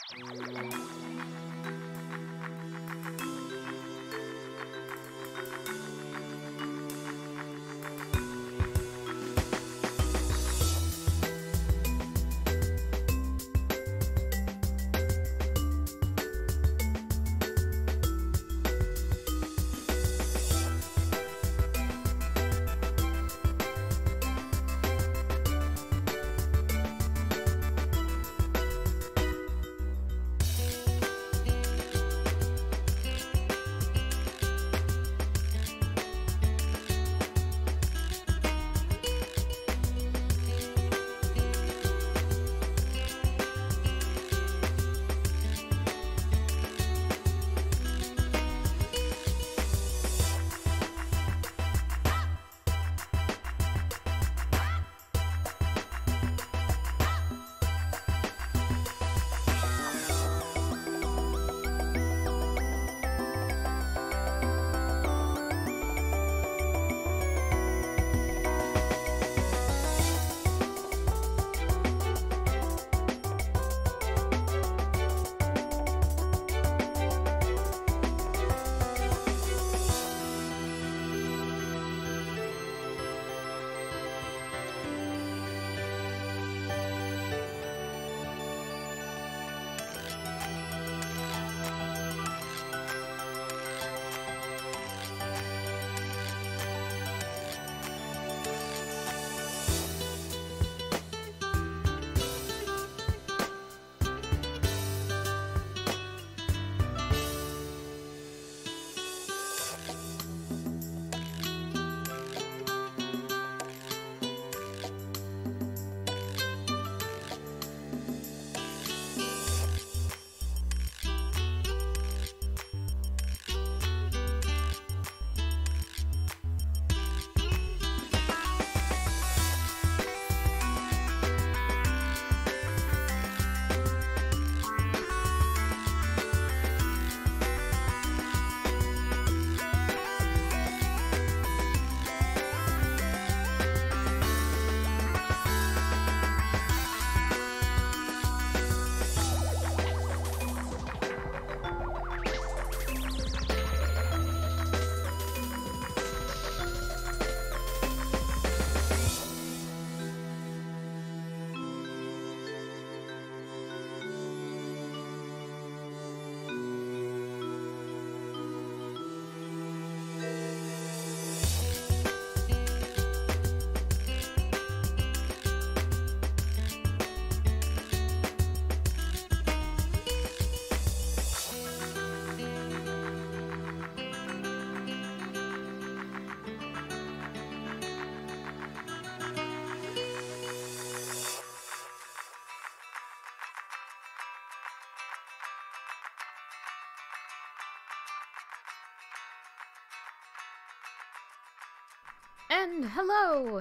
And hello!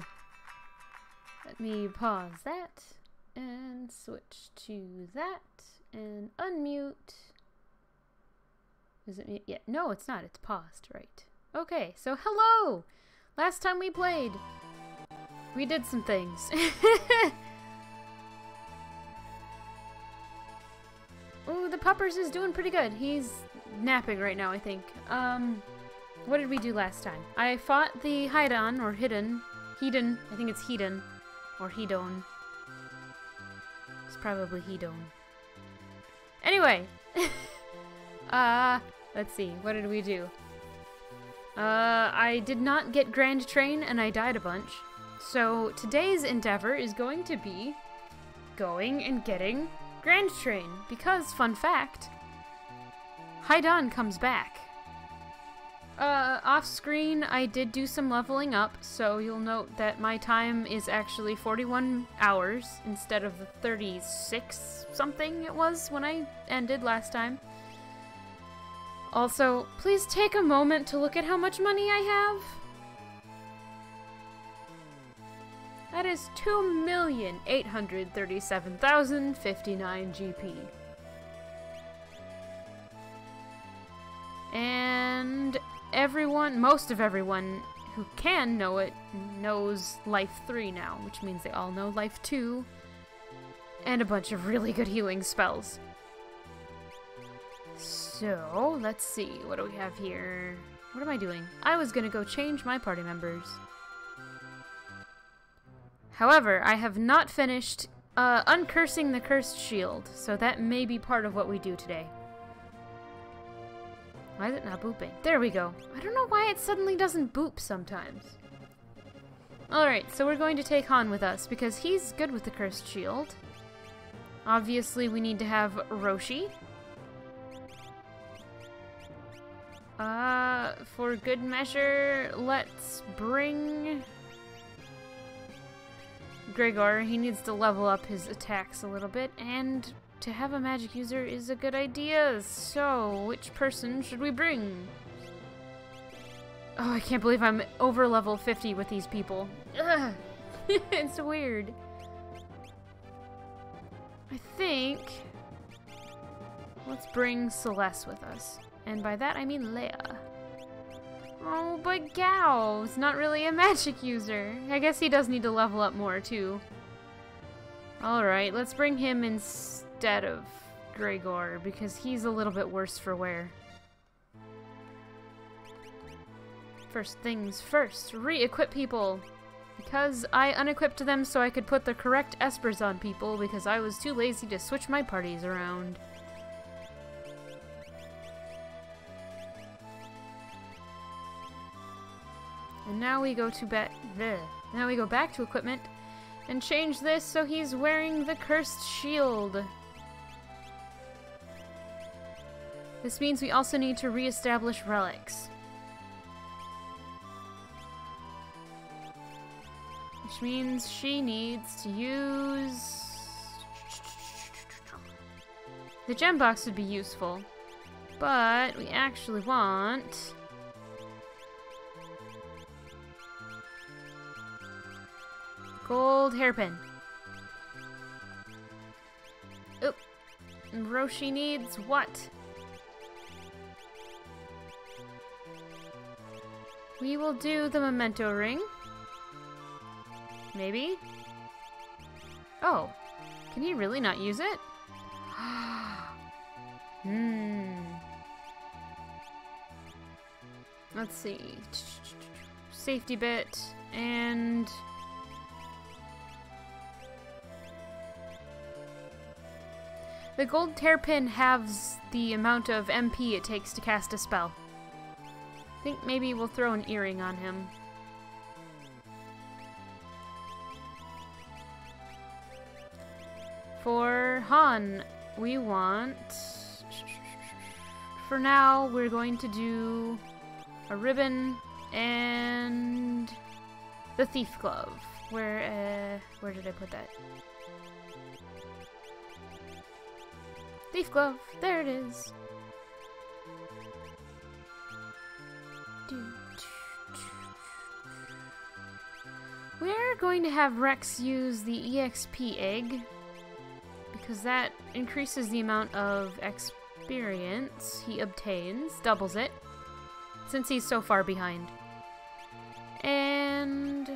Let me pause that and switch to that and unmute. Is it me? Yeah, no, it's not. It's paused, right? Okay, so hello! Last time we played, we did some things. Ooh, the Puppers is doing pretty good. He's napping right now, I think. What did we do last time? I fought the Hidon, or Hidden. Hedon. I think it's Hedon. Or Hedon. It's probably Hedon. Anyway! Let's see. What did we do? I did not get Grand Train, and I died a bunch. So, today's endeavor is going to be going and getting Grand Train. Because, fun fact, Hidon comes back. Off screen, I did do some leveling up, so you'll note that my time is actually 41 hours instead of the 36 something it was when I ended last time. Also, please take a moment to look at how much money I have. That is 2,837,059 GP. And everyone, most of everyone who can know it, knows Life 3 now, which means they all know Life 2 and a bunch of really good healing spells. So, let's see. What do we have here? What am I doing? I was gonna go change my party members. However, I have not finished uncursing the cursed shield, so that may be part of what we do today. Why is it not booping? There we go. I don't know why it suddenly doesn't boop sometimes. Alright, so we're going to take Han with us, because he's good with the cursed shield. Obviously, we need to have Roshi. For good measure, let's bring Gregor. He needs to level up his attacks a little bit, and to have a magic user is a good idea. So, which person should we bring? Oh, I can't believe I'm over level 50 with these people. Ugh. It's weird. I think let's bring Celeste with us. And by that I mean Leia. Oh, but Gao's not really a magic user. I guess he does need to level up more too. Alright, let's bring him instead of Gregor, because he's a little bit worse for wear. First things first, re-equip people. Because I unequipped them so I could put the correct espers on people because I was too lazy to switch my parties around. And now we go to Now we go back to equipment and change this so he's wearing the cursed shield. This means we also need to re-establish relics. Which means she needs to use... The gem box would be useful, but we actually want... Gold hairpin. Oop. Roshi needs what? We will do the memento ring. Maybe? Oh. Can he really not use it? Let's see. Safety bit and... The gold hairpin halves the amount of MP it takes to cast a spell. I think maybe we'll throw an earring on him. For Han, we want... For now, we're going to do a ribbon and the thief glove. Where did I put that? Thief glove. There it is. We're going to have Rex use the EXP egg because that increases the amount of experience he obtains, doubles it, since he's so far behind. And...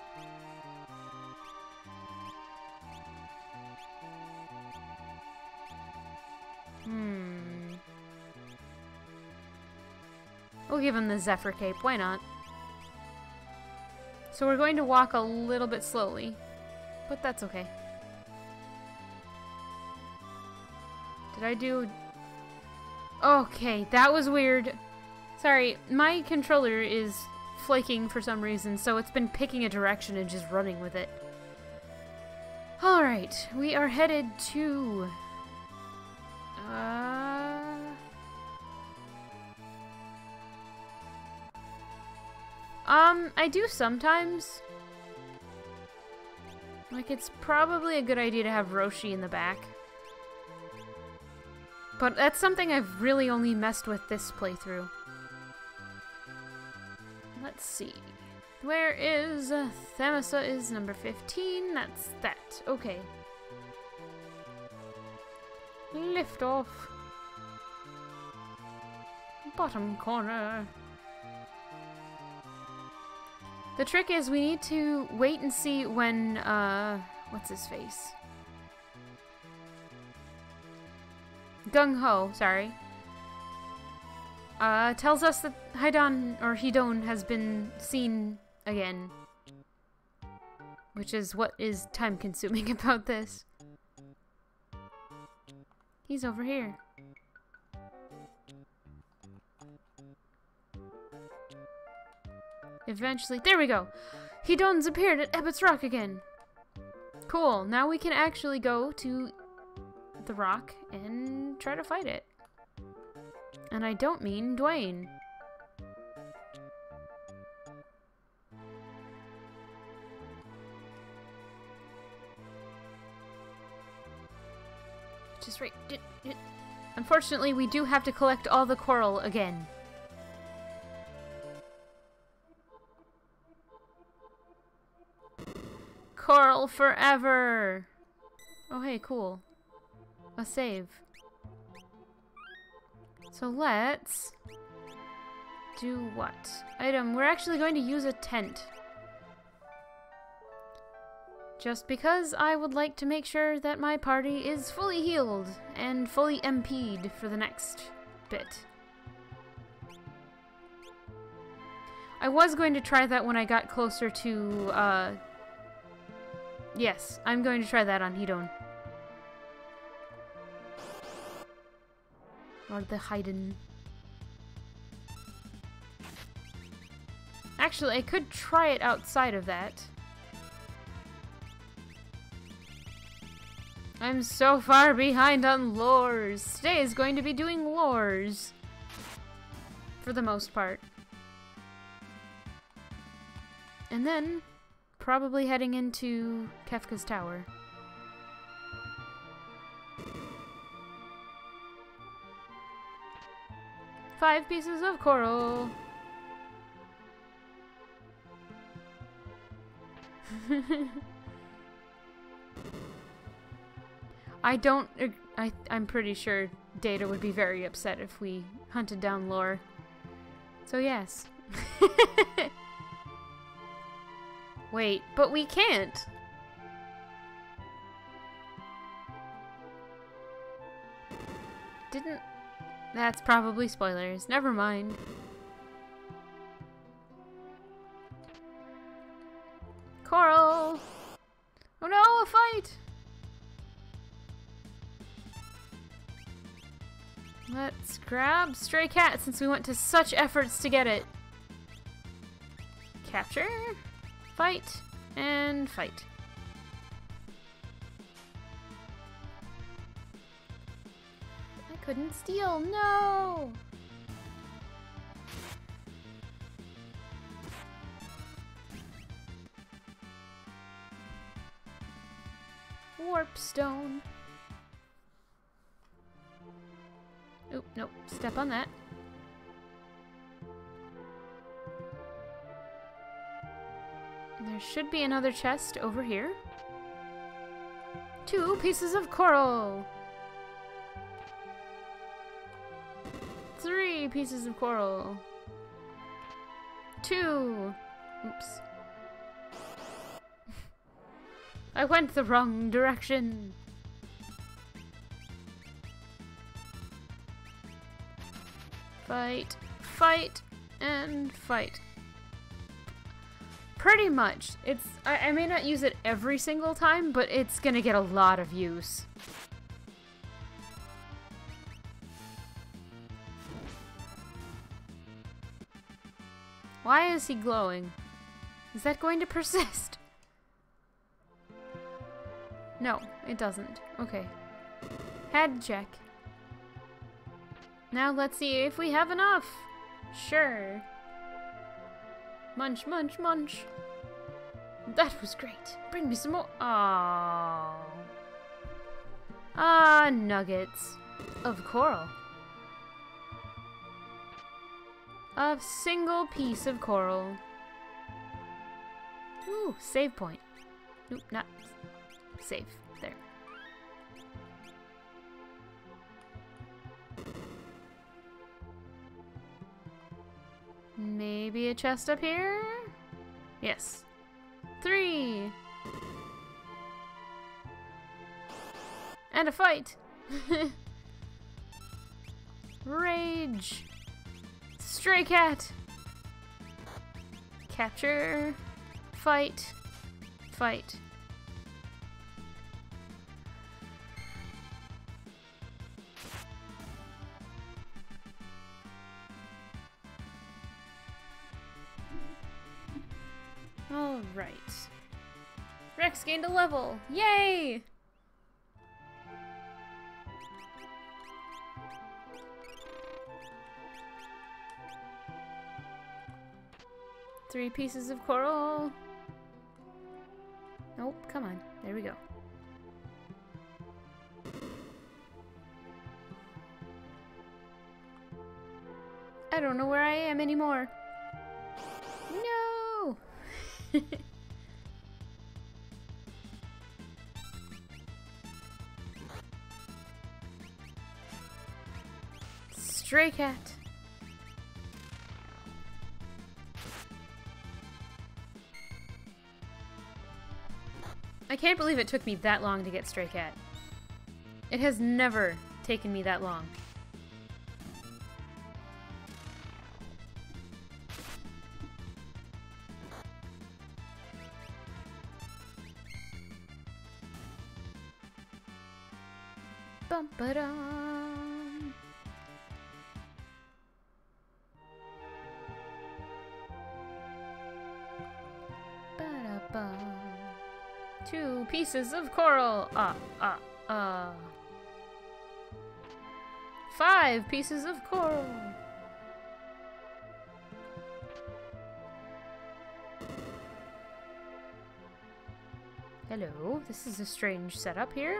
We'll give him the Zephyr Cape, why not? So we're going to walk a little bit slowly, but that's okay. Did I do... Okay, that was weird. Sorry, my controller is flaking for some reason, so it's been picking a direction and just running with it. Alright, we are headed to... I do sometimes. Like, it's probably a good idea to have Roshi in the back. But that's something I've really only messed with this playthrough. Let's see. Where is... Thamasa is number 15. That's that. Okay. Lift off. Bottom corner. The trick is we need to wait and see when, what's his face? Gung Ho, sorry. tells us that Hidon has been seen again. Which is what is time-consuming about this. He's over here. Eventually, there we go! Hidon's appeared at Ebbett's Rock again! Cool, now we can actually go to the rock and try to fight it. And I don't mean Dwayne. Just right. Unfortunately, we do have to collect all the coral again. Coral forever! Oh hey, cool. A save. So let's do what? Item, we're actually going to use a tent. Just because I would like to make sure that my party is fully healed and fully MP'd for the next bit. I was going to try that when I got closer to, yes, I'm going to try that on Hidon. Or the Hidon. Actually, I could try it outside of that. I'm so far behind on lores. Today is going to be doing lores. For the most part. And then, probably heading into Kefka's Tower. Five pieces of coral. I'm pretty sure Data would be very upset if we hunted down lore. So yes. Wait, but we can't! Didn't... That's probably spoilers. Never mind. Coral! Oh no, a fight! Let's grab Stray Cat since we went to such efforts to get it. Capture, fight, and fight. I couldn't steal, no! Warp Stone. Oop, nope. Step on that. There should be another chest over here. 2 pieces of coral! 3 pieces of coral. 2! Oops. I went the wrong direction. Fight, fight, and fight. Pretty much. I may not use it every single time, but it's gonna get a lot of use. Why is he glowing? Is that going to persist? No, it doesn't. Okay. Had to check. Now let's see if we have enough. Sure. Munch, munch, munch. That was great. Bring me some more. Oh. Ah, nuggets of coral. A single piece of coral. Ooh, save point. Nope, not save. There. Maybe a chest up here? Yes. 3! And a fight! Rage! Stray cat! Capture. Fight. Fight. Alright. Rex gained a level! Yay! Three pieces of coral. Nope, come on. There we go. I don't know where I am anymore. No! Stray cat. I can't believe it took me that long to get Stray Cat. It has never taken me that long. Bum ba dum. Ba da bum. 2 pieces of coral. 5 pieces of coral. Hello, this is a strange setup here.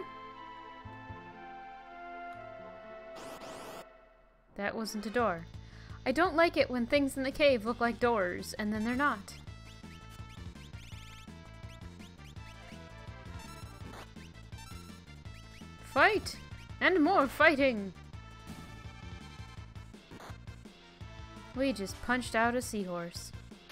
That wasn't a door. I don't like it when things in the cave look like doors, and then they're not. Fight! And more fighting! We just punched out a seahorse.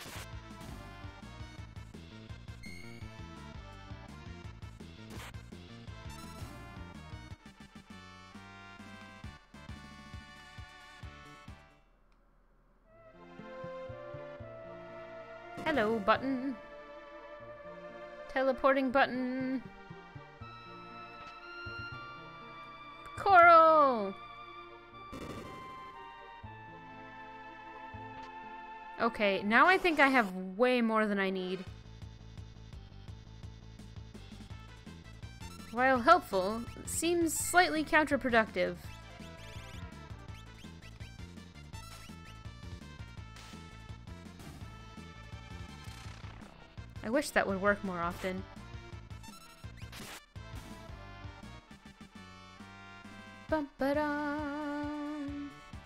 Hello, button. Teleporting button. Coral! Okay, now I think I have way more than I need. While helpful, seems slightly counterproductive. I wish that would work more often. Bum ba dum.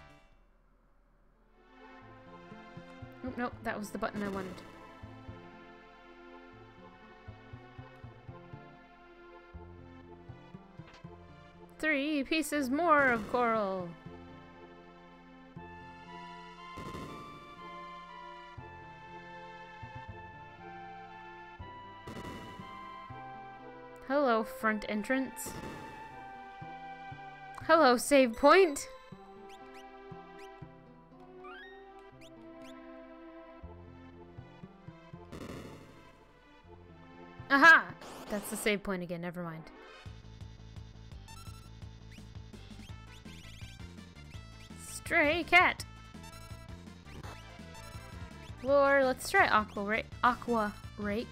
Oh, nope, that was the button I wanted. Three pieces more of coral. Hello, front entrance. Hello, save point. Aha! That's the save point again, never mind. Stray cat. Lure, let's try aqua rake.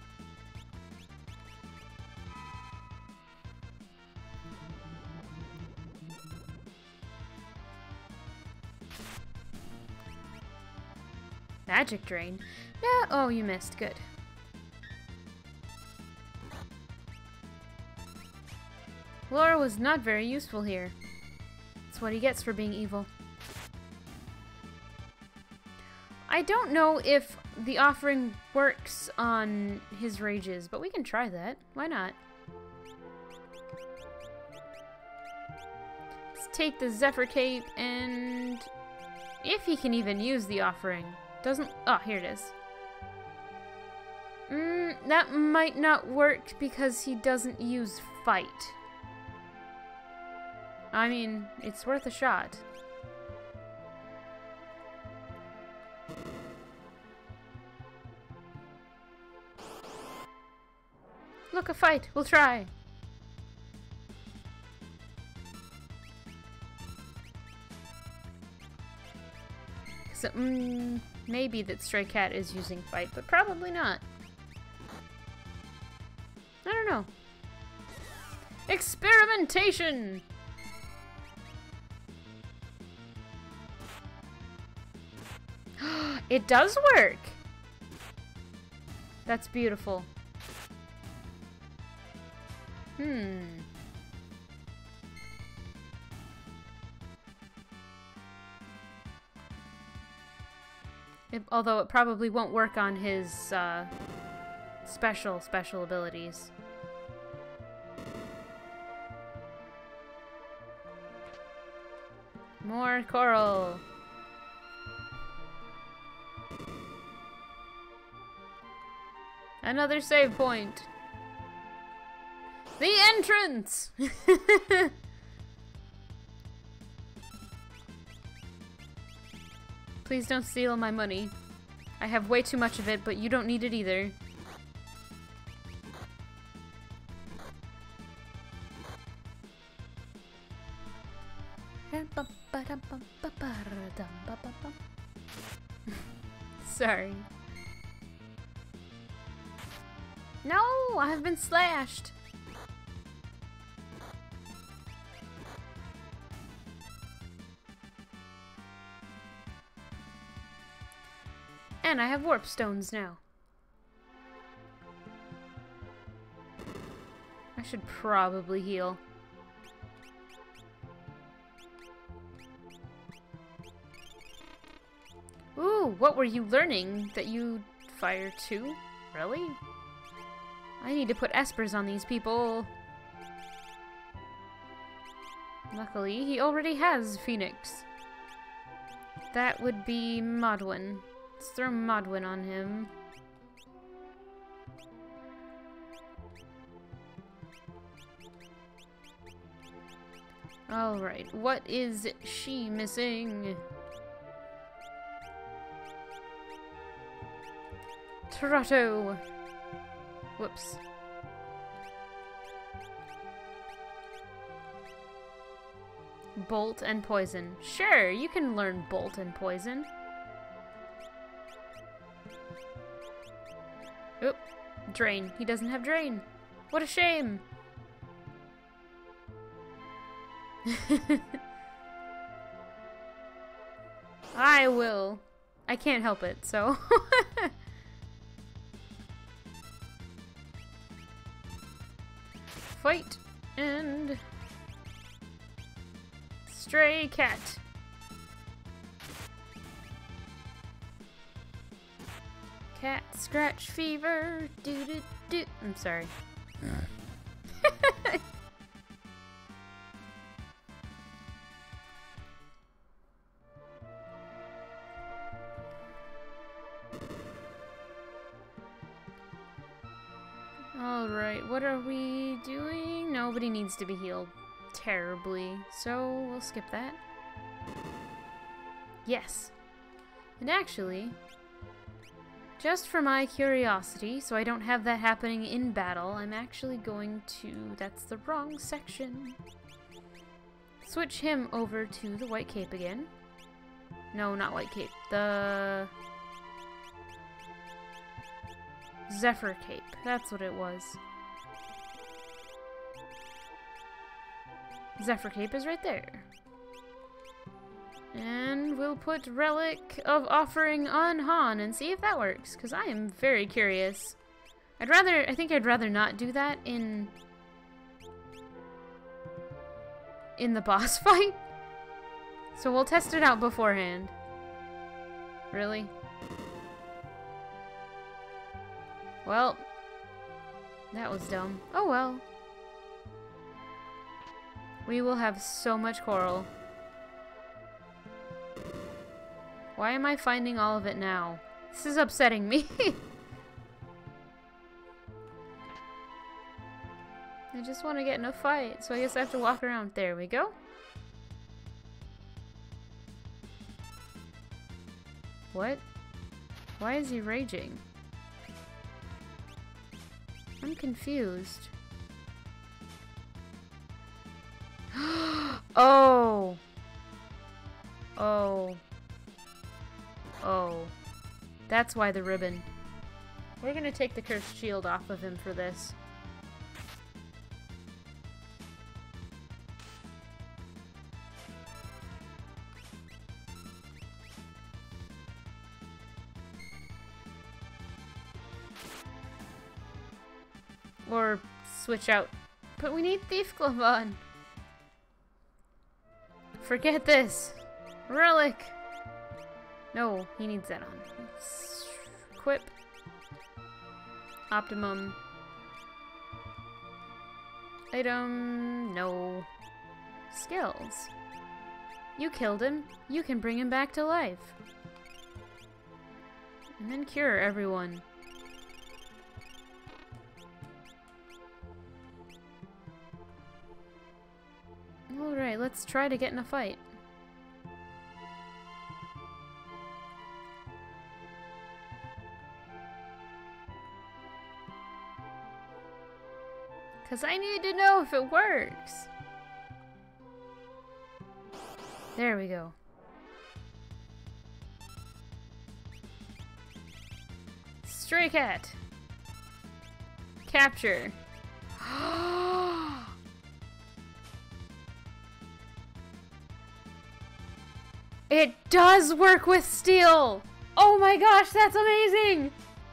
Magic drain? Yeah, oh, you missed. Good. Laura was not very useful here. That's what he gets for being evil. I don't know if the offering works on his rages, but we can try that. Why not? Let's take the Zephyr Cape and... if he can even use the offering. Doesn't... oh, here it is. That might not work because he doesn't use fight. I mean, it's worth a shot. Look, a fight. We'll try. So, maybe that Stray Cat is using fight, but probably not. I don't know. Experimentation! It does work! That's beautiful. Although it probably won't work on his special abilities. More coral. Another save point. The entrance! Please don't steal my money. I have way too much of it, but you don't need it either. Sorry. No, I have been slashed. And I have warp stones now. I should probably heal. Ooh, what were you learning that you fire too? Really? I need to put espers on these people. Luckily, he already has Phoenix. That would be Modwin. Let's throw Modwin on him. Alright, what is she missing? Trotto! Whoops. Bolt and poison. Sure, you can learn bolt and poison. Oop. Drain. He doesn't have drain. What a shame! I will. I can't help it, so... Fight and Stray Cat. Cat scratch fever. Do do do. I'm sorry. Alright, what are we doing? Nobody needs to be healed terribly, so we'll skip that. Yes. And actually, just for my curiosity, so I don't have that happening in battle, I'm actually going to... That's the wrong section. Switch him over to the White Cape again. No, not White Cape. The... Zephyr Cape. That's what it was. Zephyr Cape is right there. And we'll put Relic of Offering on Han and see if that works, because I am very curious. I think I'd rather not do that in the boss fight. So we'll test it out beforehand. Really? Well, that was dumb. Oh well. We will have so much coral. Why am I finding all of it now? This is upsetting me. I just want to get in a fight, so I guess I have to walk around. There we go. What? Why is he raging? I'm confused. Oh! Oh. Oh. That's why the ribbon. We're gonna take the cursed shield off of him for this. Or switch out. But we need Thief Glove on. Forget this. Relic. No, he needs that on. Equip. Optimum. Item. No. Skills. You killed him. You can bring him back to life. And then cure everyone. Alright, let's try to get in a fight. Because I need to know if it works. There we go. Stray cat. Capture. It does work with steel! Oh my gosh, that's amazing!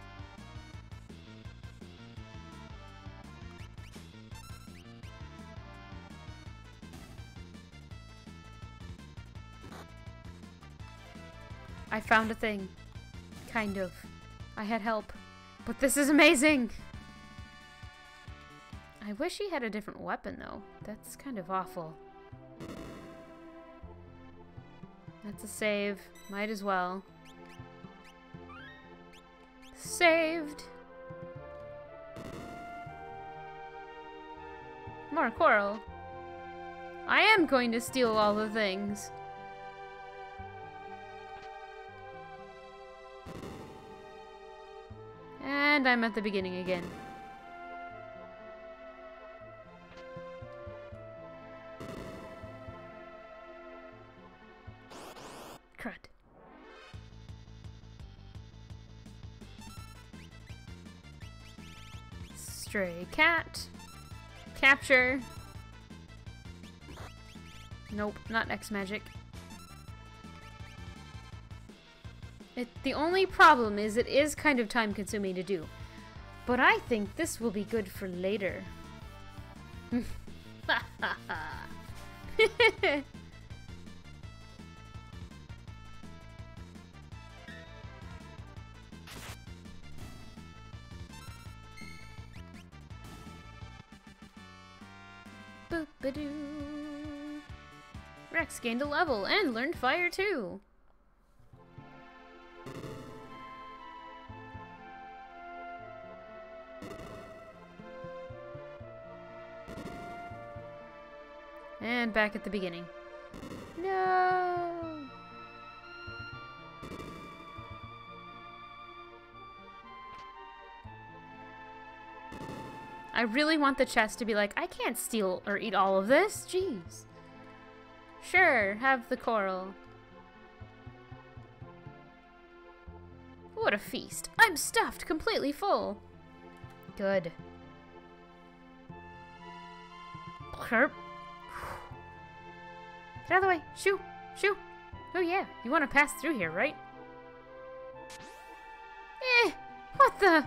I found a thing. Kind of. I had help. But this is amazing! I wish he had a different weapon though. That's kind of awful. That's a save. Might as well. Saved! More coral. I am going to steal all the things. And I'm at the beginning again. Crud. Stray cat. Capture. Nope, not X magic. The only problem is it is kind of time consuming to do. But I think this will be good for later. Boop-a-doo. Rex gained a level and learned fire too. And back at the beginning. No! I really want the chest to be like, I can't steal or eat all of this. Jeez. Sure, have the coral. What a feast. I'm stuffed, completely full. Good. Herp. Get out of the way. Shoo! Shoo! Oh yeah, you want to pass through here, right? Eh! What the?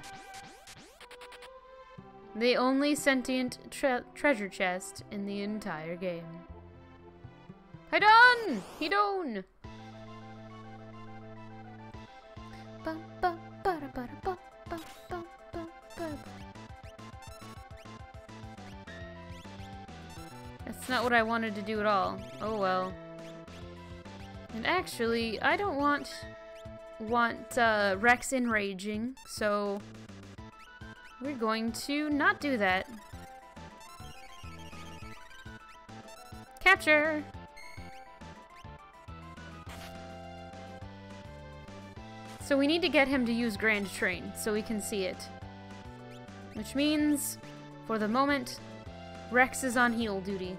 The only sentient treasure chest in the entire game. Hidon! Hidon! That's not what I wanted to do at all. Oh well. And actually, I don't want Rex enraging, so we're going to not do that. Capture! So we need to get him to use Grand Train so we can see it. Which means, for the moment, Rex is on heal duty.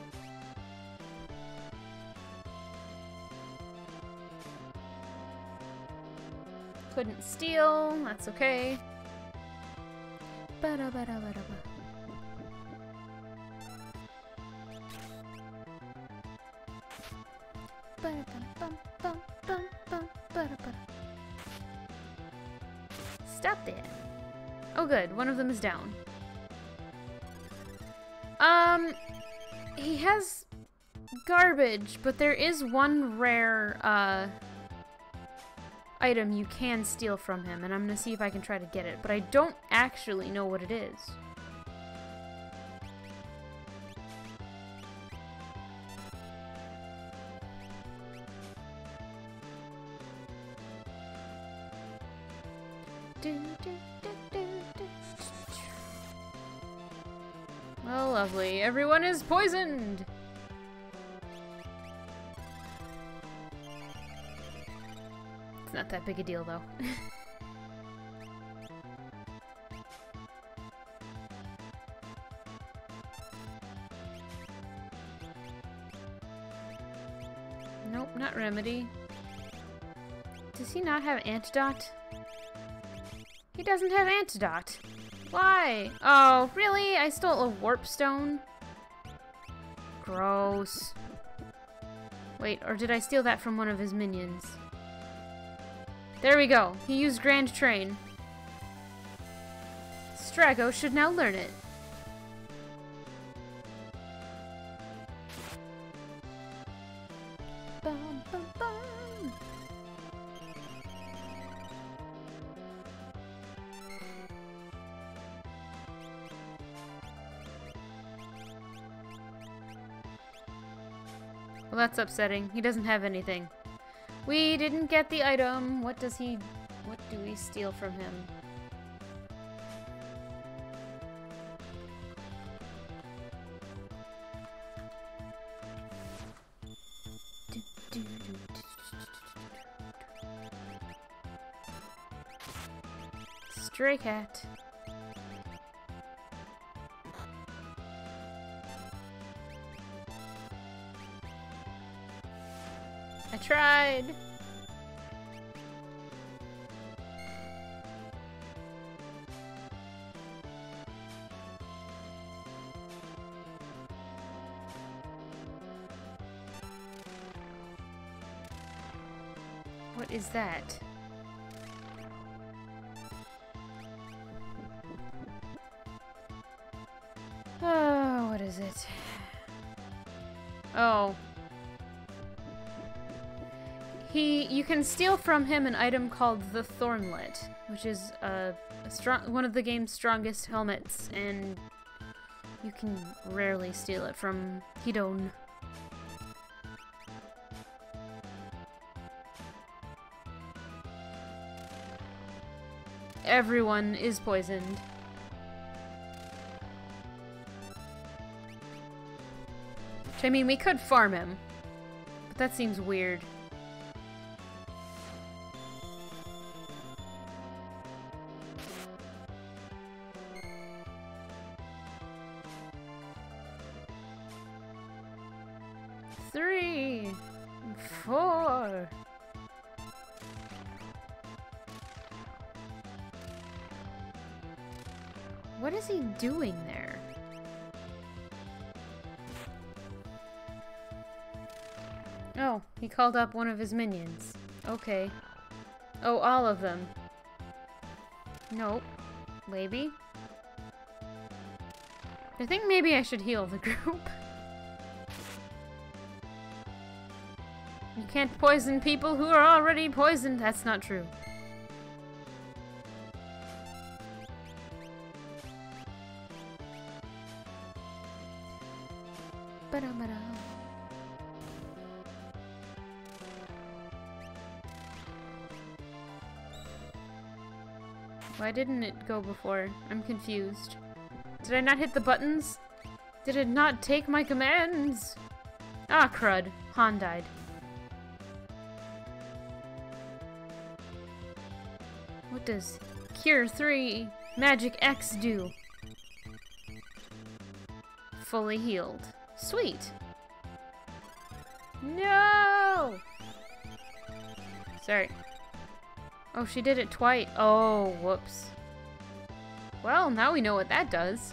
Couldn't steal, that's okay. Stop there. Oh good, one of them is down. He has garbage, but there is one rare, item you can steal from him, and I'm gonna see if I can try to get it, but I don't actually know what it is. Oh, lovely. Everyone is poisoned! It's not that big a deal, though. Nope, not Remedy. Does he not have Antidote? He doesn't have Antidote. Why? Oh, really? I stole a Warp Stone? Gross. Wait, or did I steal that from one of his minions? There we go. He used Grand Train. Strago should now learn it. Bum, bum, bum. Well, that's upsetting. He doesn't have anything. We didn't get the item. What do we steal from him? Stray cat. I tried! What is that? Oh, what is it? Oh. You can steal from him an item called the Thornlet, which is one of the game's strongest helmets, and you can rarely steal it from Hidon. Everyone is poisoned. Which, I mean, we could farm him, but that seems weird. Three, 4. What is he doing there? Oh, he called up one of his minions. Okay. Oh, all of them. Nope. Maybe. I think maybe I should heal the group. You can't poison people who are already poisoned. That's not true. Ba-da-ba-da. Why didn't it go before? I'm confused. Did I not hit the buttons? Did it not take my commands? Ah, crud. Han died. What does Cure 3 Magic X do? Fully healed. Sweet. No! Sorry. Oh, she did it twice. Oh, whoops. Well, now we know what that does.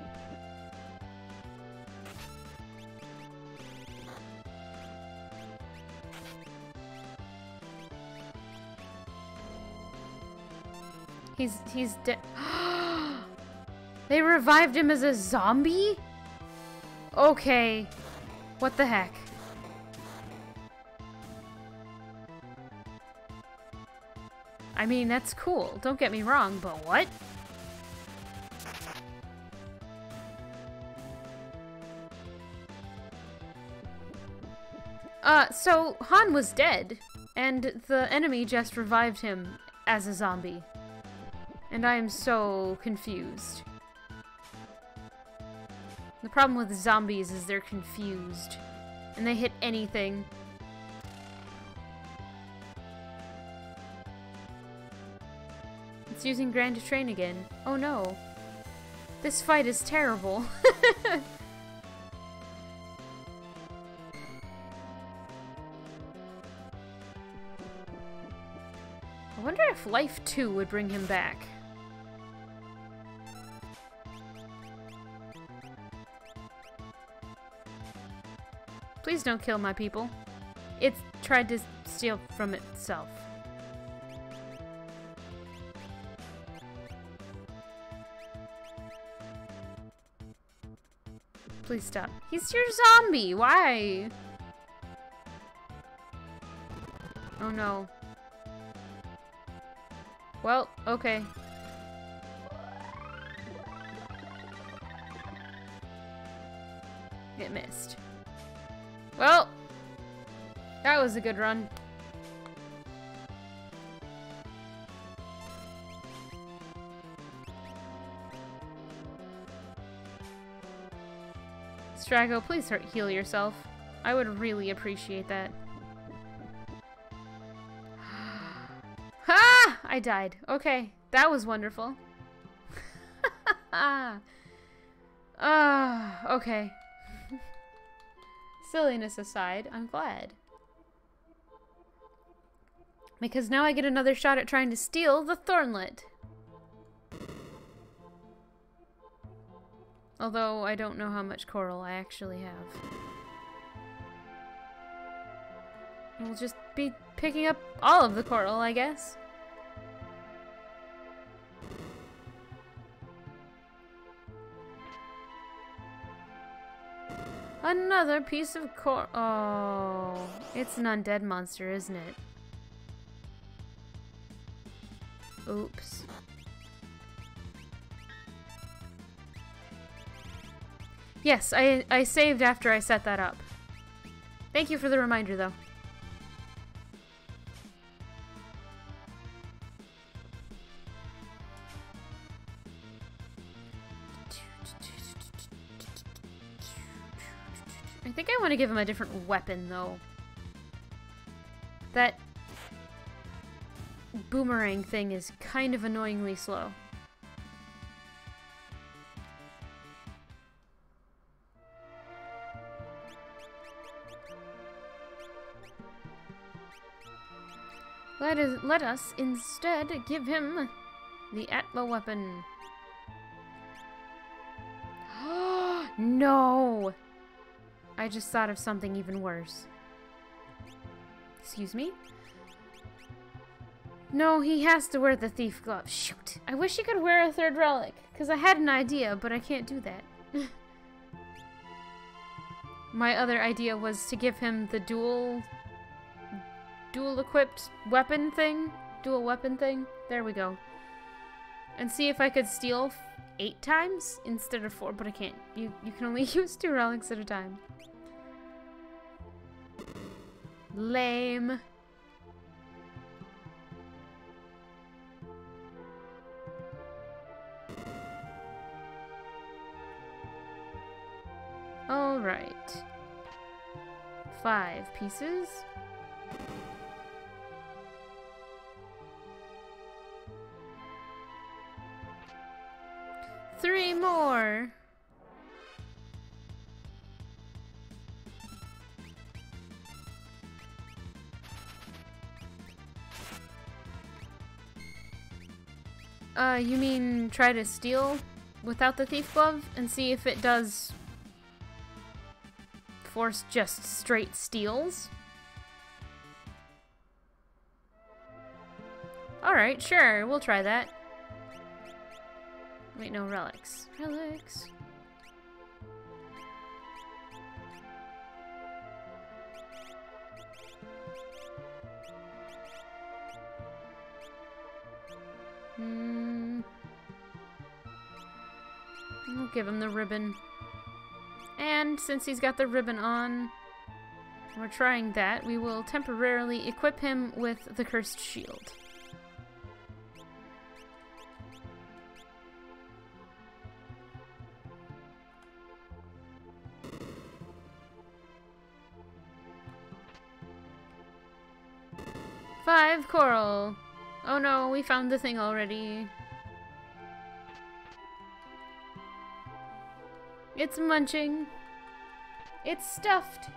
He's dead. They revived him as a zombie? Okay. What the heck? I mean, that's cool. Don't get me wrong, but what? So Han was dead, and the enemy just revived him as a zombie. And I am so confused. The problem with zombies is they're confused. And they hit anything. It's using Grand Train again. Oh no. This fight is terrible. I wonder if Life 2 would bring him back. Please don't kill my people. It's tried to steal from itself. Please stop. He's your zombie! Why? Oh no. Well, okay. It missed. Well, that was a good run. Strago, please heal yourself. I would really appreciate that. Ha! I died. Okay, that was wonderful. Okay. Silliness aside, I'm glad. Because now I get another shot at trying to steal the Thornlet. Although I don't know how much coral I actually have. We'll just be picking up all of the coral, I guess. Another piece of coral. Oh, it's an undead monster, isn't it? Oops. Yes, I saved after I set that up. Thank you for the reminder, though. I think I want to give him a different weapon, though. That boomerang thing is kind of annoyingly slow. Let us instead give him the Atma weapon. No! I just thought of something even worse. Excuse me? No, he has to wear the thief glove. Shoot! I wish he could wear a third relic, because I had an idea, but I can't do that. My other idea was to give him the dual equipped weapon thing. Dual weapon thing. There we go. And see if I could steal 8 times instead of 4, but I can't. You can only use 2 relics at a time. Lame. All right. 5 pieces. You mean try to steal without the thief glove and see if it does force just straight steals? Alright, sure, we'll try that. Wait, no, relics. Relics. We'll give him the ribbon. And since he's got the ribbon on, we're trying that, we will temporarily equip him with the cursed shield. Five coral. Oh no, we found the thing already. It's munching. It's stuffed.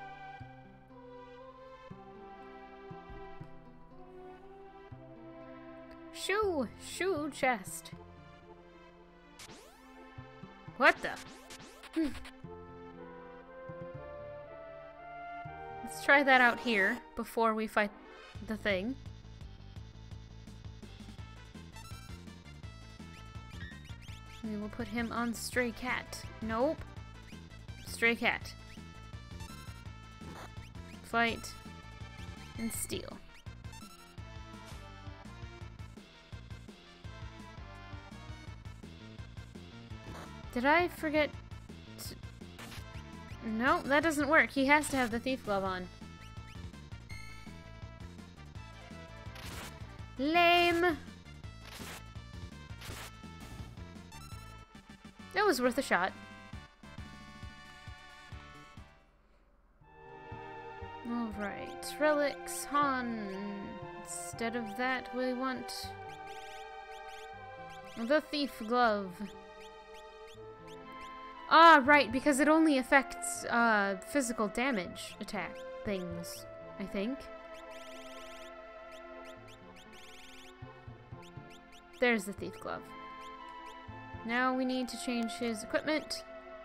Shoe chest. What the? Let's try that out here before we fight the thing. We will put him on Stray Cat. Nope. Stray Cat. Fight. And steal. Did I forget to... No, that doesn't work. He has to have the thief glove on. Lame. That was worth a shot. Alright, relics, Han. Instead of that, we want the thief glove. Ah, right, because it only affects physical damage attack things, I think. There's the thief glove. Now we need to change his equipment.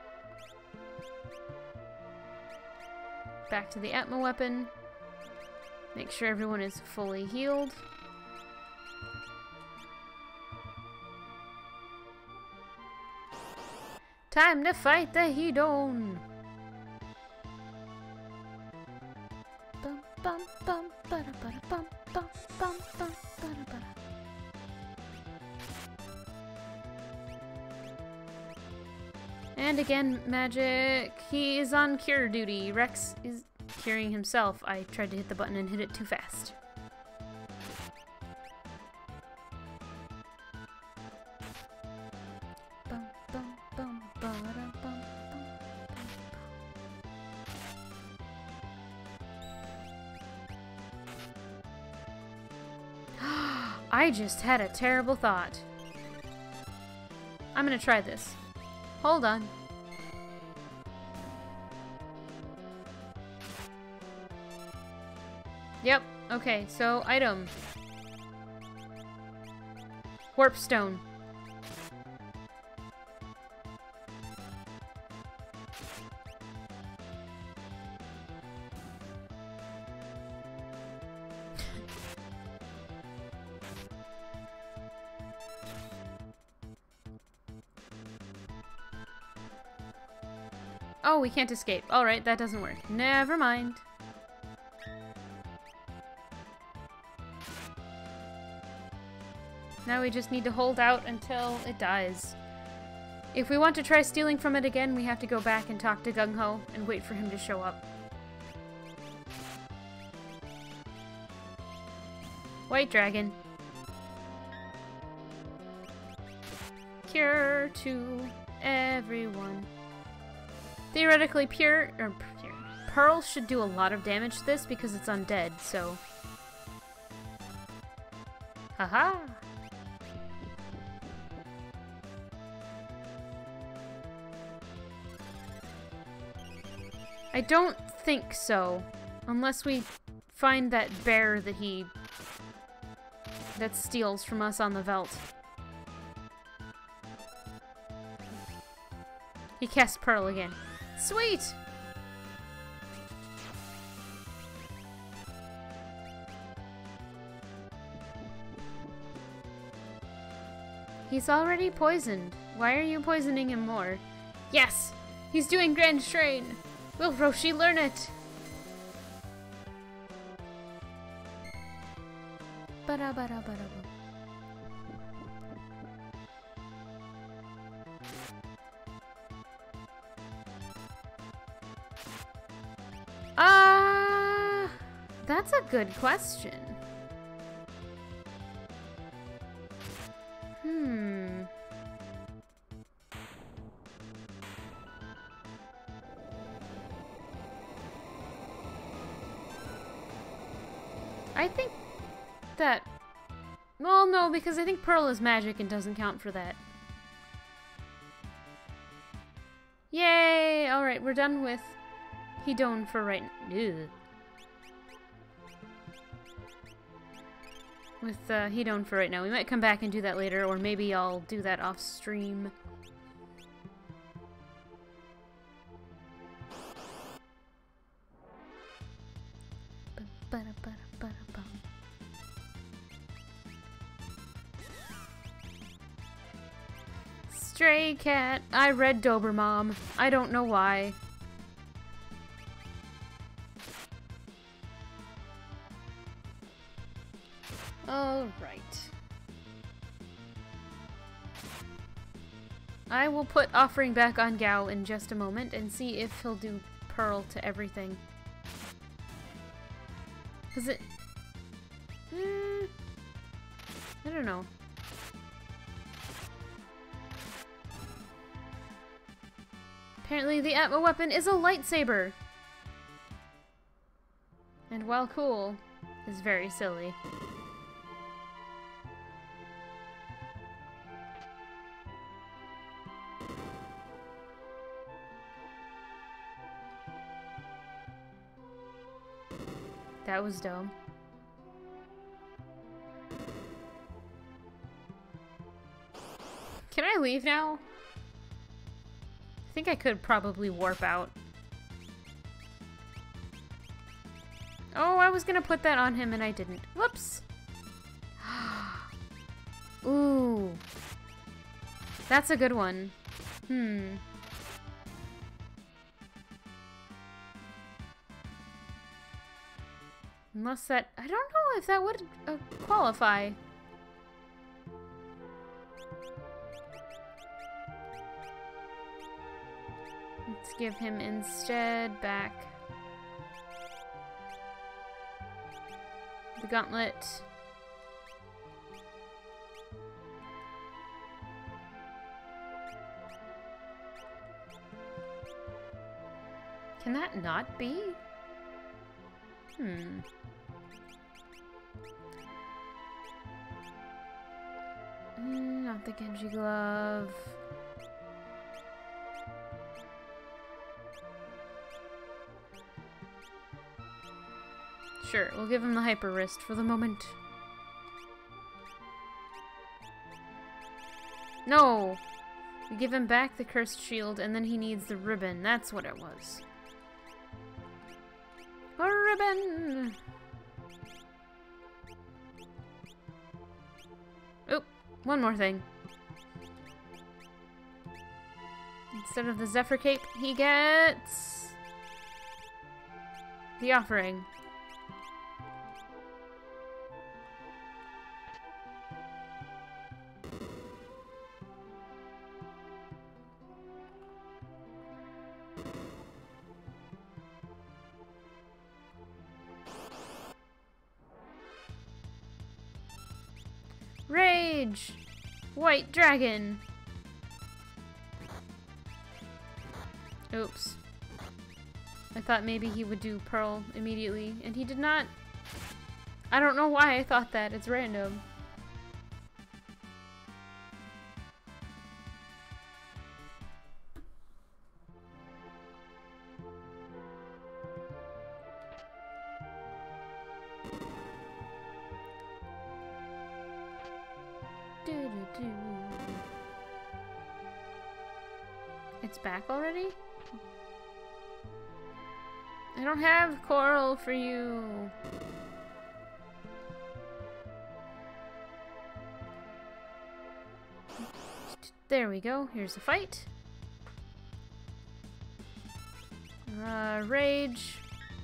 Back to the Atma weapon. Make sure everyone is fully healed. Time to fight the Hedon! Bum bum bum bada bada bum bum bum bum bada bada. And again, magic. He is on cure duty. Rex is curing himself. I tried to hit the button and hit it too fast. Bum, bum, bum, ba-da, bum, bum, bum. I just had a terrible thought. I'm gonna try this. Hold on. Yep, okay, so item. Warp stone. Oh, we can't escape. Alright, that doesn't work. Never mind. Now we just need to hold out until it dies. If we want to try stealing from it again, we have to go back and talk to Gung Ho and wait for him to show up. White dragon. Cure to everyone. Theoretically, Pearl should do a lot of damage to this because it's undead, so... Haha! I don't think so. Unless we find that bear that steals from us on the Veldt. He cast Pearl again. Sweet! He's already poisoned. Why are you poisoning him more? Yes! He's doing Grand Strain! Will Roshi learn it? Ba-da-ba-da-ba-da-ba. That's a good question. I think that... Well, no, because I think Pearl is magic and doesn't count for that. Yay! Alright, we're done with Hidon for right now. With Hidon for right now. We might come back and do that later, or maybe I'll do that off stream. Stray Cat. I read Dobermom. I don't know why. All right. I will put Offering back on Gao in just a moment and see if he'll do Pearl to everything. Cause it... I don't know. Apparently the Atma weapon is a lightsaber! And while cool, is very silly. That was dumb. Can I leave now? I think I could probably warp out. Oh, I was gonna put that on him and I didn't. Whoops! Ooh. That's a good one. Unless that... I don't know if that would qualify. Let's give him instead back the gauntlet. Can that not be? Not the Genji glove. Sure, we'll give him the hyper wrist for the moment. No! We give him back the cursed shield and then he needs the ribbon. That's what it was. A ribbon! Oop, one more thing. Instead of the Zephyr Cape, he gets the Offering. Rage! White Dragon! Oops. I thought maybe he would do Pearl immediately, and he did not. I don't know why I thought that. It's random. It's back already? I don't have coral for you. There we go. Here's the fight. Rage.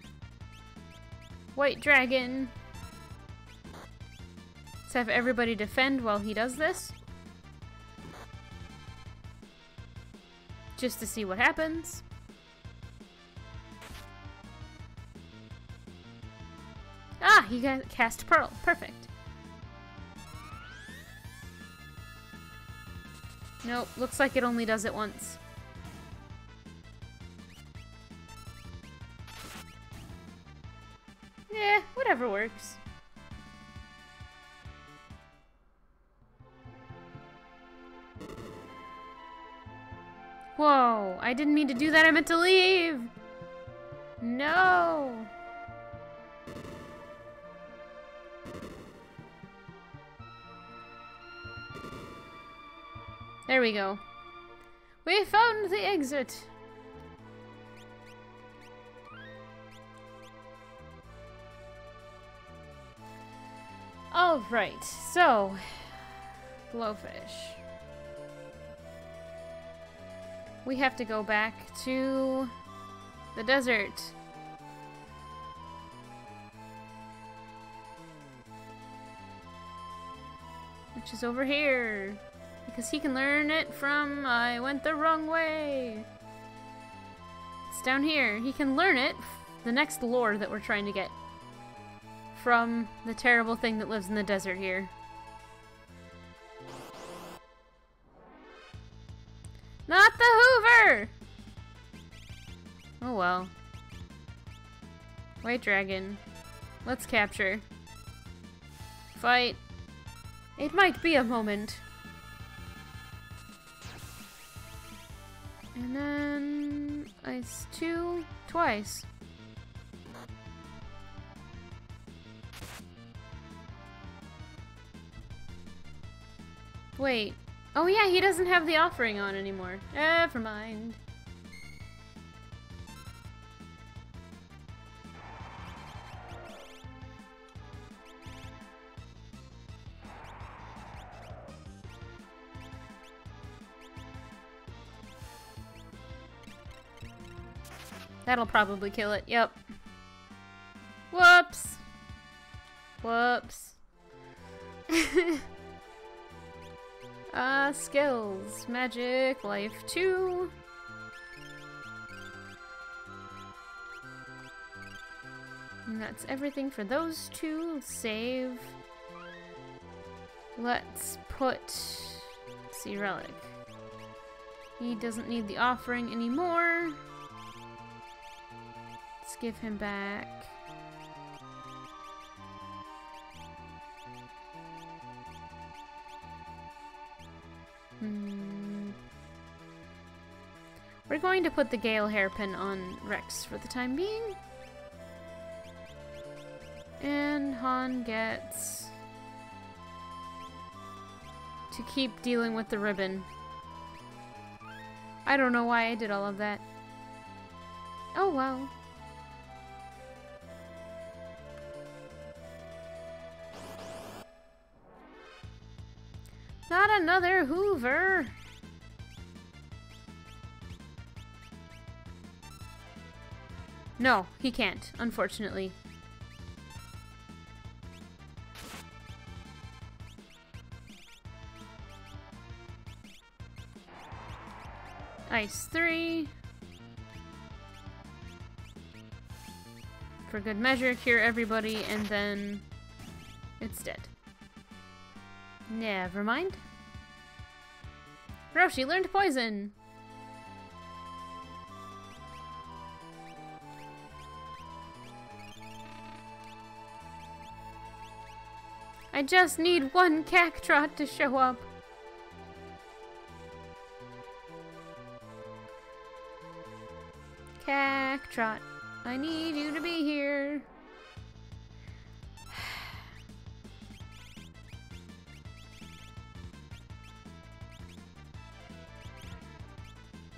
White dragon. Let's have everybody defend while he does this. Just to see what happens. Ah, he got cast Pearl. Perfect. Nope, looks like it only does it once. Yeah, whatever works. Whoa, I didn't mean to do that, I meant to leave! No! There we go. We found the exit! Alright, so... Glowfish. We have to go back to the desert. Which is over here. Because he can learn it from I went the wrong way. It's down here. He can learn it, the next lore that we're trying to get, from the terrible thing that lives in the desert here. Not the Hoover! Oh well. White dragon. Let's capture. Fight. It might be a moment. And then... Ice 2 twice. Wait. Oh yeah, he doesn't have the offering on anymore. Never mind. That'll probably kill it. Yep. Whoops. Whoops. Skills. Magic, life 2. And that's everything for those two. Save. Let's put... Let's see, Relic. He doesn't need the offering anymore. Let's give him back. We're going to put the Gale Hairpin on Rex for the time being. And Han gets to keep dealing with the ribbon. I don't know why I did all of that. Oh well. Not another Hoover! No, he can't, unfortunately. Ice 3. For good measure, cure everybody, and then it's dead. Never mind. Roshi learned poison! I just need one Cactrot to show up. Cactrot, I need you to be here.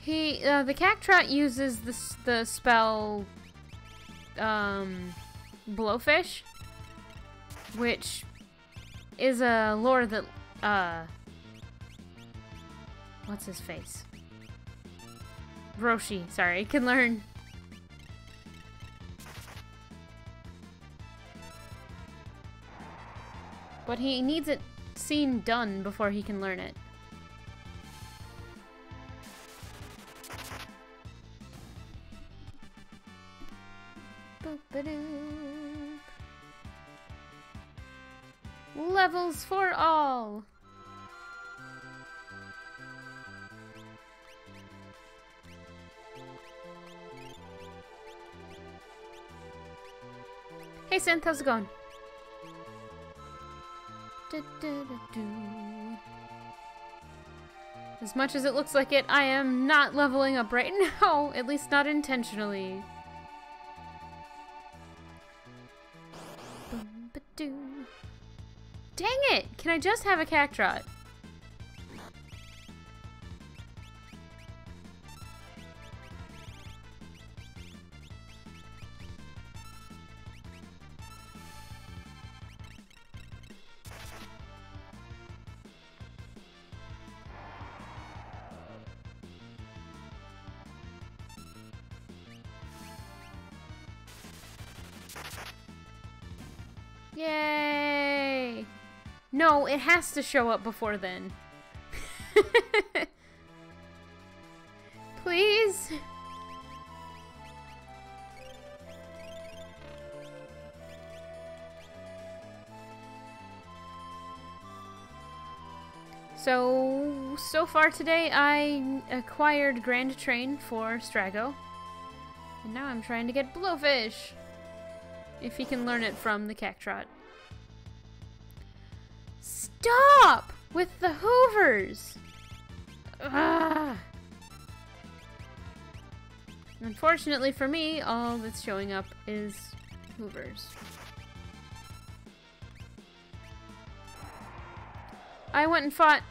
The Cactrot uses the spell, Blowfish, which is a lore that, what's his face? Roshi, sorry, can learn. But he needs it seen done before he can learn it. Levels for all! Hey Synth, how's it going? As much as it looks like it, I am not leveling up right now, at least not intentionally. Dang it! Can I just have a Cactrot? Yay! No, it has to show up before then. Please? So far today I acquired Grand Train for Strago. And now I'm trying to get Blowfish. If he can learn it from the Cactrot. Stop with the Hoovers! Ugh. Unfortunately for me, all that's showing up is Hoovers. I went and fought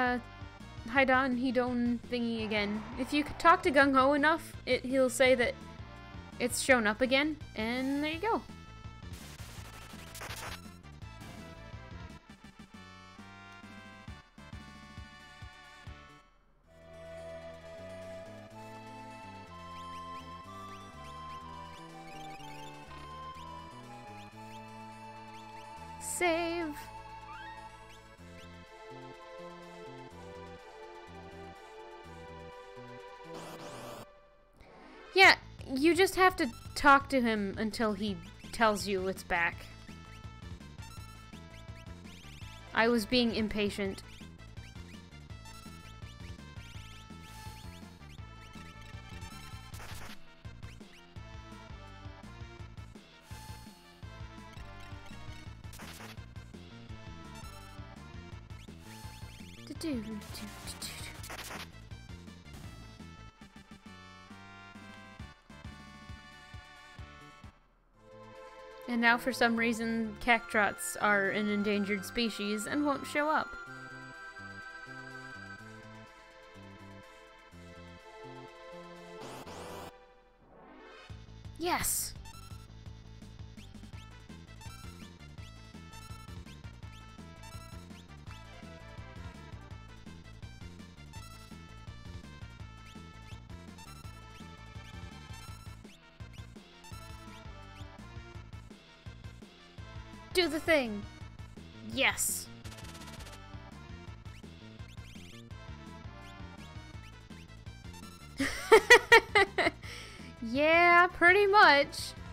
Hidon thingy again. If you could talk to Gung Ho enough, he'll say that it's shown up again, and there you go. Save. Yeah, you just have to talk to him until he tells you it's back. I was being impatient. And now for some reason Cactrots are an endangered species and won't show up. Yes! Do the thing! Yes! Yeah, pretty much.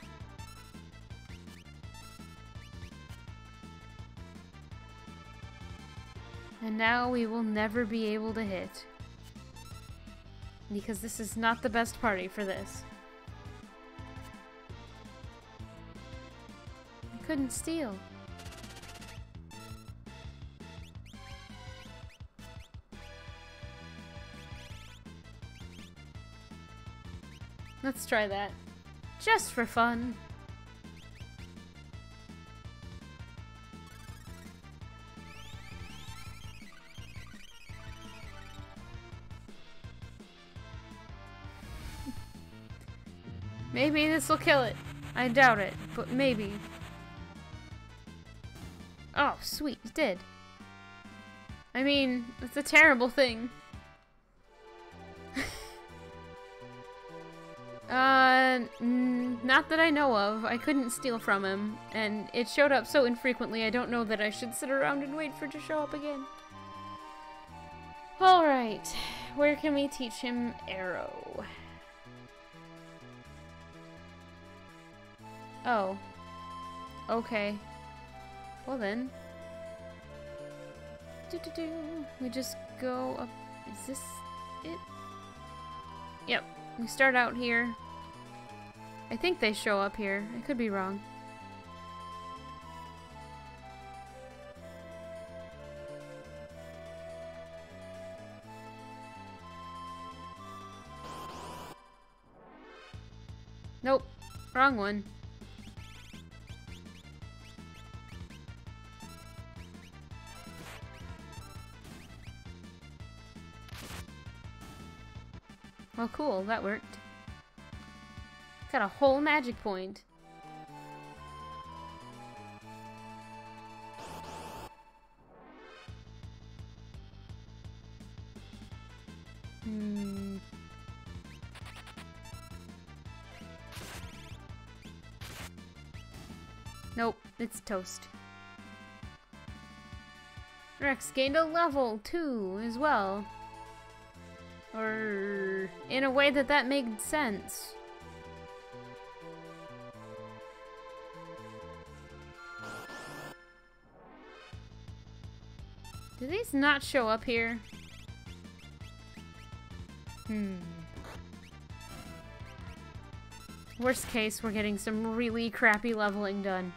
And now we will never be able to hit. Because this is not the best party for this. I couldn't steal. Let's try that. Just for fun. Maybe this will kill it. I doubt it, but maybe. Oh, sweet, it did. I mean, it's a terrible thing. Not that I know of. I couldn't steal from him, and it showed up so infrequently I don't know that I should sit around and wait for it to show up again. Alright, where can we teach him arrow? Oh. Okay. Well then. We just go up. Is this it? Yep. We start out here. I think they show up here. I could be wrong. Nope. Wrong one. Well, cool. That worked. Got a whole magic point. Nope, it's toast. Rex gained a level 2 as well. Or in a way that made sense. Do these not show up here? Worst case, we're getting some really crappy leveling done.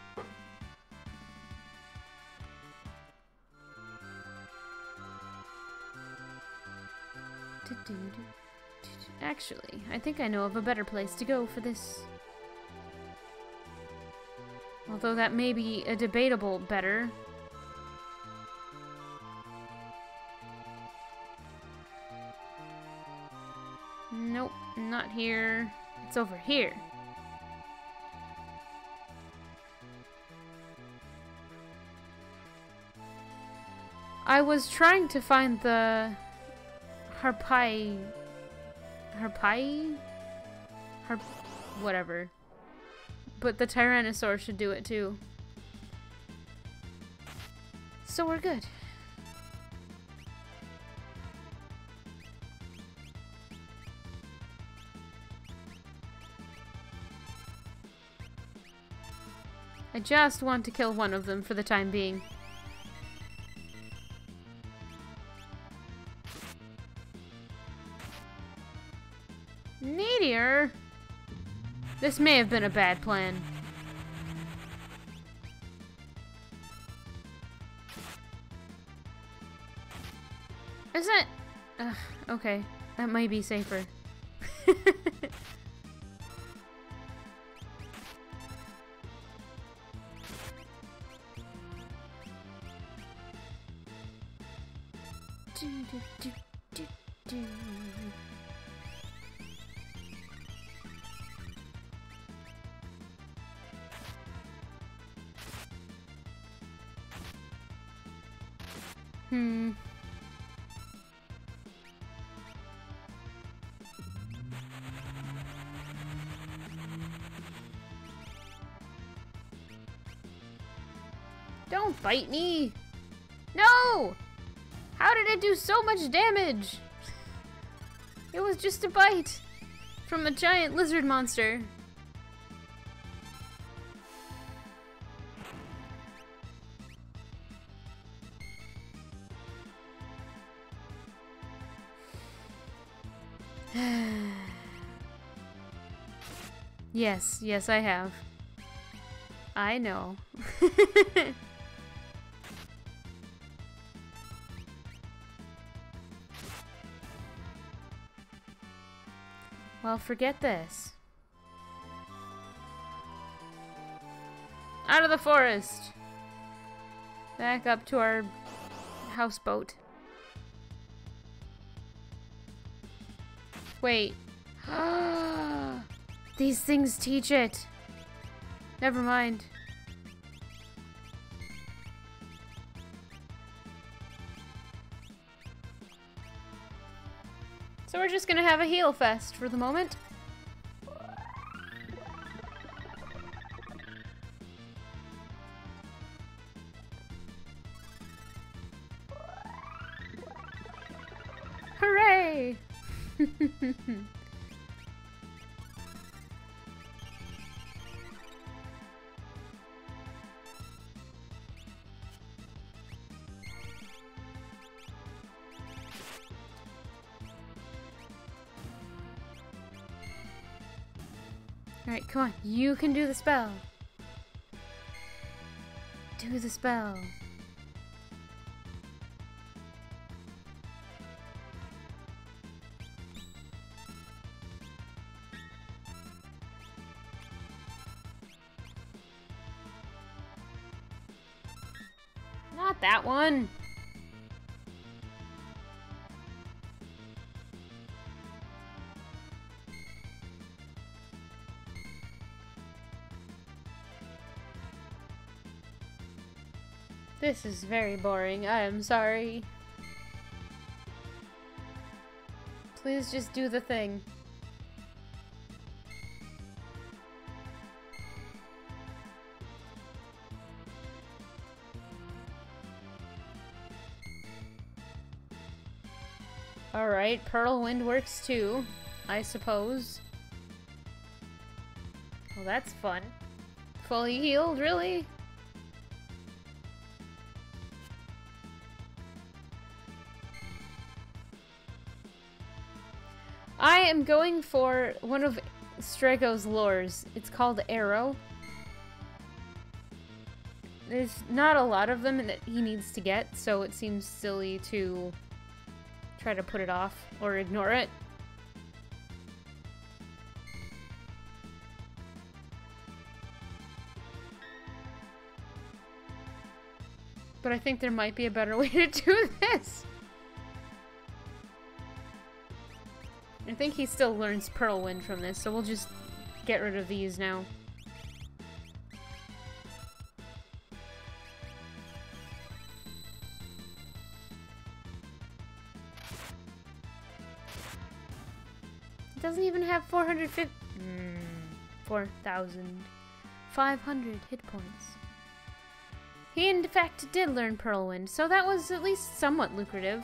Actually, I think I know of a better place to go for this. Although that may be a debatable better. Nope, not here. It's over here. I was trying to find the whatever. But the Tyrannosaur should do it too. So we're good. I just want to kill one of them for the time being. Meteor? This may have been a bad plan. Is it? Okay. That might be safer. Don't bite me! No! How did it do so much damage? It was just a bite from a giant lizard monster. Yes, I have. I know. Well, forget this. Out of the forest! Back up to our houseboat. Wait. These things teach it. Never mind. So we're just gonna have a heal fest for the moment. Hooray! Alright, come on. You can do the spell. Do the spell. Not that one. This is very boring. I am sorry. Please just do the thing. Alright, Pearl Wind works too, I suppose. Well, that's fun. Fully healed, really? I am going for one of Strago's lures. It's called Arrow. There's not a lot of them that he needs to get, so it seems silly to try to put it off or ignore it. But I think there might be a better way to do this. I think he still learns Pearl Wind from this, so we'll just get rid of these now. It doesn't even have 4,500 hit points. He in fact did learn Pearl Wind, so that was at least somewhat lucrative.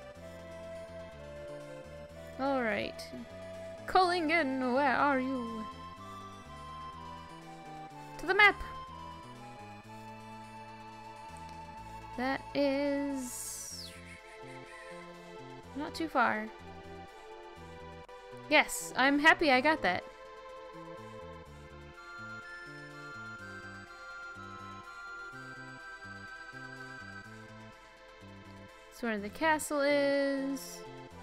Alright. Kohlingen, where are you? To the map! That is not too far. Yes, I'm happy I got that. That's where the castle is.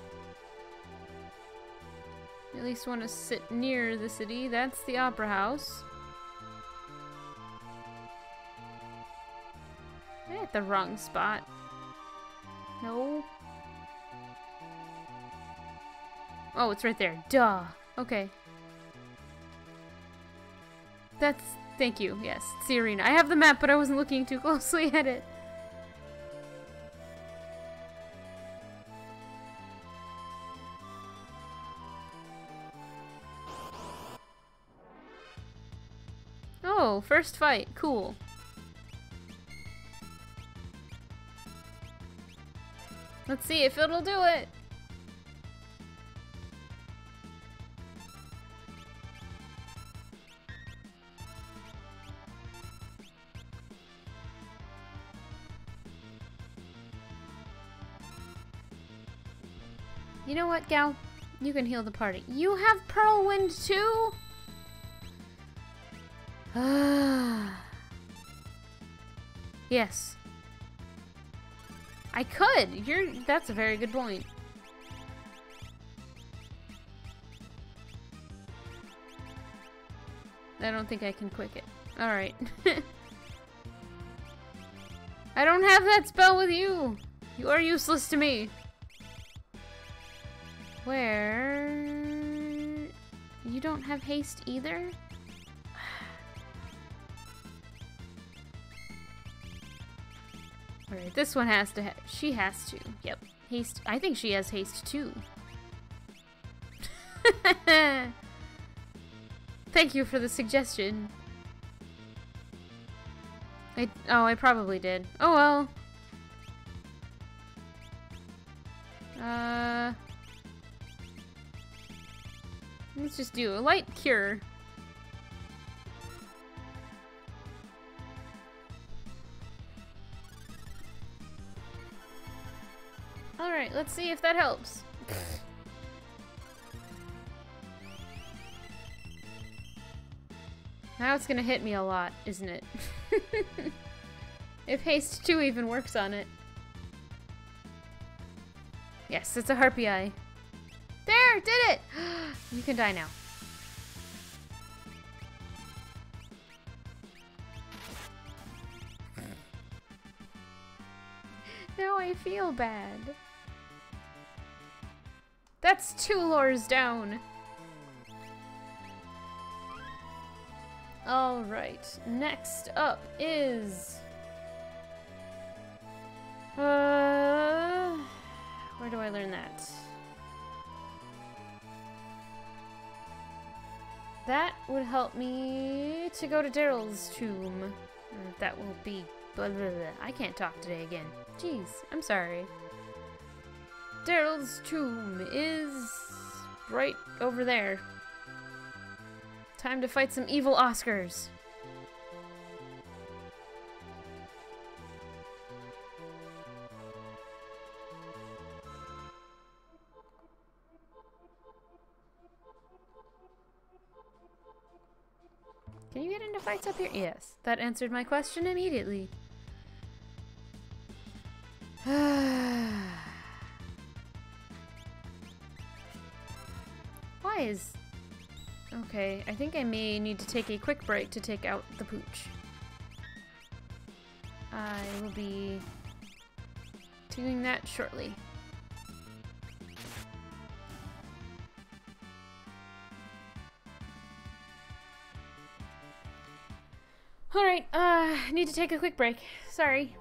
At least want to sit near the city. That's the Opera House. I'm at the wrong spot. No. Oh, it's right there. Duh. Okay. That's... Thank you. Yes, it's the arena. I have the map, but I wasn't looking too closely at it. Oh, first fight. Cool. Let's see if it'll do it. You know what, Gal? You can heal the party. You have Pearl Wind too? Yes. I could. That's a very good point. I don't think I can quick it. Alright. I don't have that spell with you. You are useless to me. Where? You don't have haste either? Alright, this one has to she has to. Yep. Haste. I think she has haste too. Thank you for the suggestion. I probably did. Oh well. Let's just do a light cure. Alright, let's see if that helps. Now it's gonna hit me a lot, isn't it? If haste 2 even works on it. Yes, it's a harpy eye. There! Did it! You can die now. Now I feel bad. That's 2 lores down. Alright, next up is... where do I learn that? That would help me to go to Daryl's tomb. That will be... blah, blah, blah. I can't talk today again. Jeez, I'm sorry. Daryl's tomb is right over there. Time to fight some evil Oscars. Can you get into fights up here? Yes, that answered my question immediately. Why is... Okay, I think I may need to take a quick break to take out the pooch. I will be doing that shortly. Alright, I need to take a quick break. Sorry.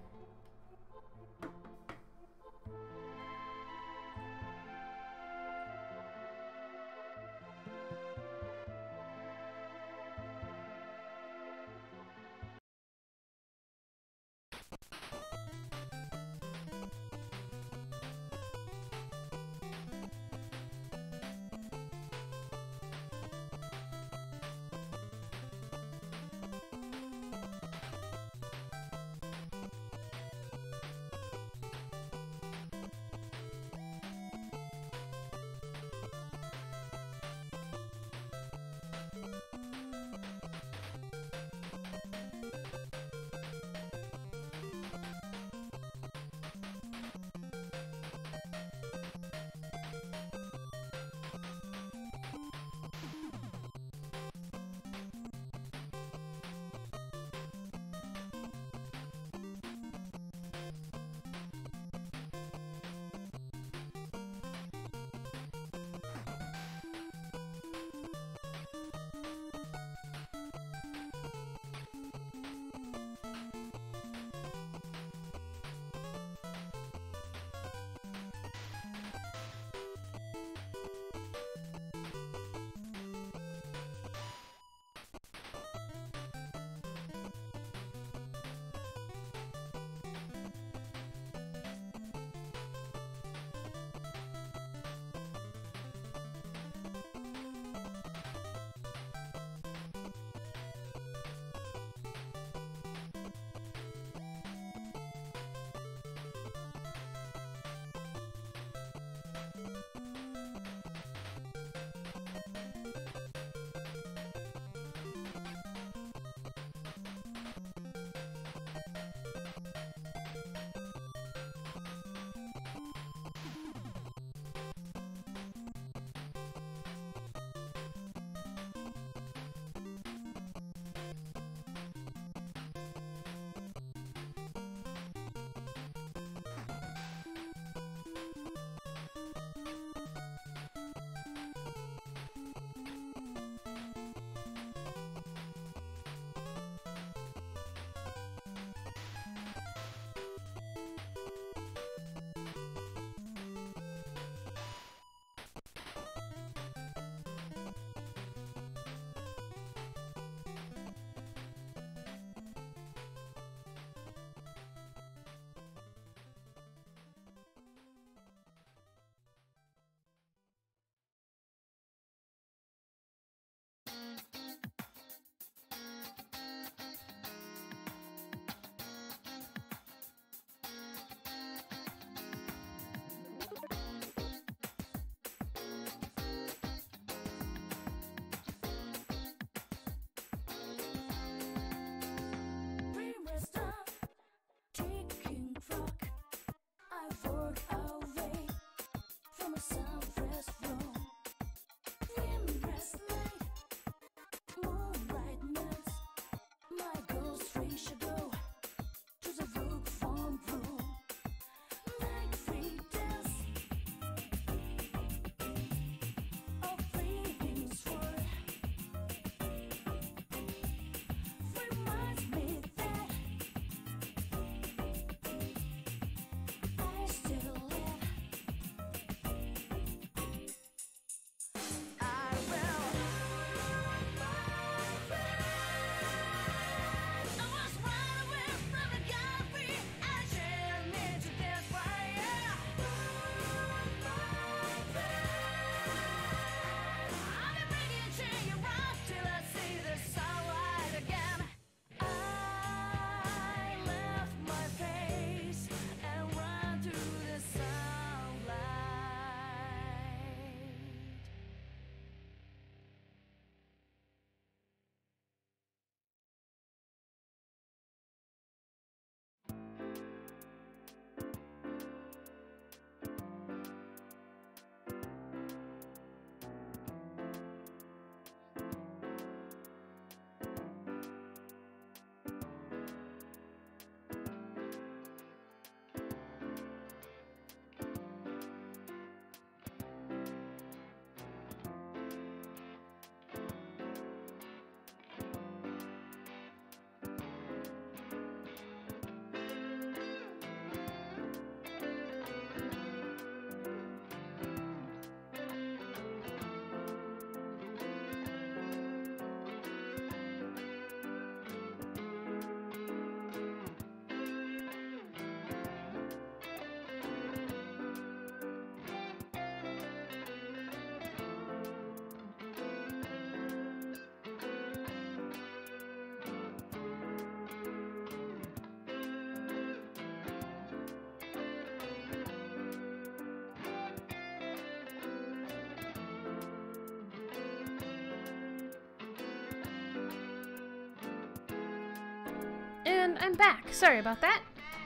And I'm back. Sorry about that.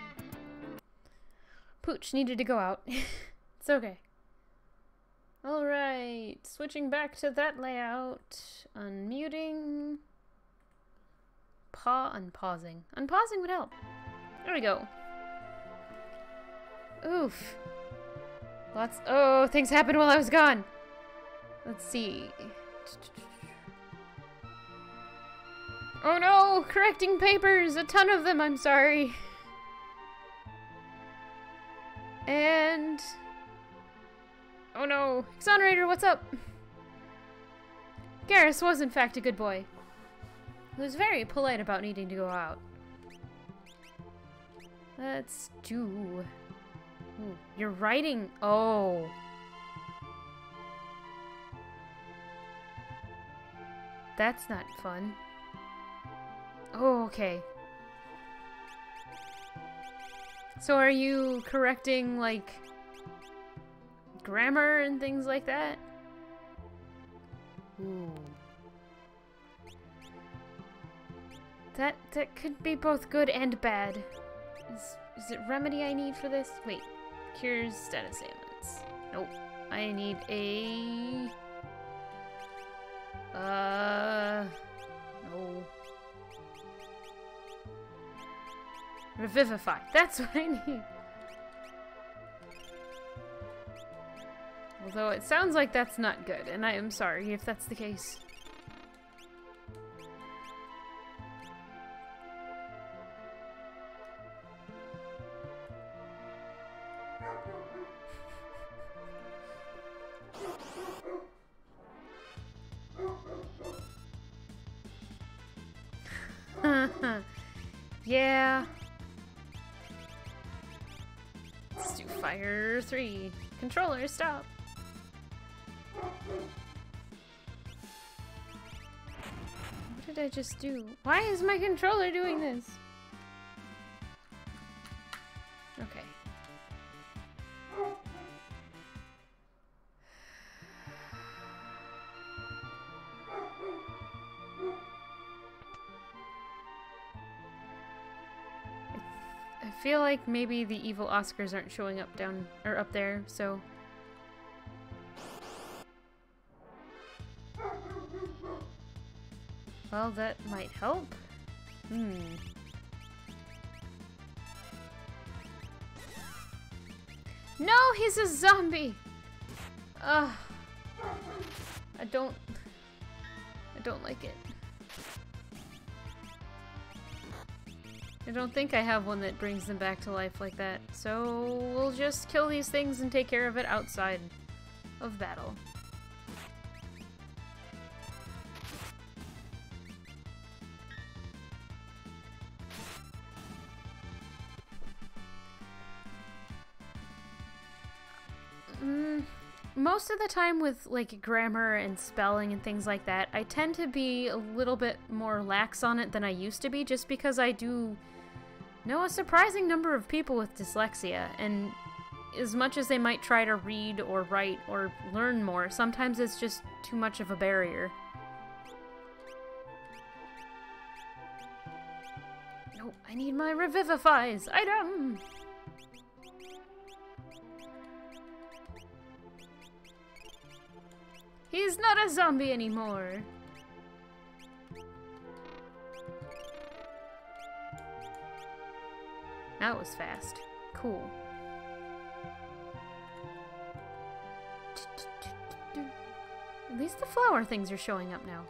Pooch needed to go out. It's okay. Alright, switching back to that layout. Unmuting. Unpausing. Unpausing would help. There we go. Oof. Oh, things happened while I was gone. Let's see. Oh no! Correcting papers! A ton of them, I'm sorry. And... oh no! Exonerator, what's up? Garrus was in fact a good boy. He was very polite about needing to go out. Let's do... ooh, you're writing... oh. That's not fun. Oh, okay. So are you correcting, like, grammar and things like that? Ooh. That could be both good and bad. Is it remedy I need for this? Wait. Cures status ailments. Nope. I need a... no. Revivify. That's what I need. Although it sounds like that's not good, and I am sorry if that's the case. Yeah. Let's do fire 3. Controller, stop. What did I just do? Why is my controller doing this? Okay. I feel like maybe the evil Oscars aren't showing up down or up there, so well, that might help. No, he's a zombie. Ugh. I don't like it. I don't think I have one that brings them back to life like that, so we'll just kill these things and take care of it outside of battle. most of the time with like grammar and spelling and things like that, I tend to be a little bit more lax on it than I used to be, just because I do know a surprising number of people with dyslexia, and as much as they might try to read or write or learn more, sometimes it's just too much of a barrier. No, I need my Revivifies item! He's not a zombie anymore! That was fast. Cool. At least the flower things are showing up now.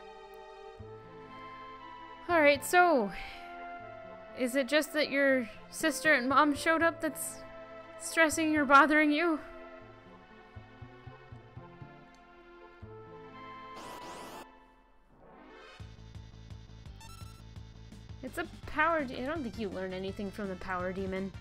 Alright, so... is it just that your sister and mom showed up that's stressing or bothering you? It's a power... I don't think you learn anything from the power demon.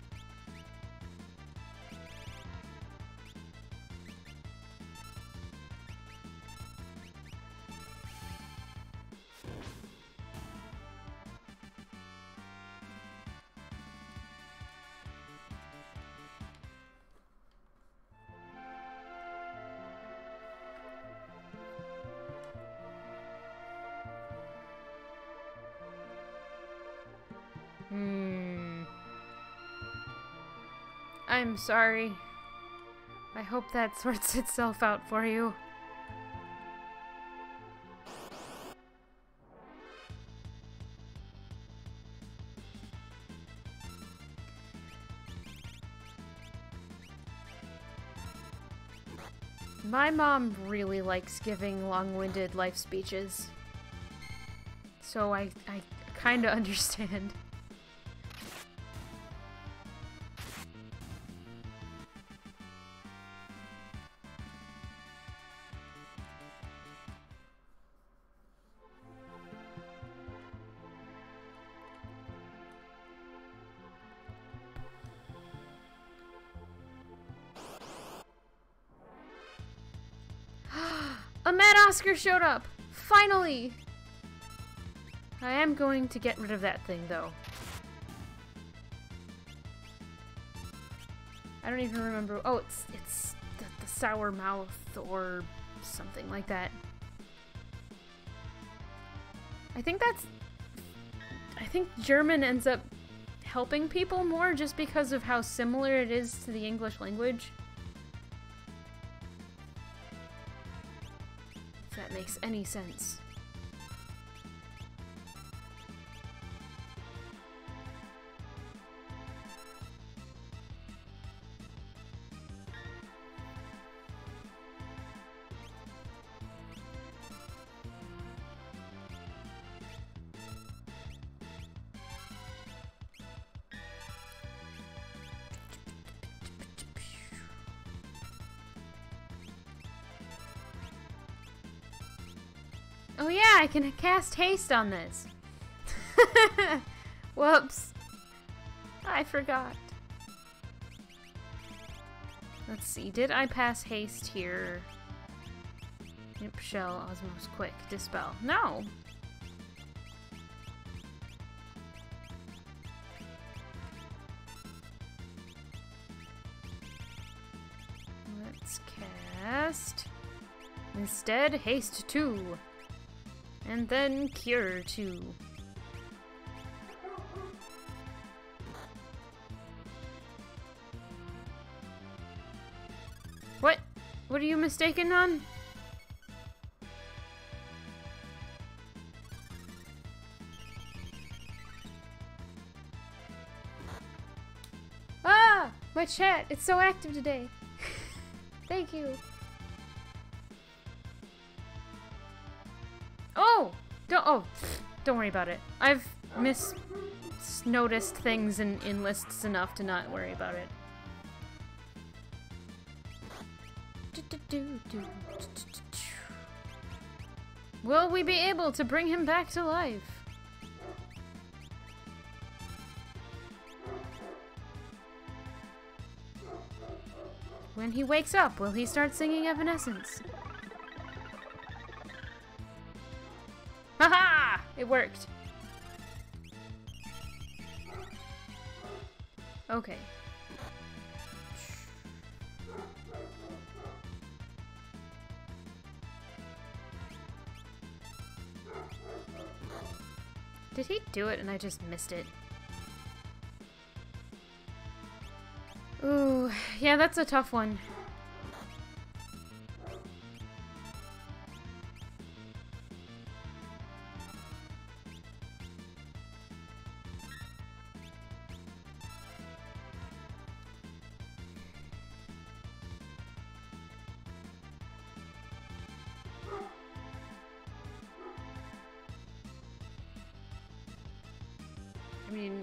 I'm sorry. I hope that sorts itself out for you. My mom really likes giving long-winded life speeches. So I kinda understand. A Mad Oscar showed up! Finally! I am going to get rid of that thing, though. I don't even remember. Oh, it's the sour mouth or something like that. I think German ends up helping people more just because of how similar it is to the English language. If that makes any sense. Oh yeah, I can cast haste on this. Whoops. I forgot. Let's see, did I pass haste here? Imp Shell, Osmos Quick, Dispel. No! Let's cast... instead, Haste 2. And then Cure 2. What? What are you mistaken on? Ah! My chat! It's so active today! Thank you! Oh! Don't worry about it. I've misnoticed things in lists enough to not worry about it. Will we be able to bring him back to life? When And he wakes up. Will he start singing Evanescence? Haha! It worked. Okay. Did he do it and I just missed it? Ooh, yeah, that's a tough one. I mean,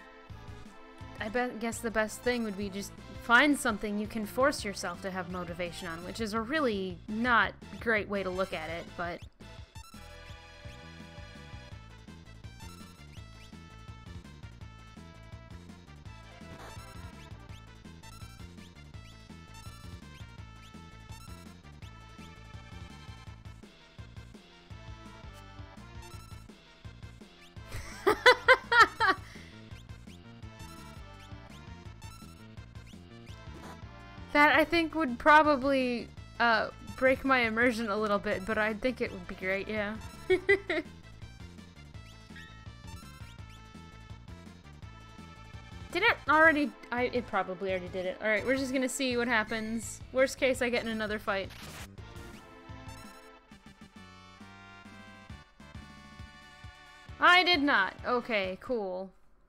guess the best thing would be just find something you can force yourself to have motivation on, which is a really not great way to look at it, but... That, I think, would probably break my immersion a little bit, but I think it would be great, yeah. Did it already? It probably already did it. Alright, we're just gonna see what happens. Worst case, I get in another fight. I did not. Okay, cool.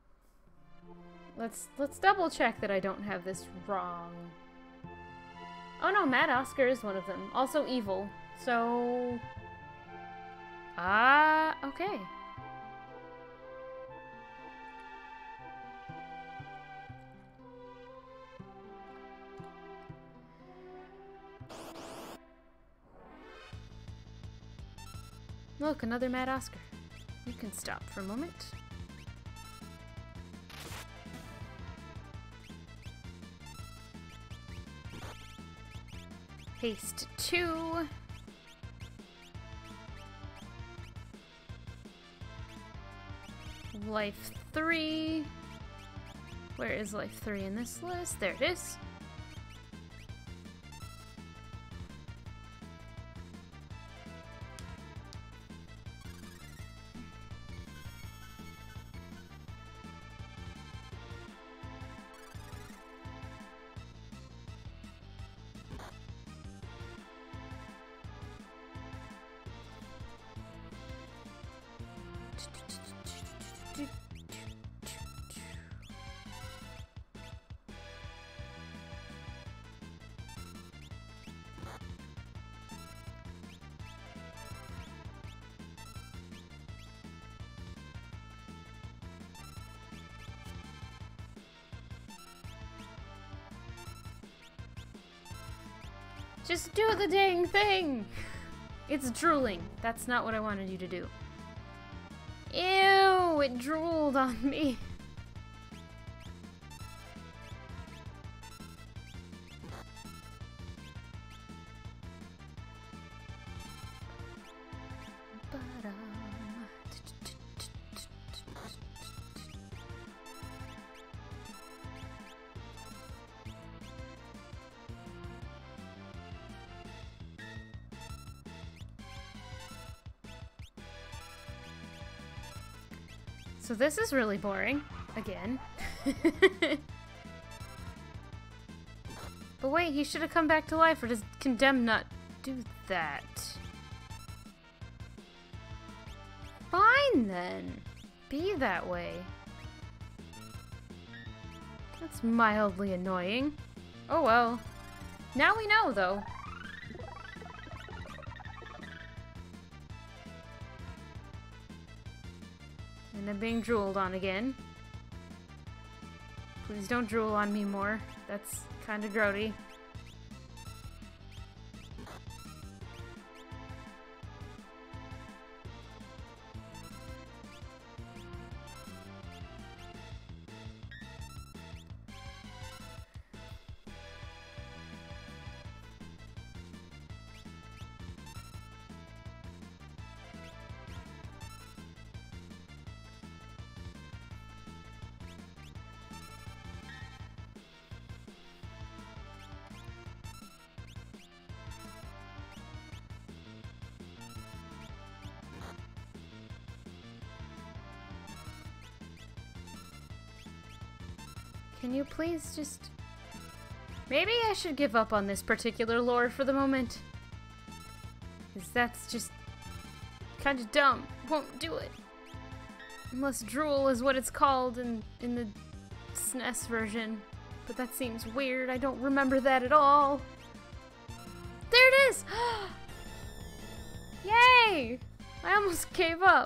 Let's double check that I don't have this wrong. Oh no, Mad Oscar is one of them. Also evil. So... okay. Look, another Mad Oscar. You can stop for a moment. Haste 2. Life 3. Where is life 3 in this list? There it is. Just do the dang thing! It's drooling. That's not what I wanted you to do. Ew! It drooled on me. So this is really boring. Again. But wait, he should have come back to life, or does Condemn not do that? Fine then. Be that way. That's mildly annoying. Oh well. Now we know, though. And I'm being drooled on again. Please don't drool on me more. That's kind of grody. Can you please just... Maybe I should give up on this particular lore for the moment. Because that's just kind of dumb. Won't do it. Unless drool is what it's called in the SNES version. But that seems weird. I don't remember that at all. There it is! Yay! I almost gave up.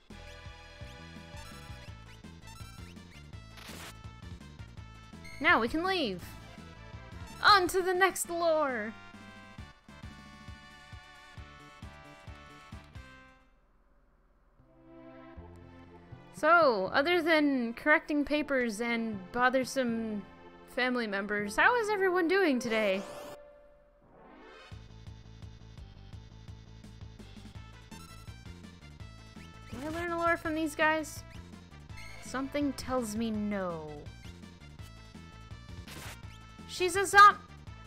Now we can leave. On to the next lore. So, other than correcting papers and bothersome family members, how is everyone doing today? Did I learn a lore from these guys? Something tells me no. She's a zombie.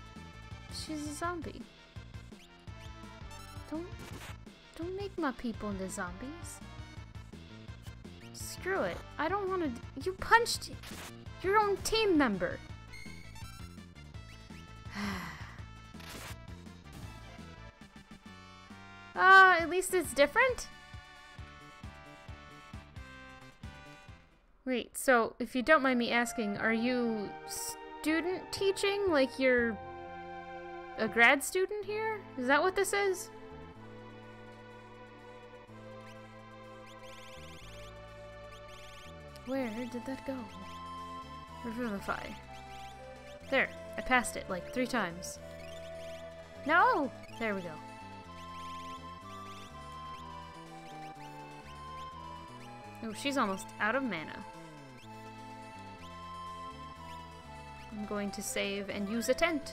Don't make my people into zombies. Screw it. I don't want to. You punched your own team member. At least it's different? Wait, so if you don't mind me asking, are you student teaching? Like you're a grad student here? Is that what this is? Where did that go? Revivify. There, I passed it like 3 times. No! There we go. Oh, she's almost out of mana. I'm going to save and use a tent.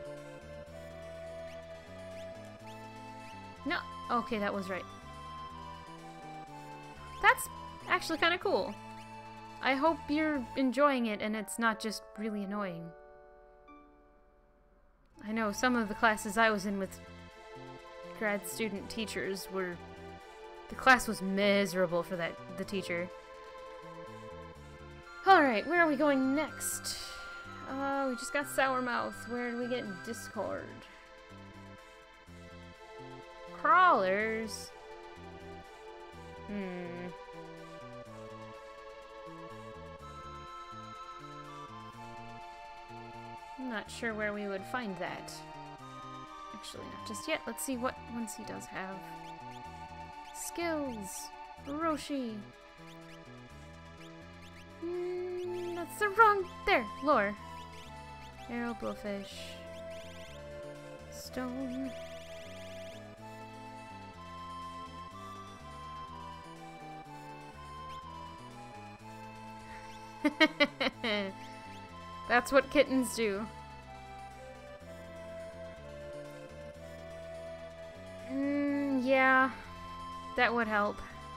No, okay, that was right. That's actually kind of cool. I hope you're enjoying it and it's not just really annoying. I know some of the classes I was in with grad student teachers were... The class was miserable for the teacher. Alright, where are we going next? We just got Sourmouth. Where do we get Discord? Crawlers? I'm not sure where we would find that. Actually, not just yet. Let's see what ones he does have. Skills. Roshi. That's the wrong... There, lore. Arrow, blowfish. Stone. That's what kittens do. Yeah. That would help.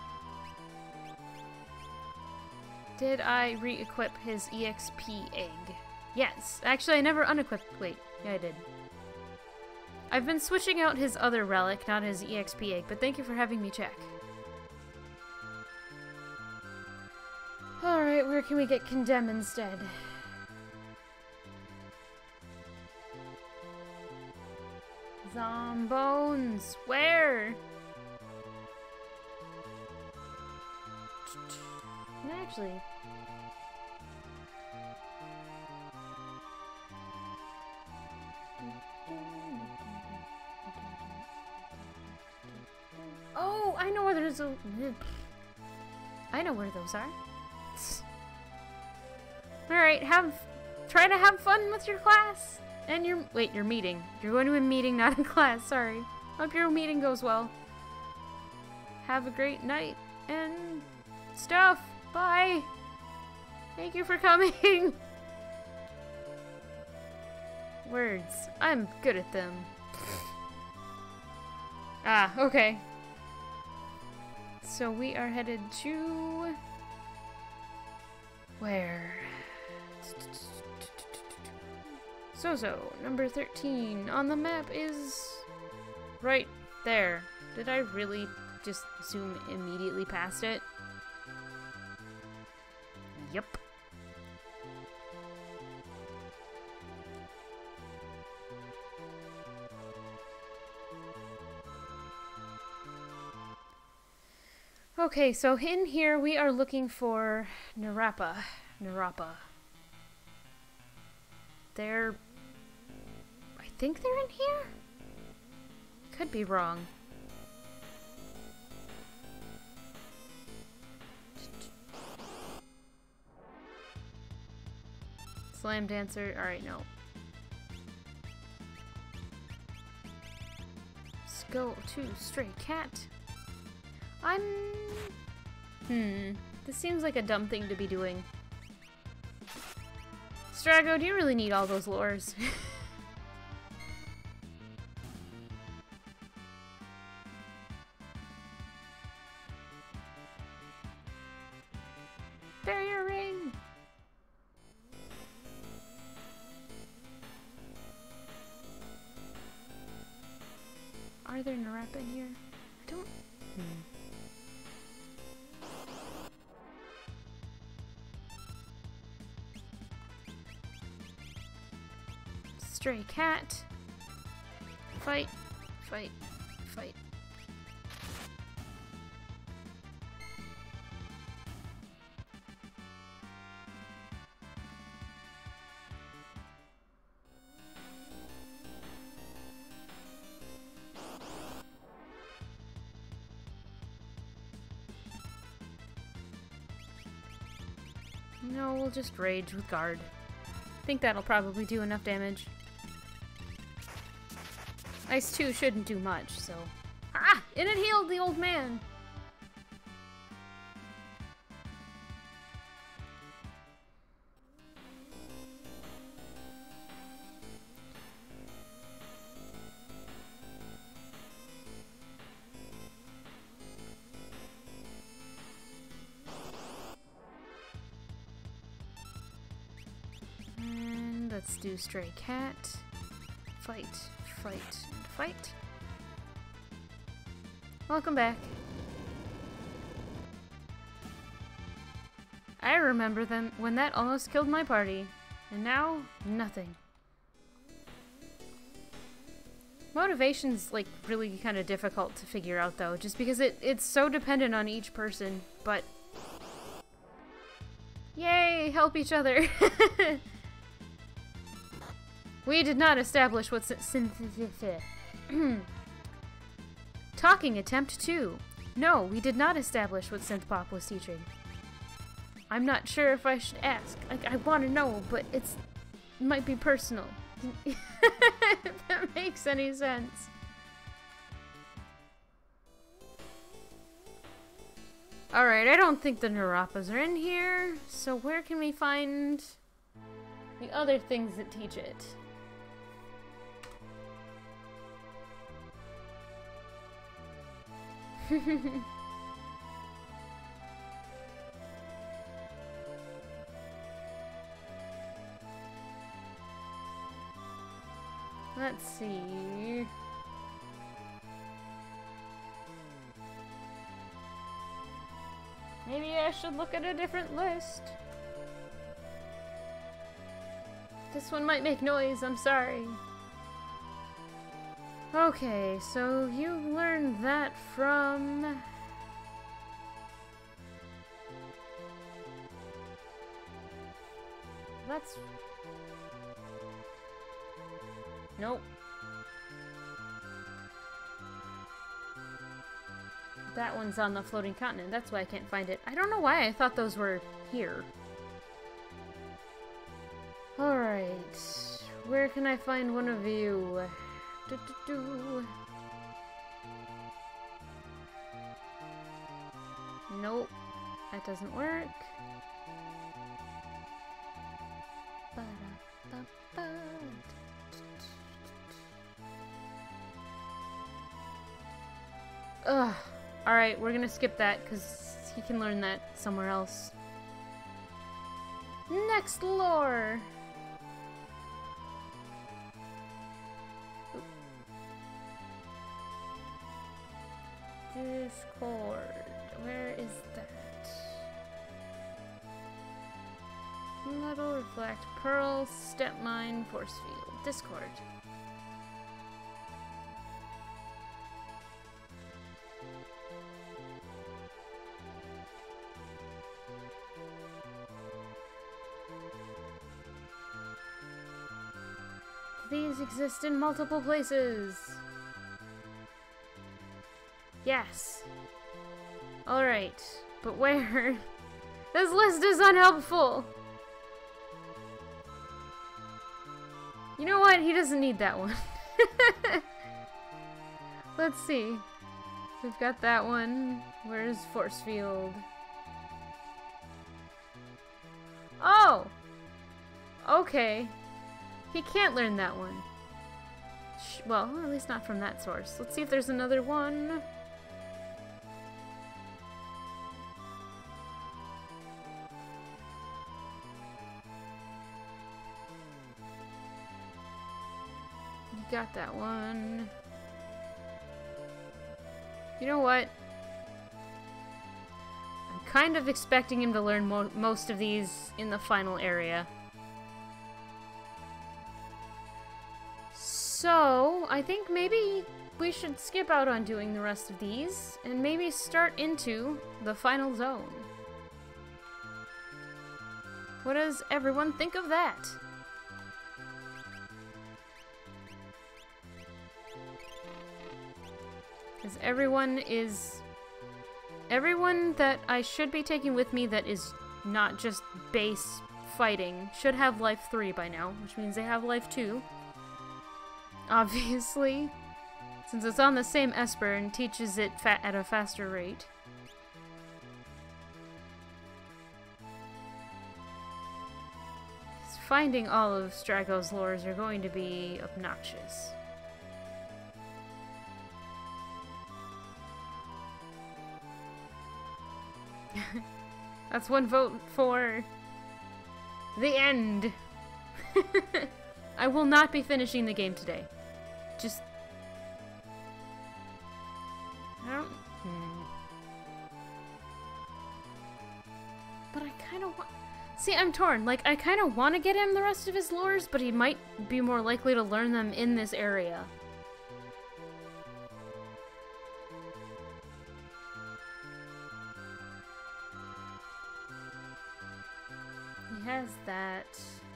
Did I re-equip his EXP egg? Yes. Actually, I never unequipped. Wait. Yeah, I did. I've been switching out his other relic, not his EXP egg, but thank you for having me check. Alright, where can we get Condemn instead? Zombones! Where? Actually... Oh, I know where there's a... I know where those are. Alright, try to have fun with your class. And your... Wait, your meeting. You're going to a meeting, not a class, sorry. Hope your meeting goes well. Have a great night, and... stuff. Bye. Thank you for coming. Words. I'm good at them. Ah, okay. So we are headed to... Where? Zozo, number 13 on the map is right there. Did I really just zoom immediately past it? Yep. Okay, so in here we are looking for Narapa. They're... I think they're in here? Could be wrong. Slam Dancer. Alright, no. Let's go to Stray Cat. This seems like a dumb thing to be doing. Strago, do you really need all those lures? Barrier ring! Are there Narapa in here? I don't... Stray Cat. Fight, fight, fight. No, we'll just rage with guard. I think that'll probably do enough damage. Ice 2 shouldn't do much, so... Ah! And it healed the old man! And let's do Stray Cat. Fight, fight, and fight. Welcome back. I remember them when that almost killed my party. And now, nothing. Motivation's like really kind of difficult to figure out though, just because it's so dependent on each person, but... Yay! Help each other! We did not establish what Talking attempt 2. No, we did not establish what Synth Pop was teaching. I'm not sure if I should ask. I want to know, but it might be personal. If that makes any sense. Alright, I don't think the Narapas are in here, so where can we find the other things that teach it? Let's see. Maybe I should look at a different list. This one might make noise, I'm sorry. Okay, so you learned that from... That's... Nope. That one's on the floating continent, that's why I can't find it. I don't know why I thought those were here. Alright, where can I find one of you? Nope, that doesn't work. Ugh. Alright, we're gonna skip that because he can learn that somewhere else. Next lore! Discord. Where is that? Metal, Reflect, Pearl, Step Mine, Force Field. Discord. these exist in multiple places. Yes. Alright, but where? This list is unhelpful. You know what? He doesn't need that one. Let's see. We've got that one. Where's Force Field? Oh! Okay. He can't learn that one. Well, at least not from that source. Let's see if there's another one. You got that one. You know what? I'm kind of expecting him to learn most of these in the final area. So, I think maybe we should skip out on doing the rest of these, and maybe start into the final zone. What does everyone think of that? Because everyone that I should be taking with me that is not just base fighting should have life 3 by now, which means they have life 2. Obviously, since it's on the same Esper and teaches it at a faster rate. Finding all of Strago's lures are going to be obnoxious. That's one vote for the end. I will not be finishing the game today. Just... I don't... But I kind of want... See, I'm torn. Like, I kind of want to get him the rest of his lures, but he might be more likely to learn them in this area. He has that.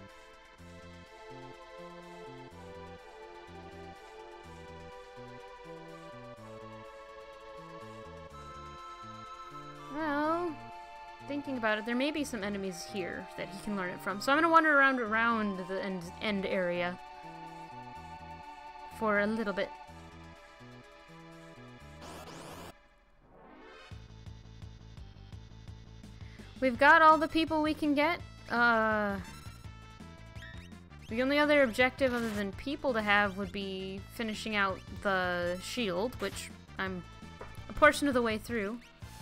Well, thinking about it, there may be some enemies here that he can learn it from. So I'm gonna wander around the end area for a little bit. We've got all the people we can get. The only other objective other than people to have would be finishing out the shield, which I'm a portion of the way through.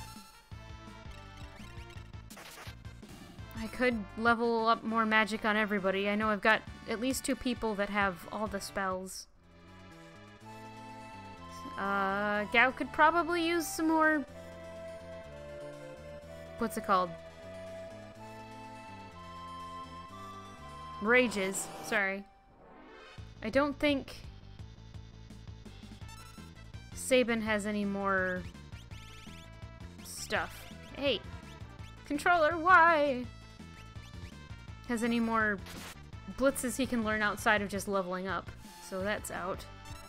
I could level up more magic on everybody. I know I've got at least 2 people that have all the spells. Gao could probably use some more... What's it called? Rages. Sorry. I don't think Sabin has any more stuff. Hey! Controller, why? Has any more blitzes he can learn outside of just leveling up. So that's out.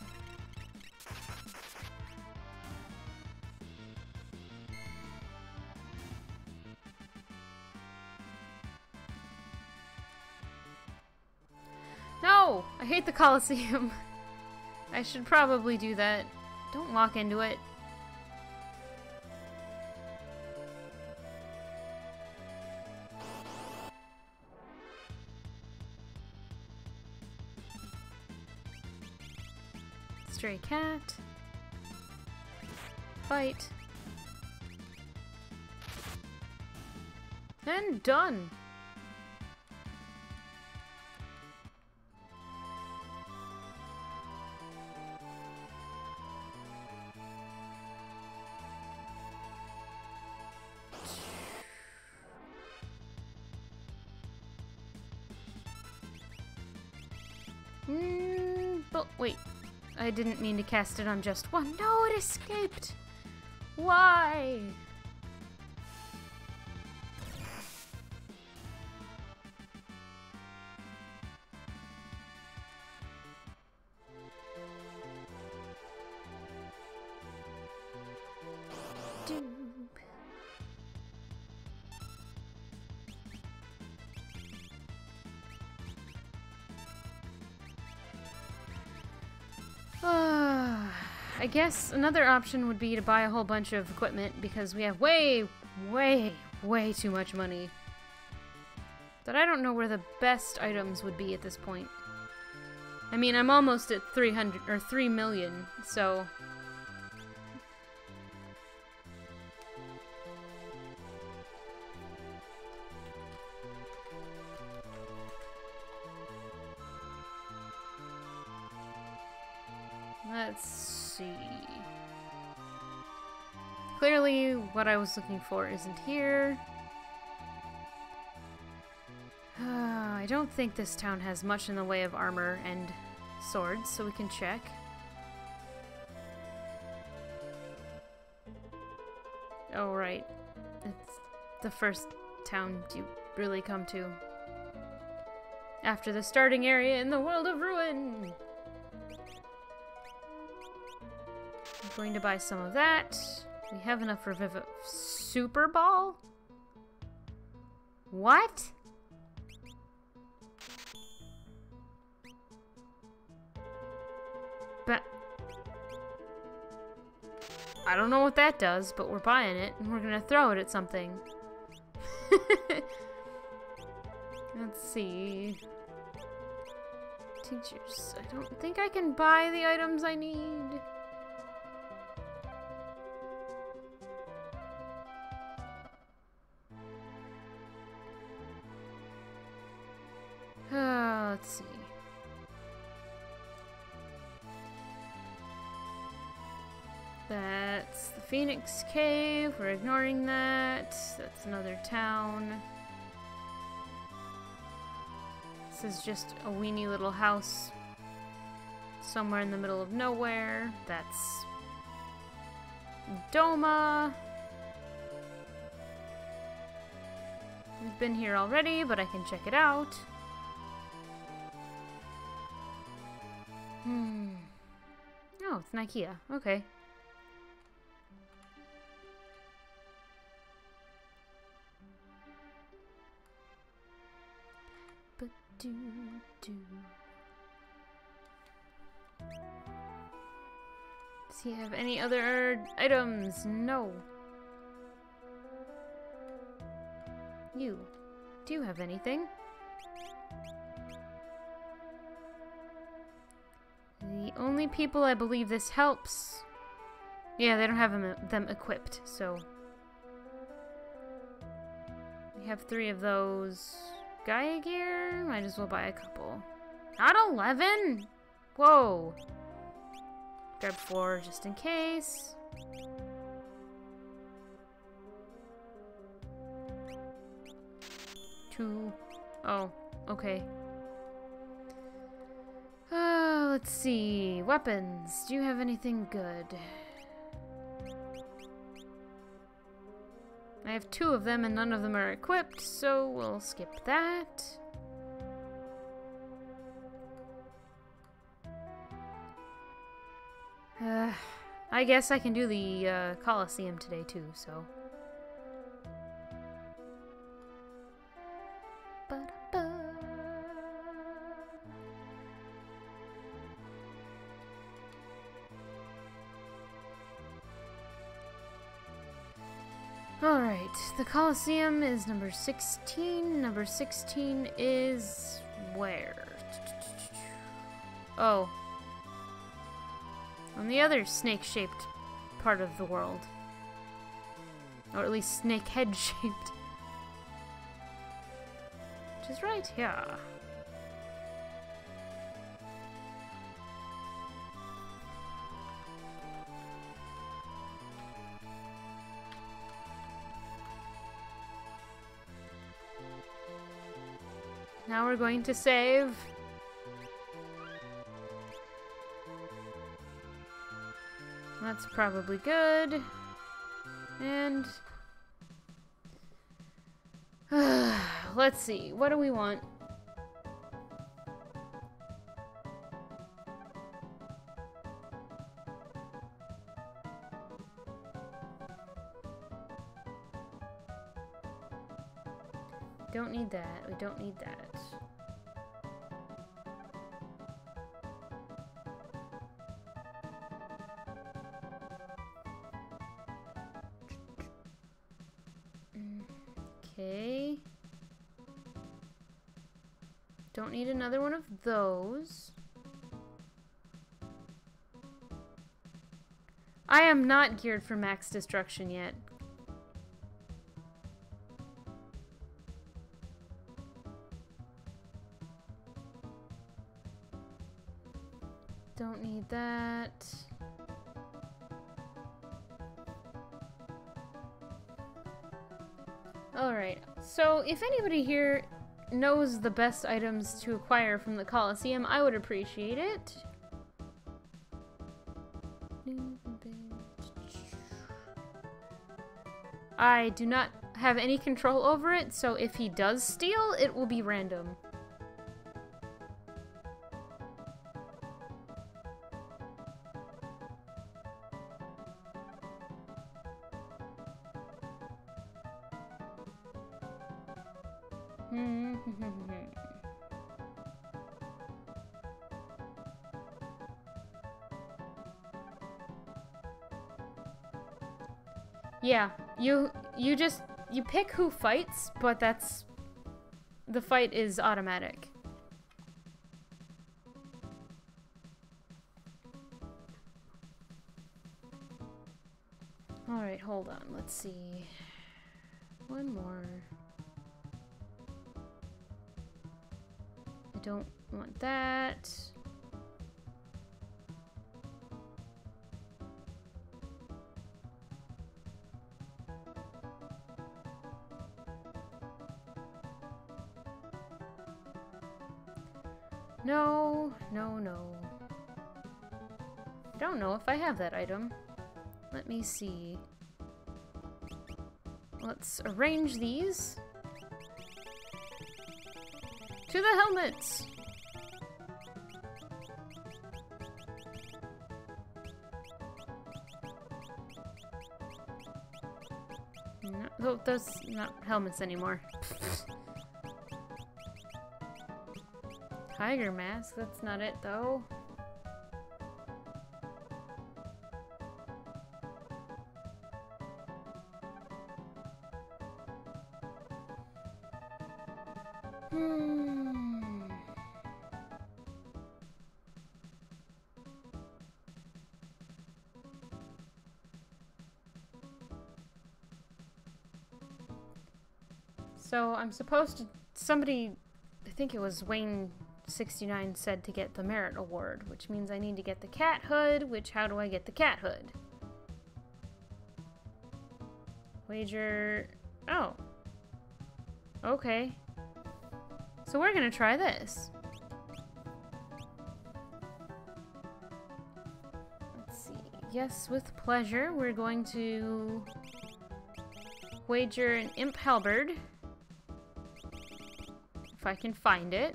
No! I hate the Colosseum. I should probably do that. Don't walk into it. Stray cat. Fight. And done. But wait. I didn't mean to cast it on just one. No, it escaped! Why? I guess another option would be to buy a whole bunch of equipment because we have way, way, way too much money. But I don't know where the best items would be at this point. I mean, I'm almost at 300 or 3 million, so let's see. Clearly, what I was looking for isn't here. I don't think this town has much in the way of armor and swords, so we can check. Oh, right. It's the first town you really come to. After the starting area in the World of Ruin! I'm going to buy some of that. We have enough for Super Ball? What? But I don't know what that does, but we're buying it and we're gonna throw it at something. Let's see. Teachers. I don't think I can buy the items I need. Let's see. That's the Phoenix Cave. We're ignoring that. That's another town. This is just a weeny little house somewhere in the middle of nowhere. That's Doma. We've been here already, but I can check it out. Oh, it's an IKEA. Okay. But do. Does he have any other items? No. You. Do you have anything? The only people I believe this helps... Yeah, they don't have them equipped, so... We have 3 of those. Gaia gear? Might as well buy a couple. Not 11? Whoa. Grab 4 just in case. Two. Oh, okay. Let's see. Weapons. Do you have anything good? I have 2 of them and none of them are equipped, so we'll skip that. I guess I can do the Colosseum today too, so... Alright, the Colosseum is number 16. Number 16 is... where? Oh. On the other snake-shaped part of the world. Or at least snake-head-shaped. Which is right here. Now we're going to save. That's probably good. And... let's see. What do we want? Don't need that. We don't need that. Okay. Don't need another one of those. I am not geared for max destruction yet. Don't need that. Alright, so if anybody here knows the best items to acquire from the Colosseum, I would appreciate it. I do not have any control over it, so if he does steal, it will be random. Yeah, you pick who fights, but the fight is automatic. Alright, hold on, let's see. One more. I don't want that. No, no, no. I don't know if I have that item. Let me see. Let's arrange these. To the helmets! No, those not helmets anymore. Tiger mask, that's not it though. So I'm supposed to, somebody, I think it was Wayne69 said to get the merit award, which means I need to get the cat hood, which how do I get the cat hood? Wager, oh. Okay. So we're gonna try this. Let's see, yes, with pleasure, we're going to wager an imp halberd. If I can find it.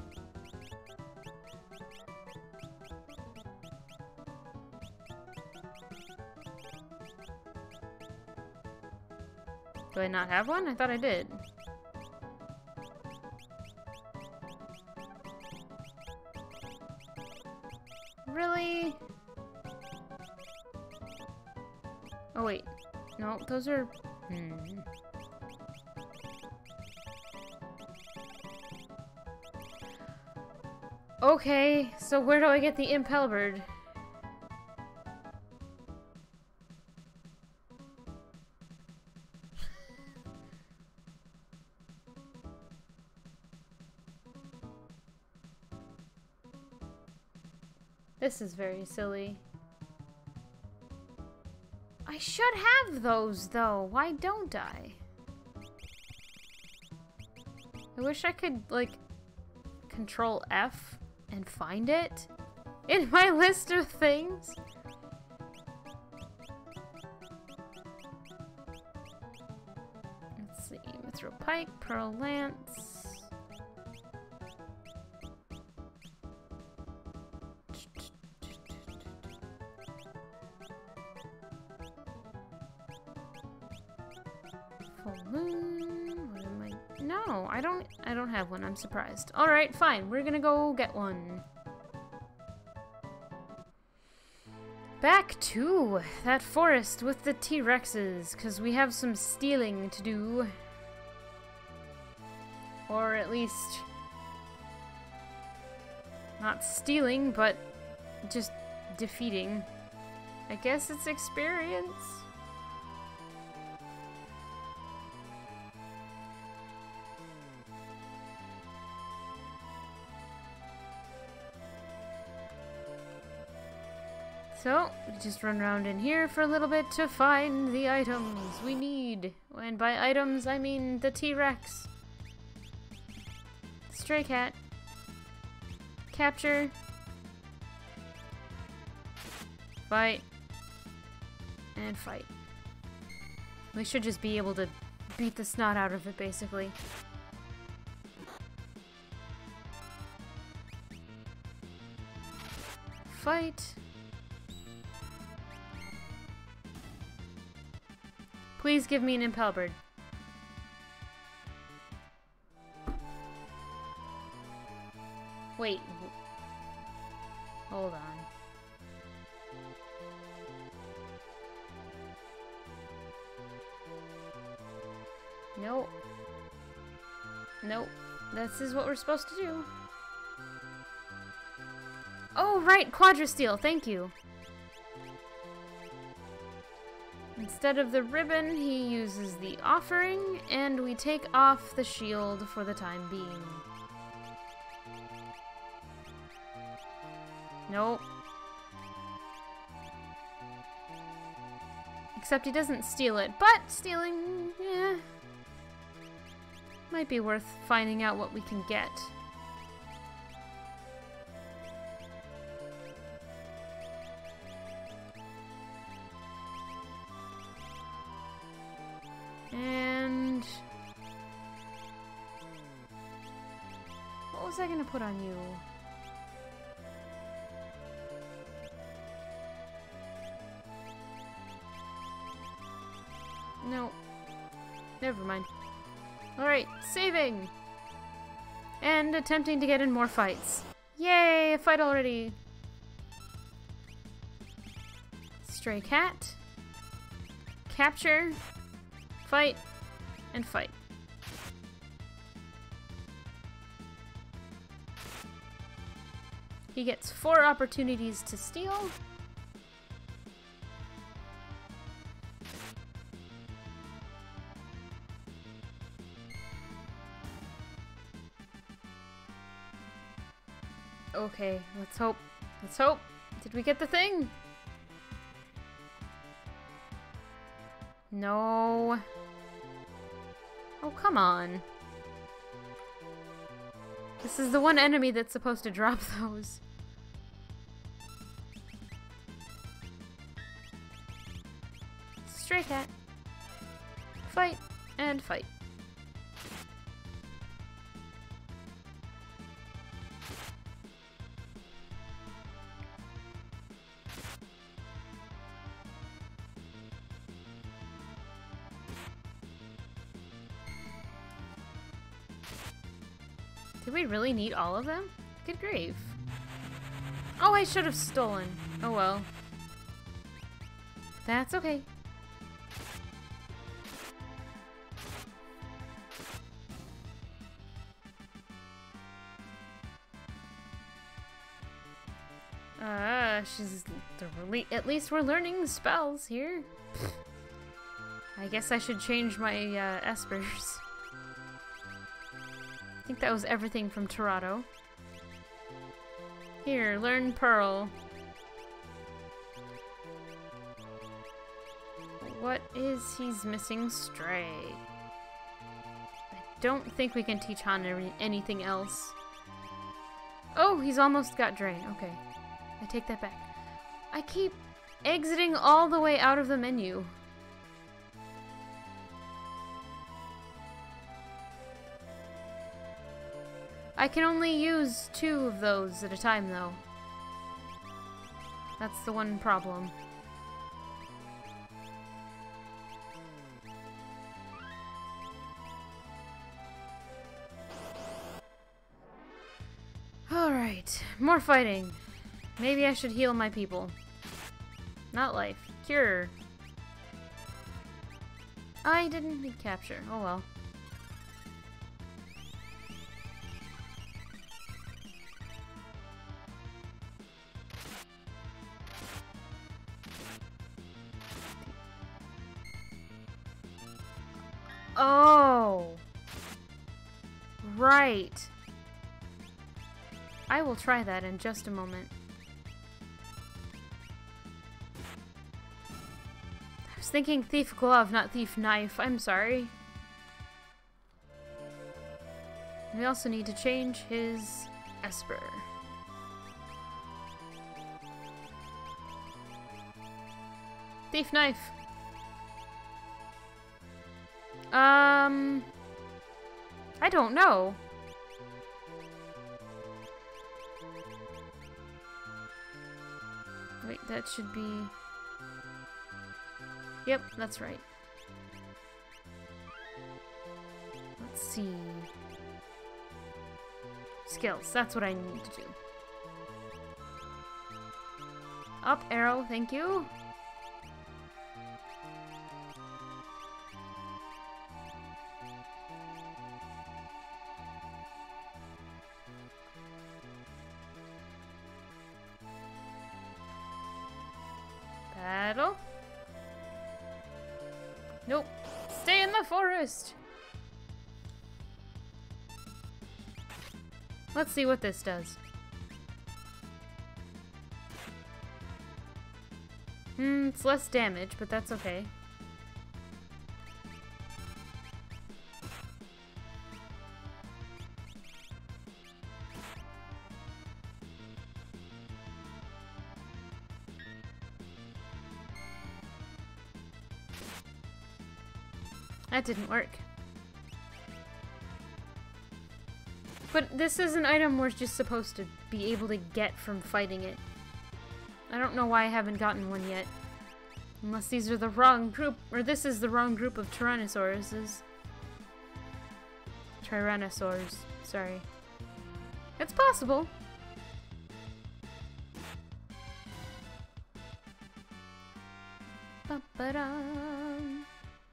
Do I not have one? I thought I did. Really? Oh wait. No, those are... Okay, so where do I get the imp halberd? This is very silly. I should have those though. Why don't I? I wish I could like Control F and find it in my list of things. Let's see, Mithril Pike, Pearl Lance. Full Moon. What am I? No, I don't have one. I'm surprised. All right, fine. We're gonna go get one. Back to that forest with the T-Rexes, because we have some stealing to do. Or at least not stealing, but just defeating. I guess it's experience. So, we just run around in here for a little bit to find the items we need. And by items, I mean the T-Rex. Stray cat. Capture. Fight. And fight. We should just be able to beat the snot out of it, basically. Fight. Please give me an Impelbird. Wait. Hold on. Nope. Nope. This is what we're supposed to do. Oh, right! Quadristeel, thank you. Instead of the ribbon, he uses the offering, and we take off the shield for the time being. Nope. Except he doesn't steal it, but stealing, yeah, might be worth finding out what we can get. And what was I gonna put on you? No. Never mind. Alright, saving! And attempting to get in more fights. Yay, a fight already! Stray cat. Capture. Fight. And fight. He gets 4 opportunities to steal. Okay, let's hope. Let's hope. Did we get the thing? No. Oh, come on. This is the one enemy that's supposed to drop those. Stray cat. Fight and fight. Did we really need all of them? Good grief. Oh, I should have stolen. Oh well. That's okay. At least we're learning spells here. I guess I should change my espers. I think that was everything from Torado. Here, learn Pearl. What is he's missing? Stray. I don't think we can teach Han anything else. Oh, he's almost got Drain. Okay. I take that back. I keep exiting all the way out of the menu. I can only use 2 of those at a time, though. That's the one problem. Alright, more fighting. Maybe I should heal my people. Not life. Cure. I didn't need capture. Oh well. Oh. Right. I will try that in just a moment. I was thinking thief glove, not thief knife. I'm sorry. We also need to change his Esper. Thief knife. I don't know. Wait, that should be... Yep, that's right. Let's see. Skills, that's what I need to do. Up arrow, thank you. Battle. Nope. Stay in the forest. Let's see what this does. It's less damage, but that's okay. That didn't work. But this is an item we're just supposed to be able to get from fighting it. I don't know why I haven't gotten one yet. Unless these are the wrong group, or this is the wrong group of Tyrannosauruses. Tyrannosaurs, sorry. It's possible. Ba-ba-dum.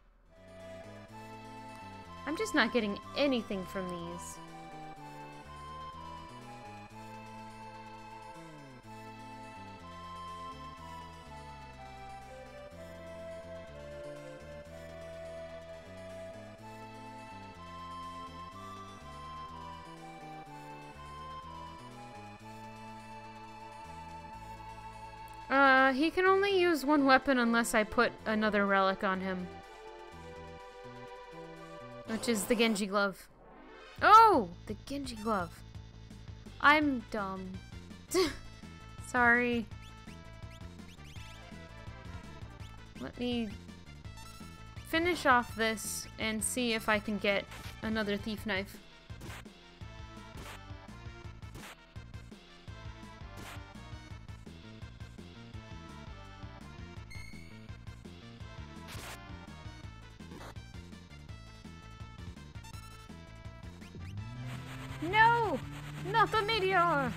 I'm just not getting anything from these. He can only use one weapon unless I put another relic on him. Which is the Genji glove. Oh! The Genji glove. I'm dumb. Sorry. Let me finish off this and see if I can get another thief knife. No! Not the meteor!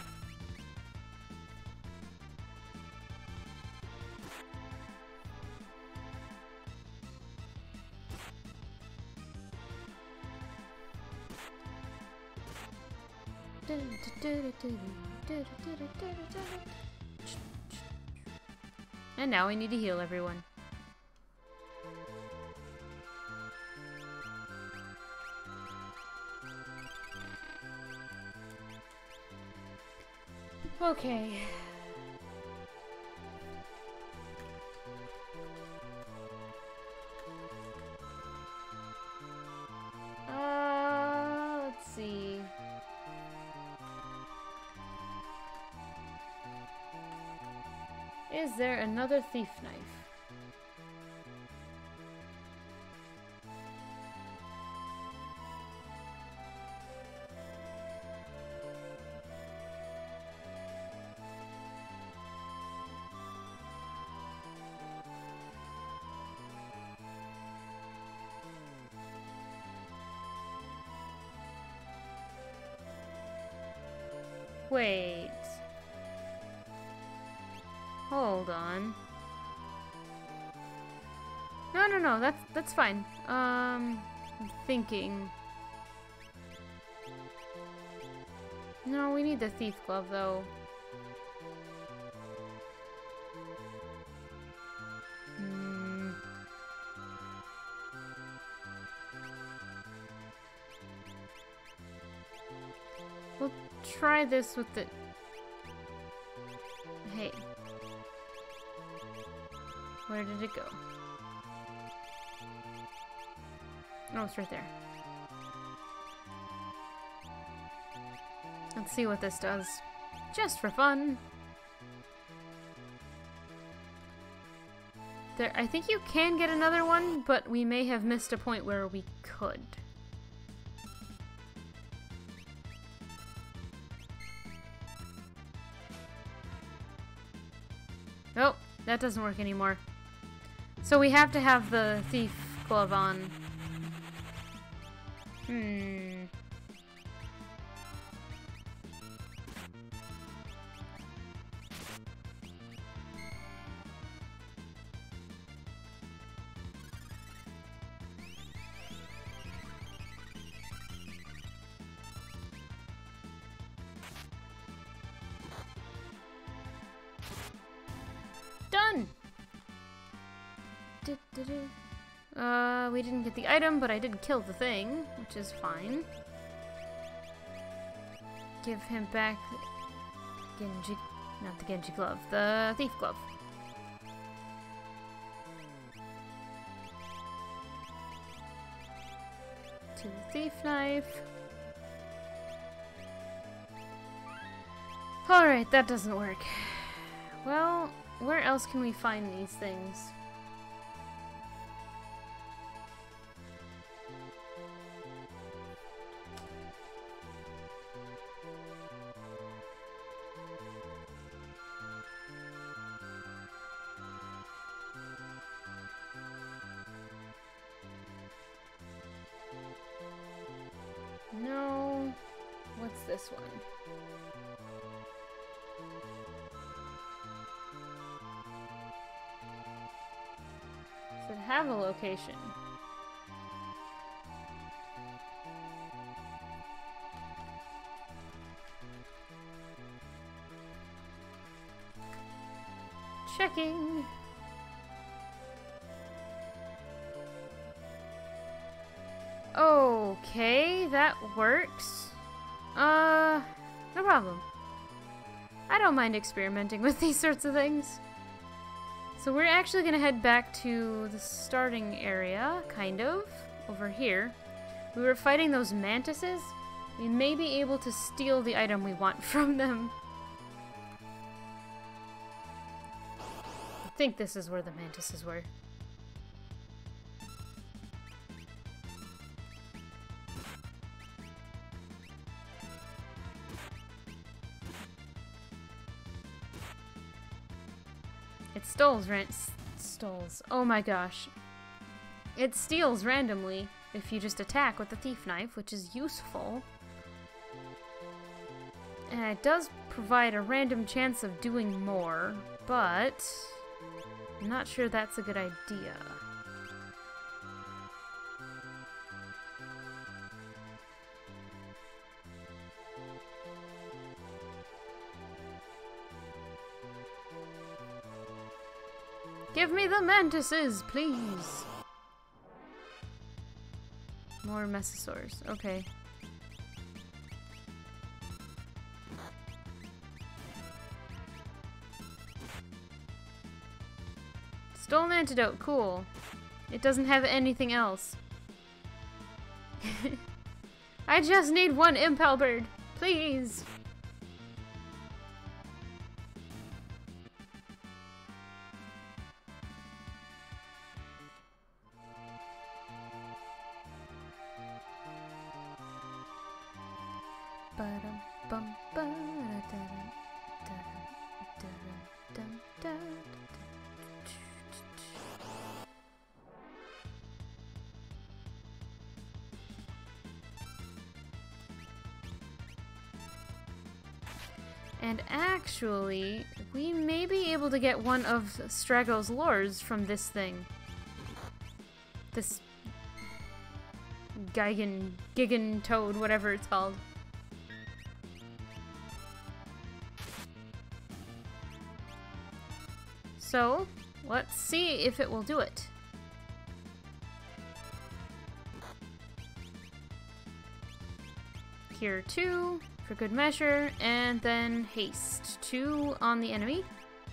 And now we need to heal everyone. Okay. Let's see. Is there another thief knife? Wait. Hold on. No, that's fine. I'm thinking. No, we need the thief glove though. We'll try this with the... Hey. Where did it go? Oh, it's right there. Let's see what this does. Just for fun. There, I think you can get another one, but we may have missed a point where we could. Oh, that doesn't work anymore. So we have to have the thief glove on. Done! We didn't get the item, but I did kill the thing, which is fine. Give him back the Genji... not the Genji glove, the thief glove. To the thief knife. Alright, that doesn't work. Well, where else can we find these things? No. What's this one? Does it have a location? Checking. Okay, that works. No problem. I don't mind experimenting with these sorts of things. So we're actually gonna head back to the starting area, kind of, over here. We were fighting those mantises. We may be able to steal the item we want from them. I think this is where the mantises were. Oh my gosh. It steals randomly if you just attack with the thief knife, which is useful. And it does provide a random chance of doing more, but I'm not sure that's a good idea. Give me the mantises, please! More mesosaurs. Okay. Stolen antidote. Cool. It doesn't have anything else. I just need one imp halberd. Please! And actually, we may be able to get one of Strago's lures from this thing. This Gigan Toad, whatever it's called. So, let's see if it will do it. Here too. for good measure, and then haste 2 on the enemy.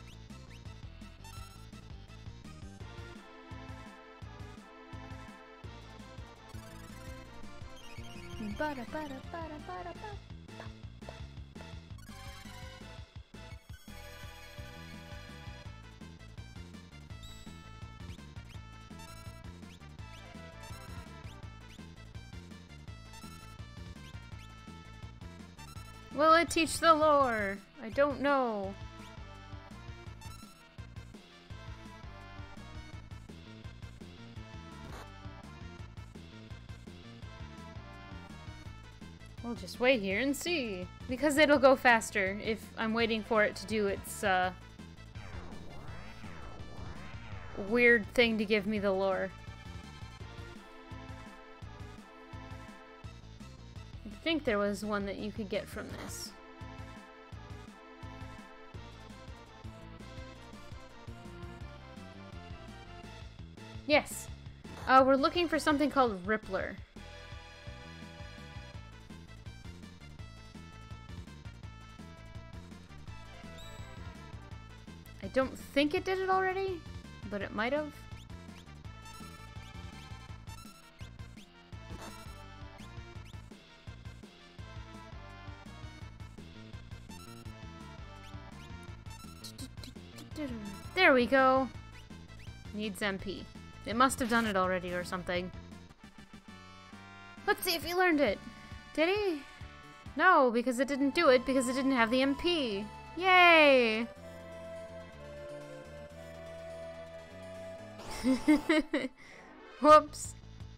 Will it teach the lore? I don't know. We'll just wait here and see. Because it'll go faster if I'm waiting for it to do its, weird thing to give me the lore. I think there was one that you could get from this. Yes. We're looking for something called Rippler. I don't think it did it already, but it might have. There we go. Needs MP. It must have done it already or something. Let's see if he learned it. Did he? No, because it didn't do it because it didn't have the MP. Yay! Whoops.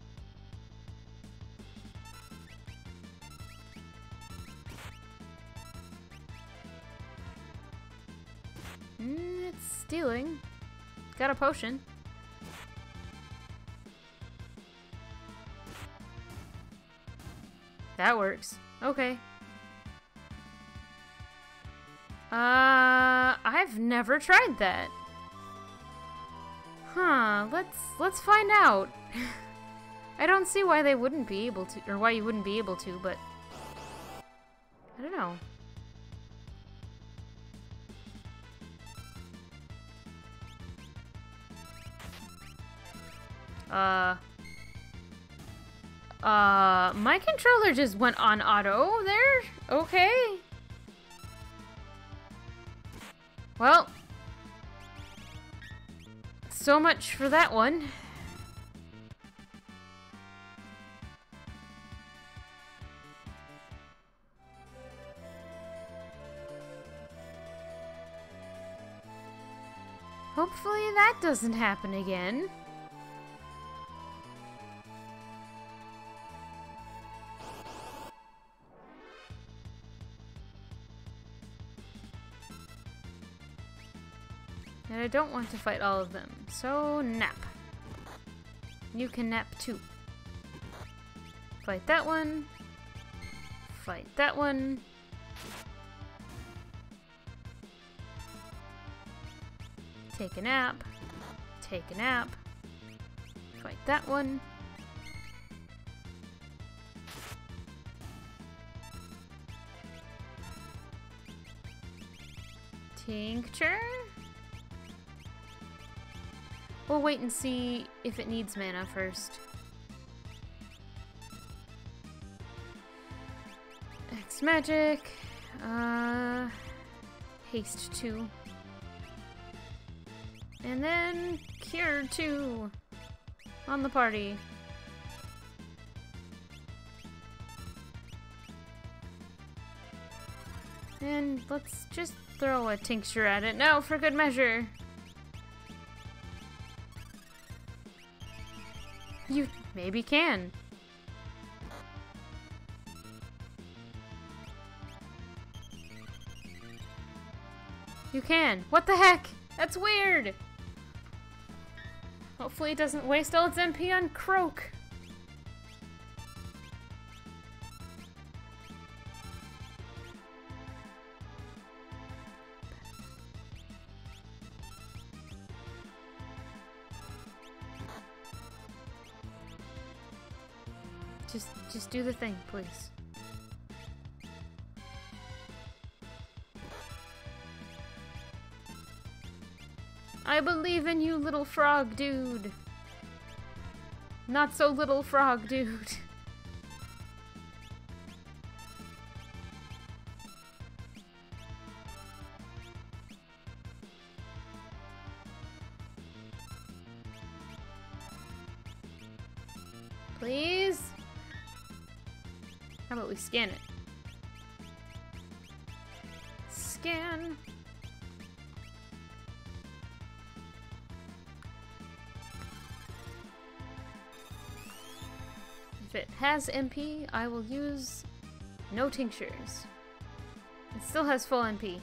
It's stealing. Got a potion. That works. Okay. I've never tried that. Huh, let's find out. I don't see why they wouldn't be able to, or why you wouldn't be able to, but I don't know. My controller just went on auto there? Okay. Well, so much for that one. Hopefully that doesn't happen again. And I don't want to fight all of them, so nap. You can nap too. Fight that one. Fight that one. Take a nap. Take a nap. Fight that one. Tincture? We'll wait and see if it needs mana first. X magic. Haste 2. And then Cure 2 on the party. And let's just throw a tincture at it now for good measure. You maybe can. You can. What the heck? That's weird. Hopefully it doesn't waste all its MP on Croak. Just do the thing, please. I believe in you, little frog dude. Not so little frog dude. Please? How about we scan it? Scan. If it has MP, I will use no tinctures. It still has full MP.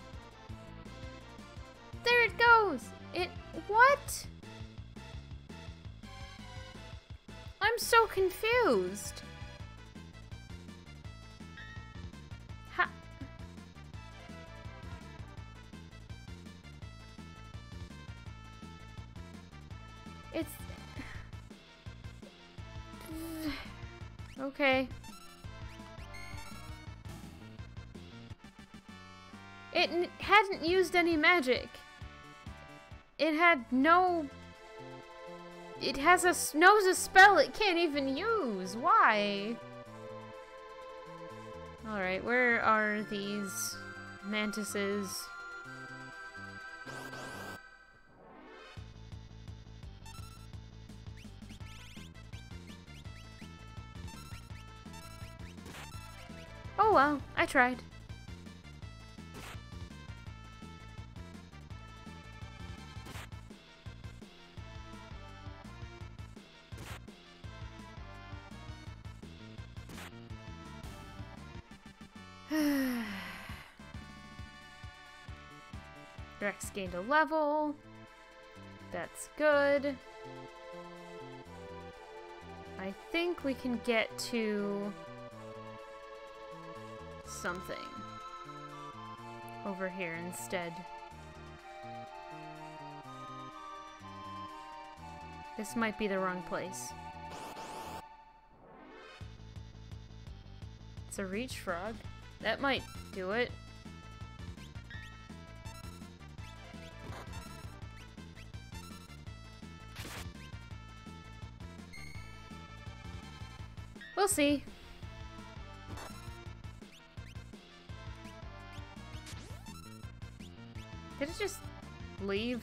There it goes! What? I'm so confused. It's... Okay. It hadn't used any magic. It had no... It has knows a spell it can't even use. Why? Alright, where are these mantises? Oh well, I tried. Rex gained a level. That's good. I think we can get to something over here instead. This might be the wrong place. It's a reach frog. That might do it. We'll see. Did it just leave?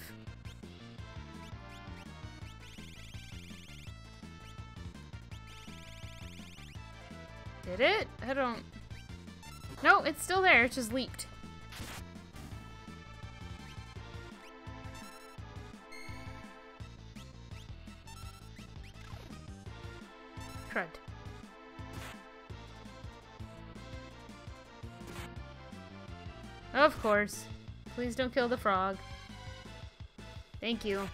Did it? I don't... No, it's still there. It just leaped. Crud. Of course. Please don't kill the frog. Thank you.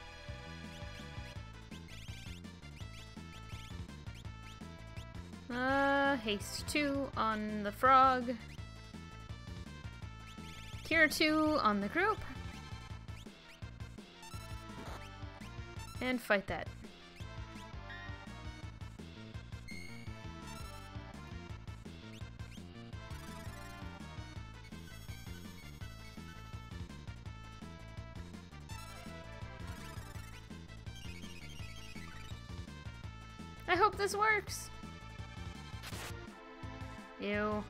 Haste 2 on the frog. Cure 2 on the group. And fight that. I hope this works. Ew.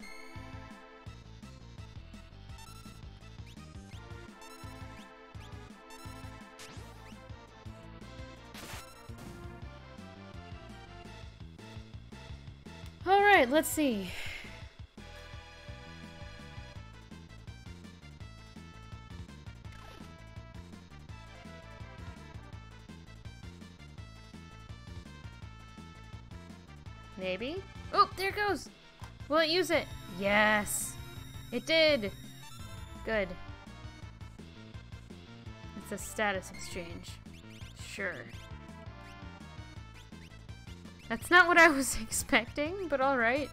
All right, let's see. Maybe? Oh, there it goes! Will it use it? Yes! It did! Good. It's a status exchange. Sure. That's not what I was expecting, but alright.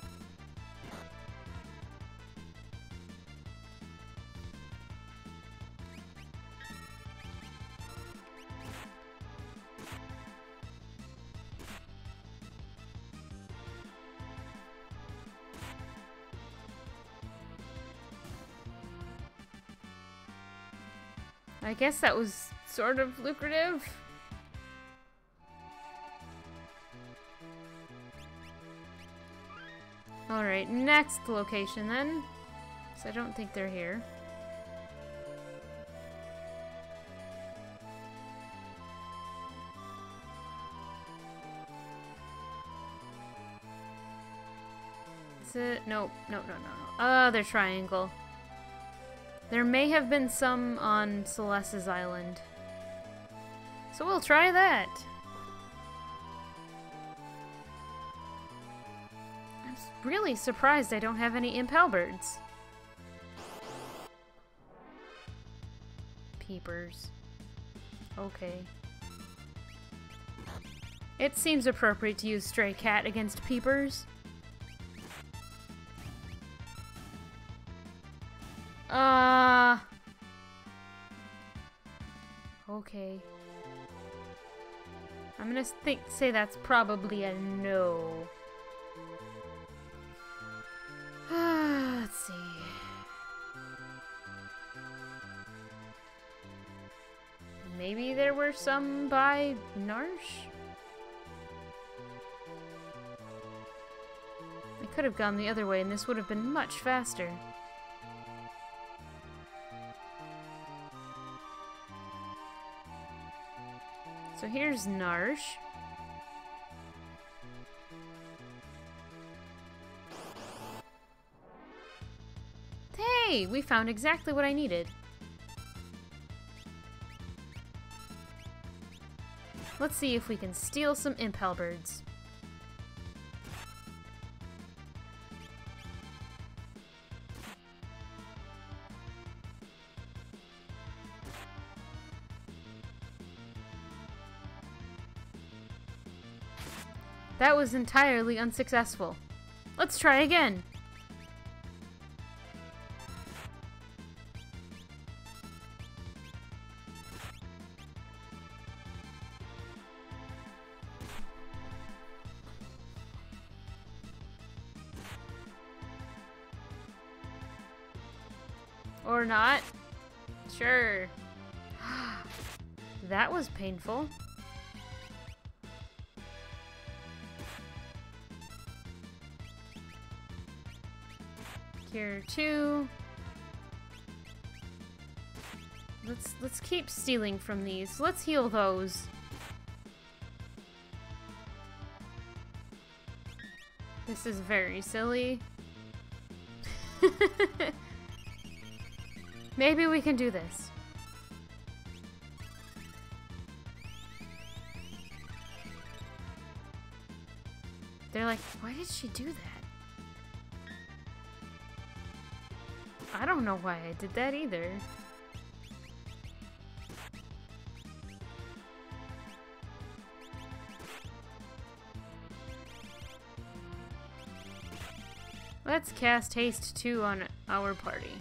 I guess that was sort of lucrative. Alright, next location then. So I don't think they're here. Is it? Nope. No. Other triangle. There may have been some on Celeste's Island. So we'll try that. I'm really surprised I don't have any imp halberds. Peepers. Okay. It seems appropriate to use Stray Cat against Peepers. Okay. I'm gonna say that's probably a no. Let's see. Maybe there were some by Narshe? I could have gone the other way and this would have been much faster. So here's Narshe. Hey, we found exactly what I needed. Let's see if we can steal some imp halberds. That was entirely unsuccessful. Let's try again. Or not. Sure. That was painful. Here too. Let's keep stealing from these. Let's heal those. This is very silly. Maybe we can do this. They're like, why did she do that? I don't know why I did that either. Let's cast Haste 2 on our party.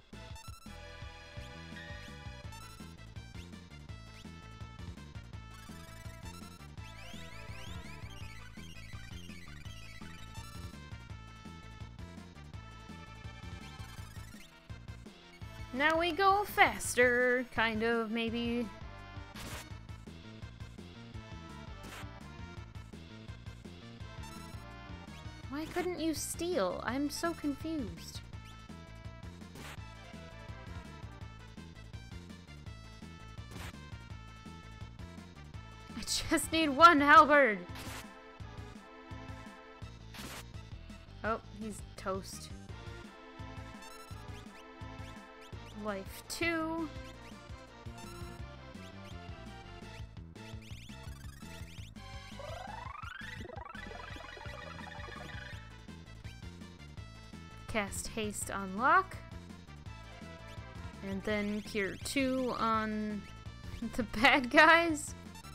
Now we go faster, kind of, maybe. Why couldn't you steal? I'm so confused. I just need one halberd! Oh, he's toast. Life 2. Cast Haste on Locke. And then Cure 2 on the bad guys.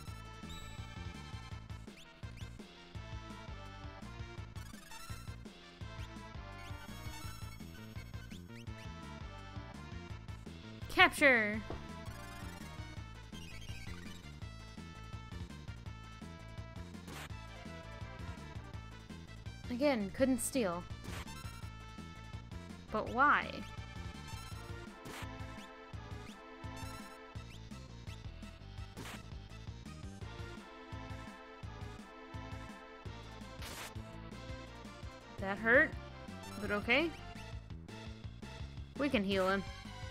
Capture! Again, couldn't steal. But why? That hurt, but okay. We can heal him.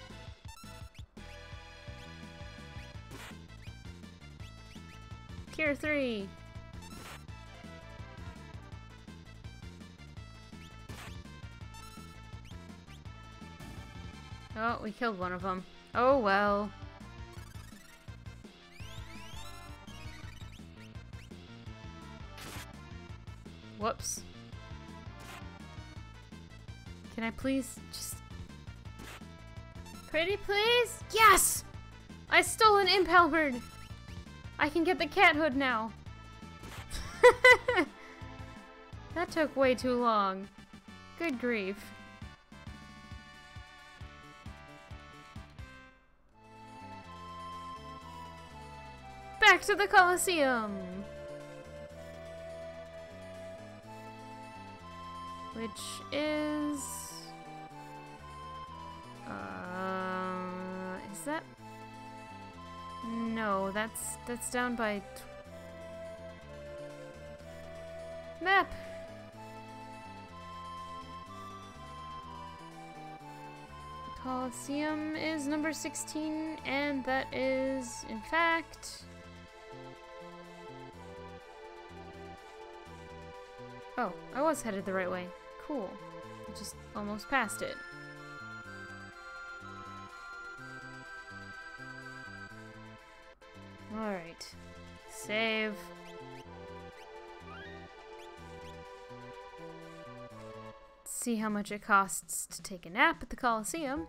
Tier 3. Oh, we killed one of them. Oh well. Whoops. Can I please just... Pretty please? Yes! I stole an imp halberd! I can get the cat hood now. That took way too long. Good grief. Back to the Colosseum! Which is... is that... No, that's down by... Map! Colosseum is number 16, and that is, in fact... Oh, I was headed the right way. Cool. I just almost passed it. Alright. Save. See how much it costs to take a nap at the Colosseum.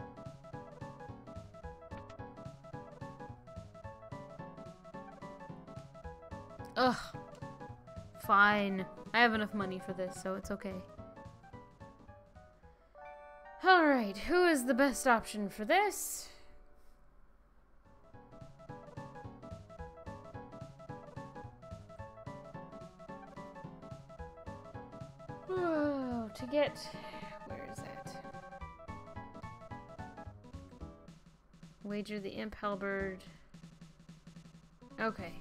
Ugh. Fine. I have enough money for this, so it's okay. Alright, who is the best option for this? Oh, to get... Where is that? Wager the imp halberd. Okay.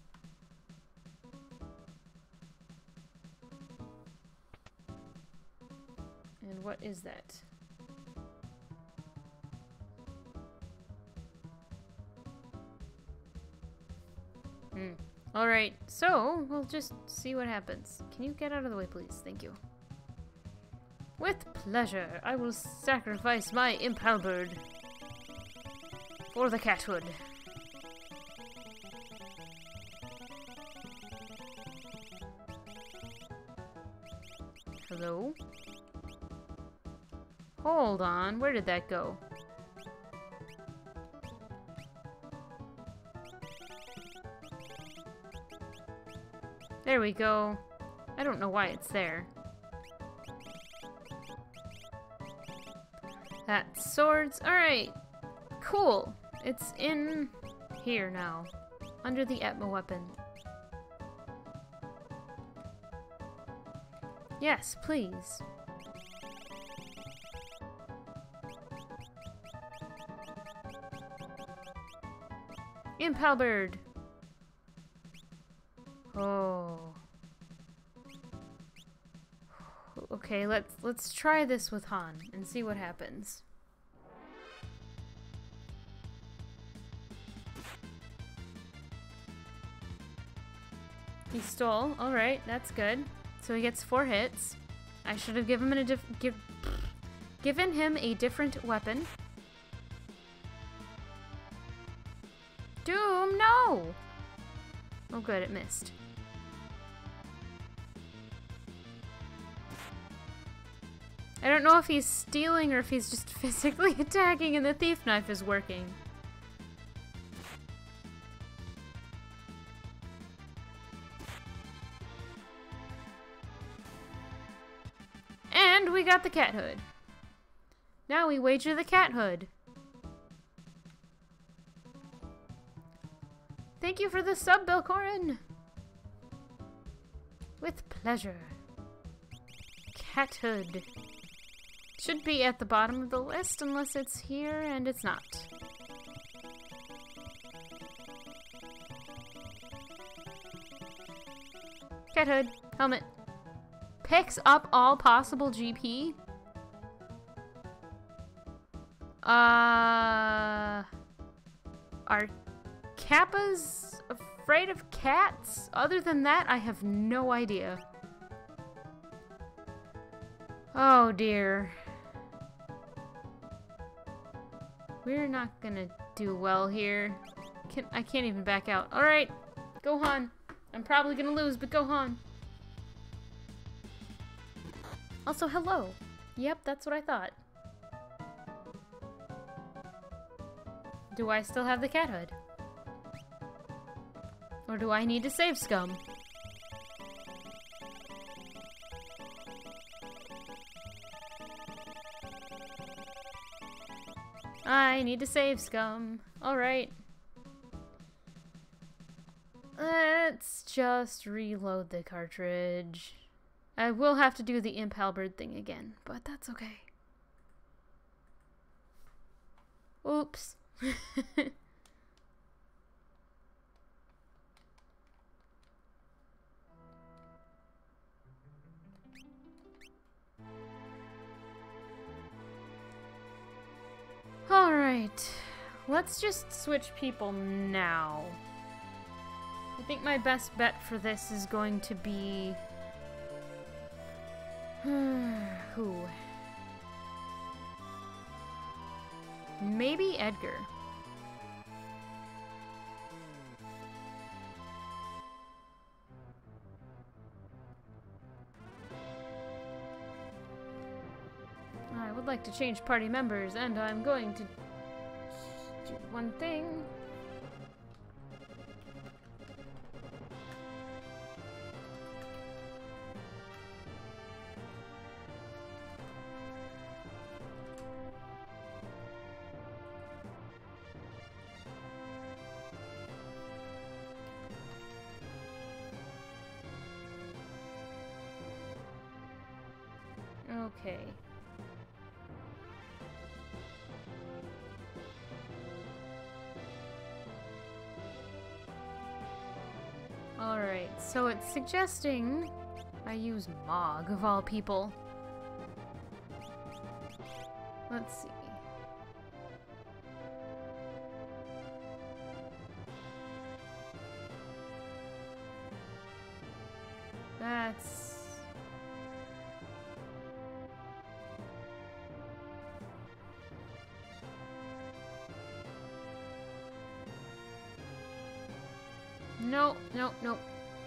And what is that? Alright, so we'll just see what happens. Can you get out of the way, please? Thank you. With pleasure, I will sacrifice my imp halberd for the cat hood. Hello? Hold on, where did that go? There we go. I don't know why it's there. That's swords. Alright. Cool. It's in here now. Under the Atma weapon. Yes, please. Imp halberd. Oh. Okay, let's try this with Han and see what happens. He stole. All right, that's good. So he gets 4 hits. I should have given him given him a different weapon. Doom, no! Oh good, it missed. I don't know if he's stealing or if he's just physically attacking and the thief knife is working. And we got the cat hood. Now we wager the cat hood. Thank you for the sub, Belcorin. With pleasure. Cat hood. Should be at the bottom of the list unless it's here, and it's not. Cat hood. Helmet. Picks up all possible GP? Are Kappas afraid of cats? Other than that, I have no idea. Oh dear. We're not gonna do well here. I can't even back out. Alright, Gohan. I'm probably gonna lose, but Gohan. Also, hello. Yep, that's what I thought. Do I still have the cat hood? Or do I need to save Scum? I need to save Scum. Alright. Let's just reload the cartridge. I will have to do the Imp Halberd thing again, but that's okay. Oops. Alright, let's just switch people now. I think my best bet for this is going to be... who? Maybe Edgar. I would like to change party members, and I'm going to do one thing. Okay. Alright, so it's suggesting I use Mog, of all people. Let's see. That's... No, no, no.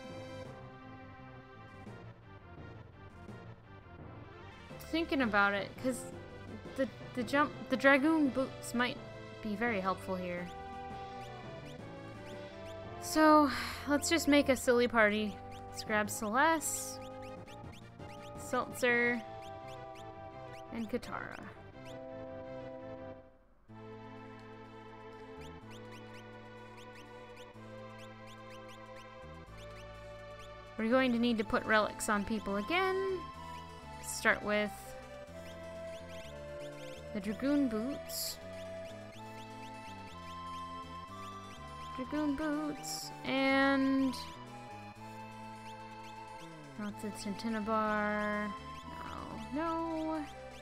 Thinking about it, because the Dragoon boots might be very helpful here. So, let's just make a silly party. Let's grab Celeste, Seltzer, and Katara. We're going to need to put relics on people again. Start with the Dragoon boots. Dragoon boots and not the Centinabar. No.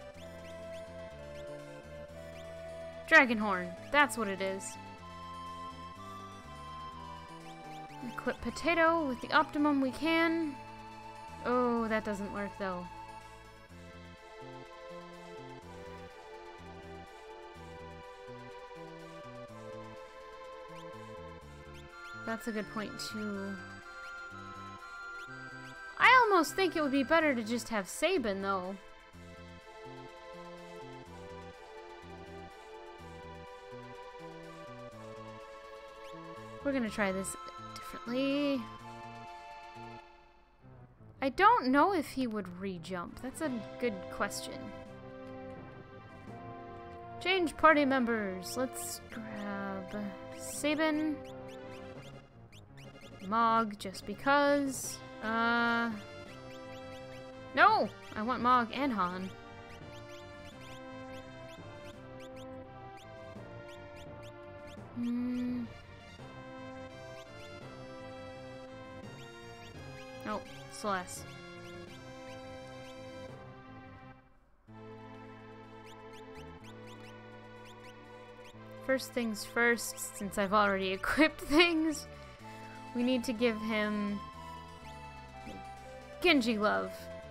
Dragonhorn. That's what it is. Equip Potato with the optimum we can. Oh, that doesn't work though. That's a good point too. I almost think it would be better to just have Sabin though. We're gonna try this differently. I don't know if he would re-jump. That's a good question. Change party members. Let's grab Sabin. Mog, just because. No! I want Mog and Han. Oh, Celeste. First things first, since I've already equipped things, we need to give him Genji Glove.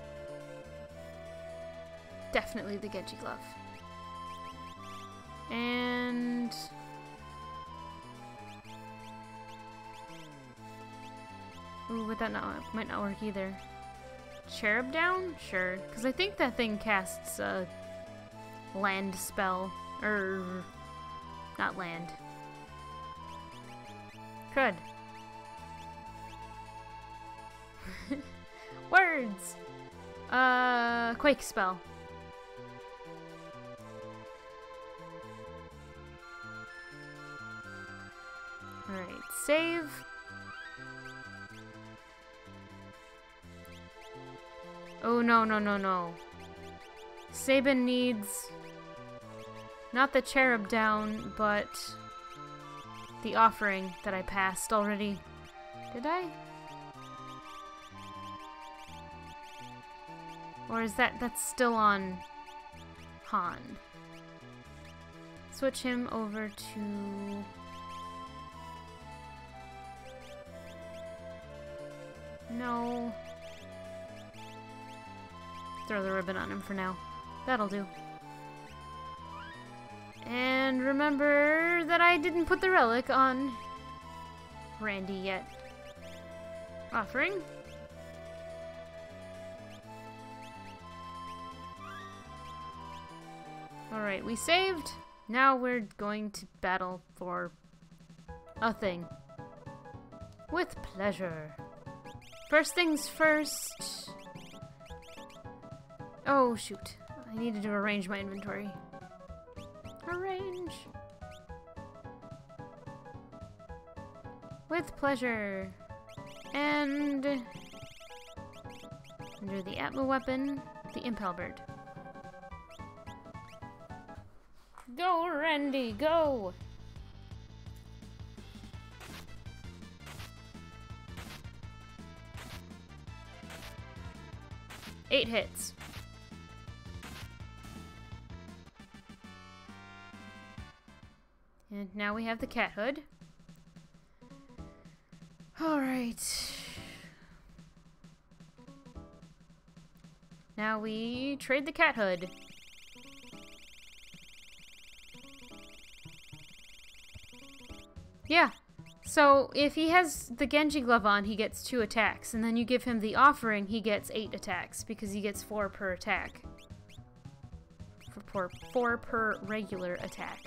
Definitely the Genji Glove. And... ooh, but that might not work either. Cherub down? Sure. Because I think that thing casts a land spell. Not land. Crud. Words! Quake spell. Alright, save. Oh, no. Sabin needs not the cherub down, but the offering that I passed already. Did I? Or is that's still on Han? Switch him over to... no. Throw the ribbon on him for now. That'll do. And remember that I didn't put the relic on Randy yet. Offering. Alright, we saved. Now we're going to battle for a thing. With pleasure. First things first. Oh, shoot. I needed to arrange my inventory. Arrange. With pleasure. And... under the Atma weapon, the Imp Halberd. Go, Randy, go! Eight hits. And now we have the cat hood. Alright. Now we trade the cat hood. Yeah. So if he has the Genji glove on, he gets 2 attacks. And then you give him the offering, he gets 8 attacks. Because he gets 4 per attack. 4 per regular attack.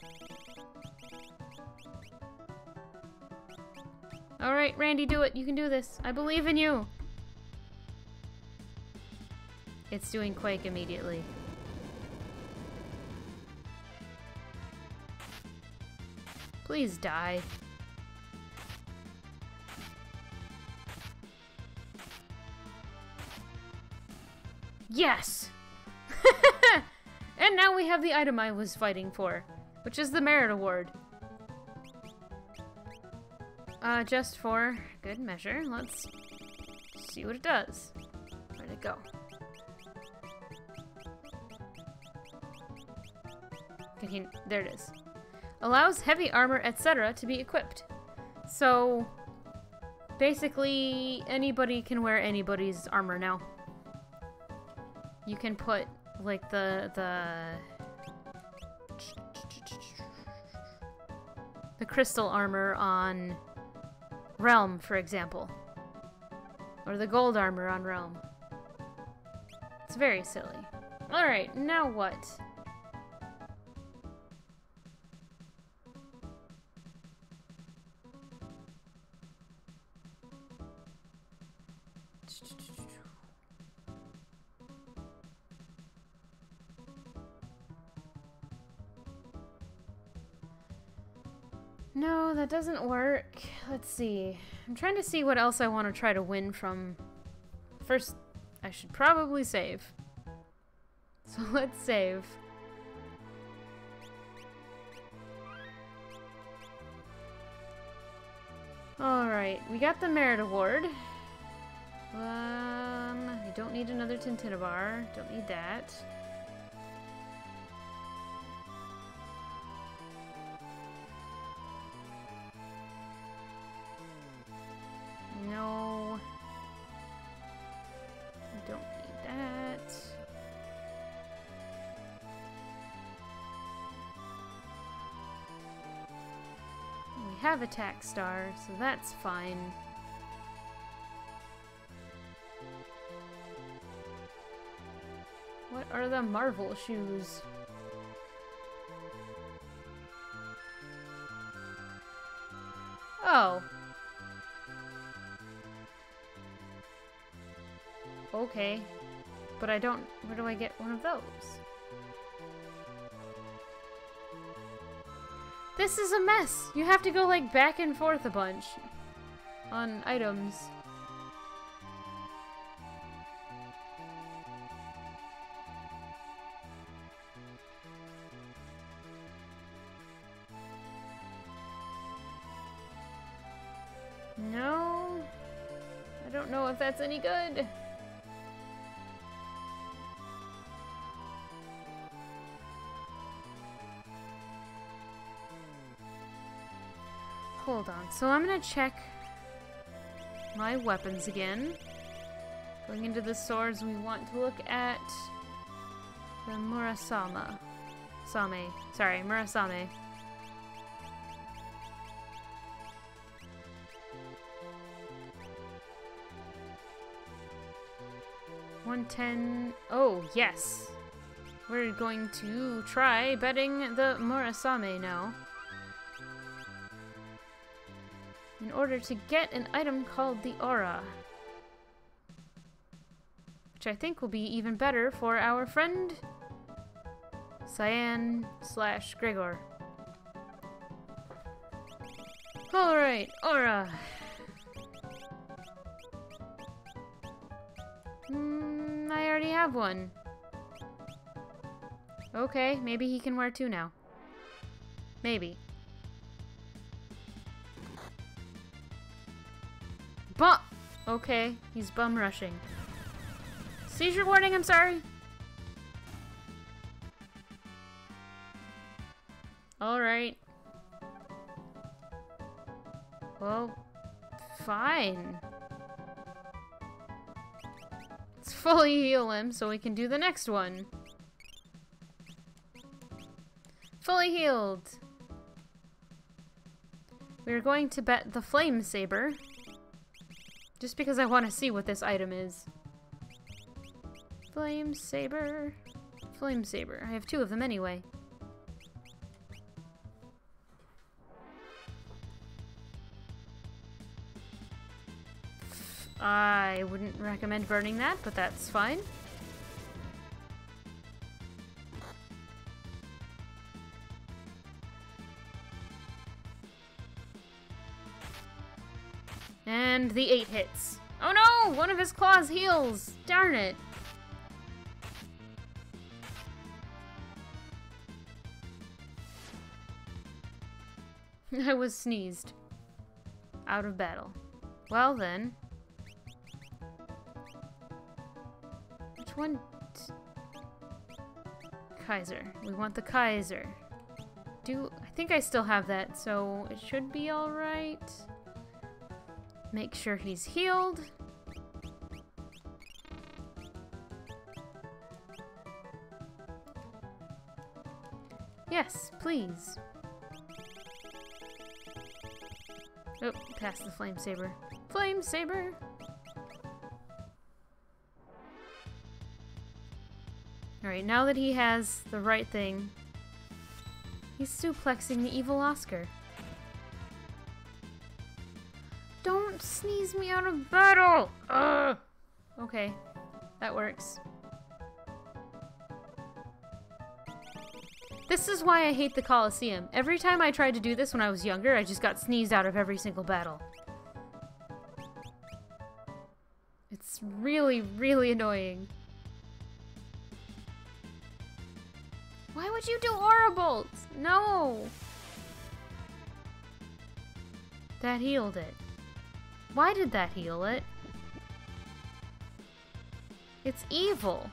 Alright, Randy, do it. You can do this. I believe in you. It's doing Quake immediately. Please die. Yes! And now we have the item I was fighting for, which is the Merit Award. Just for good measure, let's see what it does. Where'd it go? There it is. Allows heavy armor, etc. to be equipped. So, basically, anybody can wear anybody's armor now. You can put, like, the crystal armor on Realm, for example. Or the gold armor on Realm. It's very silly. Alright, now what? No, that doesn't work. Let's see. I'm trying to see what else I want to try to win from. First, I should probably save. So let's save. Alright, we got the Merit Award. I don't need another Tintinabar. Don't need that. have Attack Star, so that's fine. What are the Marvel shoes? Oh. Okay. But I don't... Where do I get one of those? This is a mess! You have to go, like, back and forth a bunch on items. No. I don't know if that's any good. Hold on. So I'm gonna check my weapons again. Going into the swords, we want to look at the Murasame. Sorry, Murasame. $110. Oh, yes. We're going to try betting the Murasame now. In order to get an item called the Aura. Which I think will be even better for our friend Cyan/Gregor. Alright, Aura. I already have one. Okay, maybe he can wear two now. Maybe. Okay, he's bum rushing. Seizure warning, I'm sorry. Alright. Well, fine. Let's fully heal him so we can do the next one. Fully healed. We're going to bet the Flame Saber. Just because I want to see what this item is. Flame Saber. Flame Saber. I have two of them anyway. I wouldn't recommend burning that, but that's fine. And the 8 hits. Oh no! One of his claws heals! Darn it! I was sneezed. Out of battle. Well then. Which one? Kaiser. We want the Kaiser. I think I still have that, so it should be alright. Make sure he's healed. Yes, please. Oh, past the Flame Saber. Flame Saber! Alright, now that he has the right thing, he's suplexing the evil Oscar. Don't sneeze me out of battle! Ugh! Okay, that works. This is why I hate the Colosseum. Every time I tried to do this when I was younger, I just got sneezed out of every single battle. It's really, really annoying. Why would you do Aura Bolt? No! That healed it. Why did that heal it? It's evil.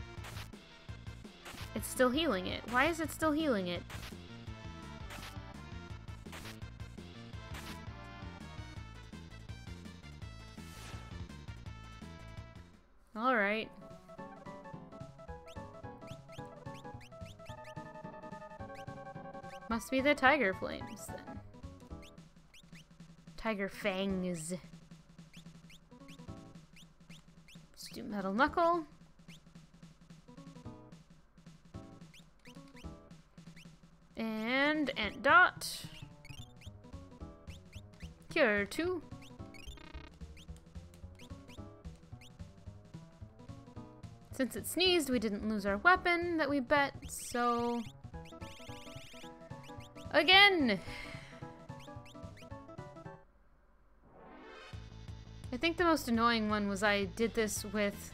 It's still healing it. Why is it still healing it? Alright. Must be the Tiger Flames, then. Tiger fangs. Let's do Metal Knuckle. And Ant Dot. Cure 2. Since it sneezed, we didn't lose our weapon that we bet, so... Again! I think the most annoying one was I did this with...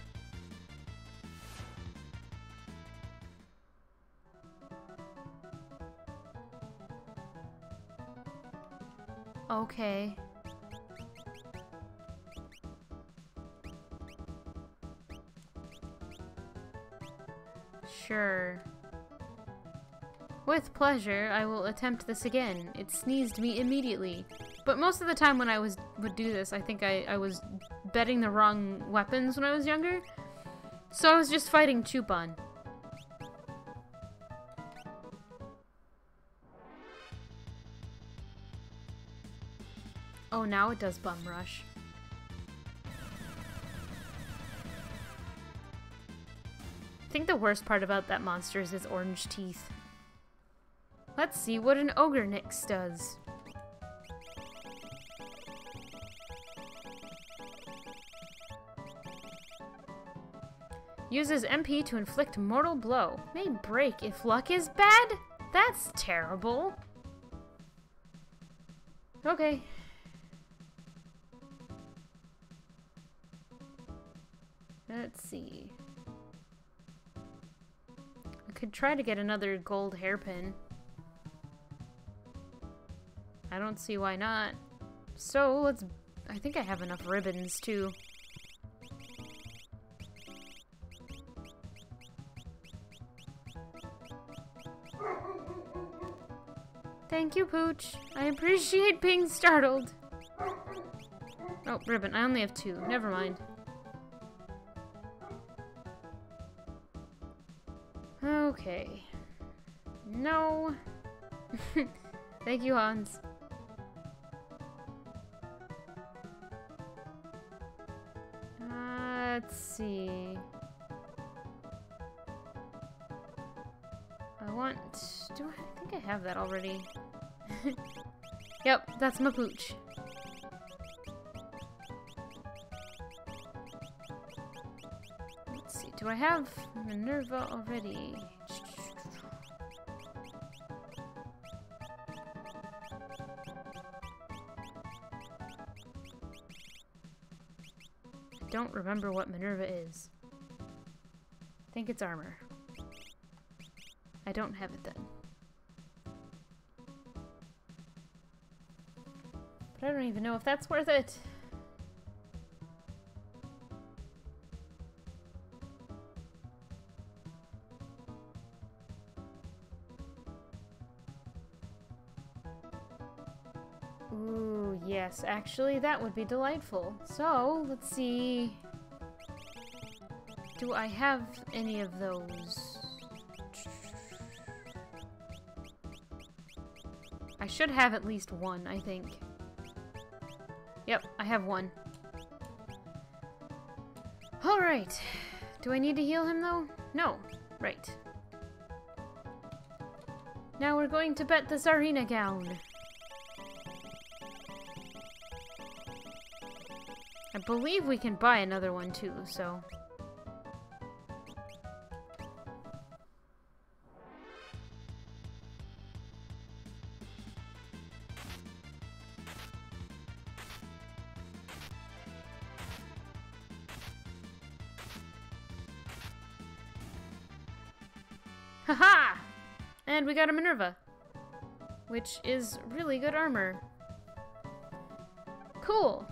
Okay. Sure. With pleasure, I will attempt this again. It sneezed me immediately. But most of the time when I would do this, I think I was betting the wrong weapons when I was younger. So I was just fighting Chupon. Oh, now it does Bum Rush. I think the worst part about that monster is its orange teeth. Let's see what an Ogre Nyx does. Uses MP to inflict mortal blow. May break if luck is bad? That's terrible. Okay. Let's see. I could try to get another gold hairpin. I don't see why not. So, let's... I think I have enough ribbons, too. Thank you, Pooch. I appreciate being startled. Oh, ribbon. I only have 2. Never mind. Okay. No. Thank you, Hans. Let's see. I want... I think I have that already. Yep, that's my Pooch. Let's see. Do I have Minerva already? I don't remember what Minerva is. I think it's armor. I don't have it then. But I don't even know if that's worth it. Ooh, yes, actually, that would be delightful. So, let's see. Do I have any of those? I should have at least one, I think. Yep, I have one. Alright. Do I need to heal him, though? No. Right. Now we're going to bet the Tsarina gown. I believe we can buy another one, too, so... Haha! And we got a Minerva, which is really good armor. Cool!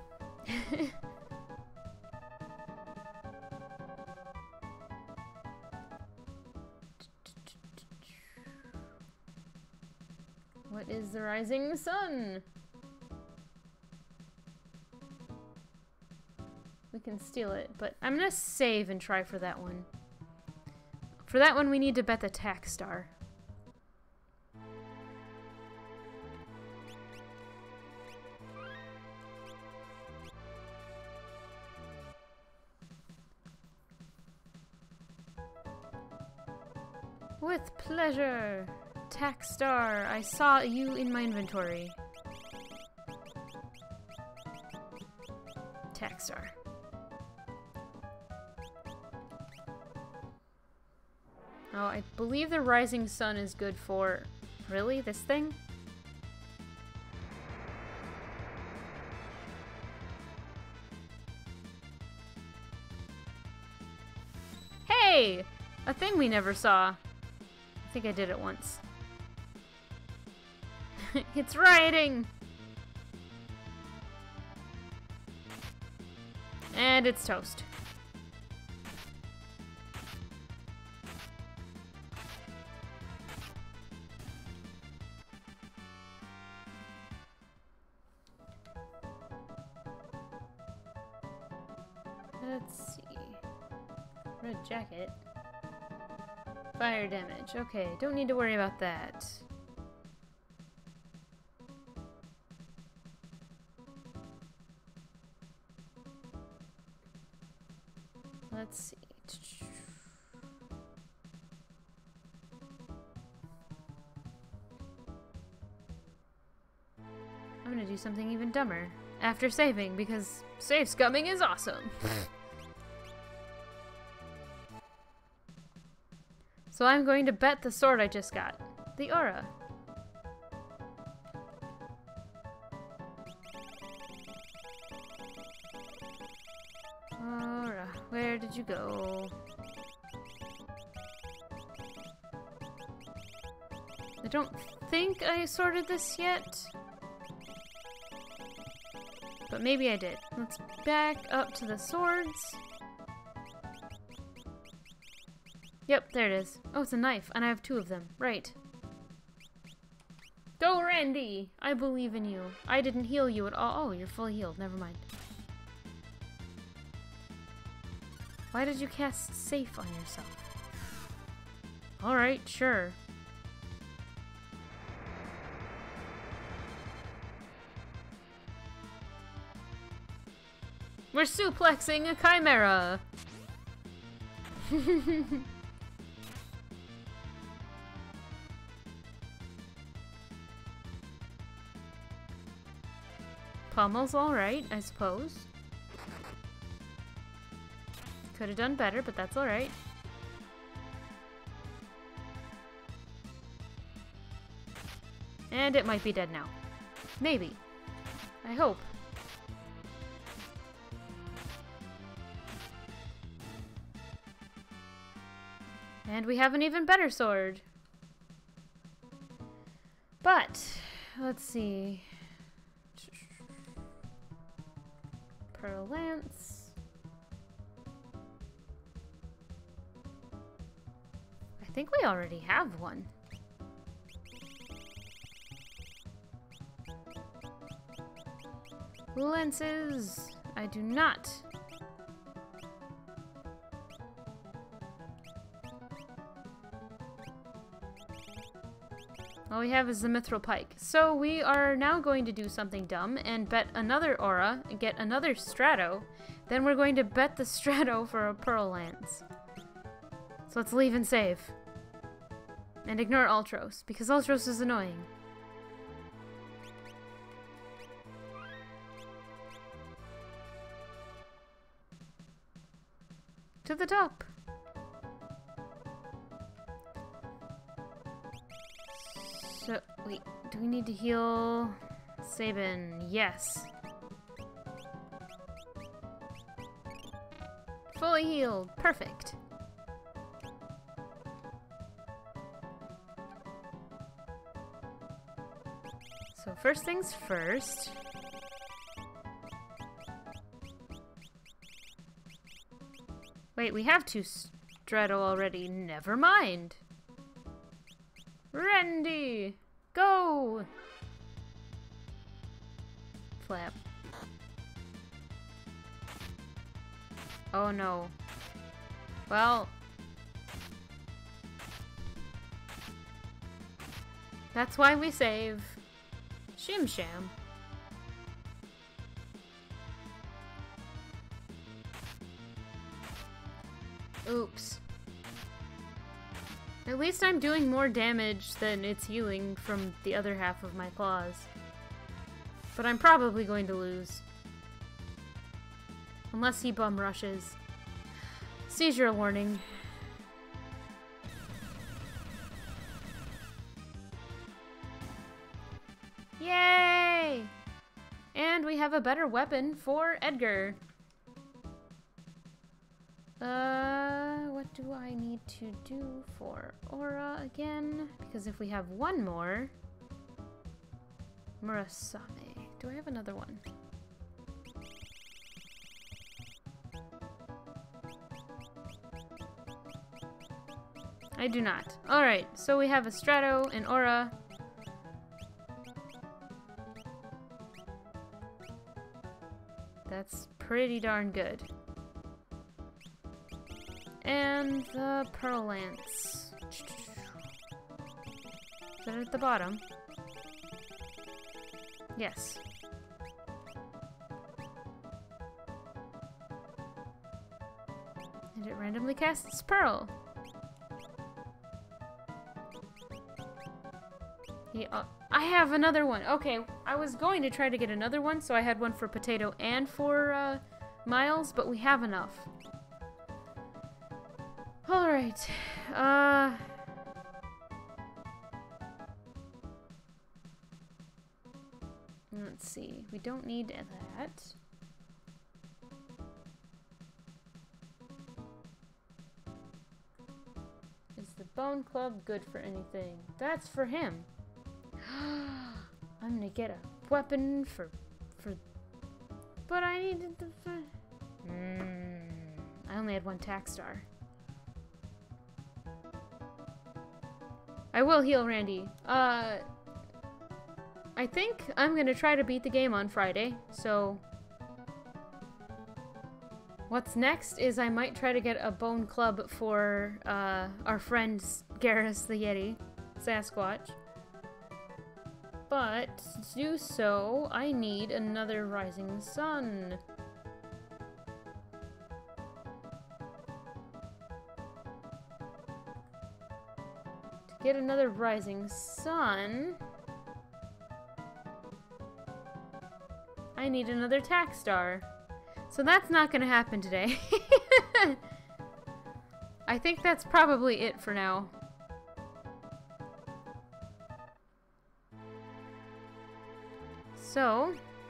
What is the rising sun? We can steal it, but I'm gonna save and try for that one. For that one, we need to bet the tax star. With pleasure. Tackstar, I saw you in my inventory. Tackstar. Oh, I believe the Rising Sun is good for... Really? This thing? Hey! A thing we never saw. I think I did it once. It's rioting! And it's toast. Let's see. Red jacket. Fire damage. Okay, don't need to worry about that. Let's see. I'm gonna do something even dumber after saving, because save scumming is awesome. So I'm going to bet the sword I just got. The aura. Aura, where did you go? I don't think I sorted this yet. But maybe I did. Let's back up to the swords. Yep, there it is. Oh, it's a knife, and I have 2 of them. Right. Go, Randy! I believe in you. I didn't heal you at all. Oh, you're fully healed. Never mind. Why did you cast safe on yourself? Alright, sure. We're suplexing a chimera! Pommel's alright, I suppose. Could have done better, but that's alright. And it might be dead now. Maybe. I hope. And we have an even better sword. But, let's see. Pearl Lance. I think we already have one. Lances. I do not. All we have is the Mithril Pike. So we are now going to do something dumb and bet another aura and get another Strato. Then we're going to bet the Strato for a Pearl Lance. So let's leave and save. And ignore Ultros, because Ultros is annoying. To the top. So, wait, do we need to heal Sabin? Yes. Fully healed. Perfect. So first things first. Wait, we have 2 Strato already. Never mind. Randy! Go! Flap. Oh no. Well... that's why we save. Shim Sham. Oops. At least I'm doing more damage than it's healing from the other half of my claws. But I'm probably going to lose. Unless he bum rushes. Seizure warning. Yay! And we have a better weapon for Edgar. What do I need to do for Aura again? Because if we have one more... Murasame. Do I have another one? I do not. Alright, so we have a Strato and Aura. That's pretty darn good. And the Pearl Lance. Is that at the bottom? Yes. And it randomly casts Pearl. I have another one. Okay, I was going to try to get another one, so I had one for Potato and for Miles, but we have enough. Alright. Let's see. We don't need that. Is the Bone Club good for anything? That's for him. I'm gonna get a weapon for... But I needed the... I only had one tack star. I will heal Randy. I think I'm gonna try to beat the game on Friday, so... What's next is I might try to get a bone club for our friend Garrus the Yeti, Sasquatch. But to do so, I need another Rising Sun. To get another Rising Sun, I need another tack star. So that's not gonna happen today. I think that's probably it for now. So,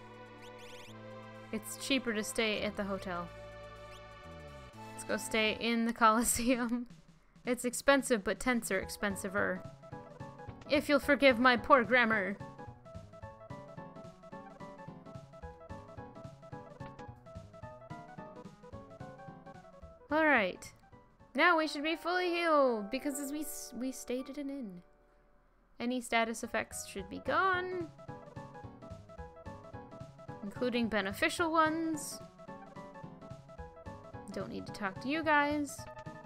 it's cheaper to stay at the hotel. Let's go stay in the Coliseum. It's expensive, but tents are expensiver. If you'll forgive my poor grammar. Alright. Now we should be fully healed, because as we stayed at an inn. Any status effects should be gone. Including beneficial ones. Don't need to talk to you guys.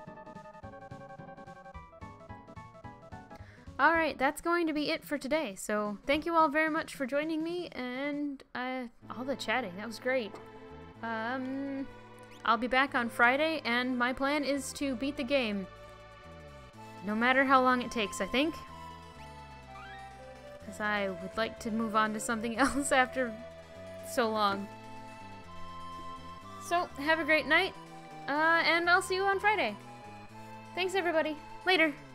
Alright, that's going to be it for today. So, thank you all very much for joining me, and all the chatting. That was great. I'll be back on Friday, and my plan is to beat the game. No matter how long it takes, I think. Because I would like to move on to something else after so long. So, have a great night, and I'll see you on Friday. Thanks, everybody. Later.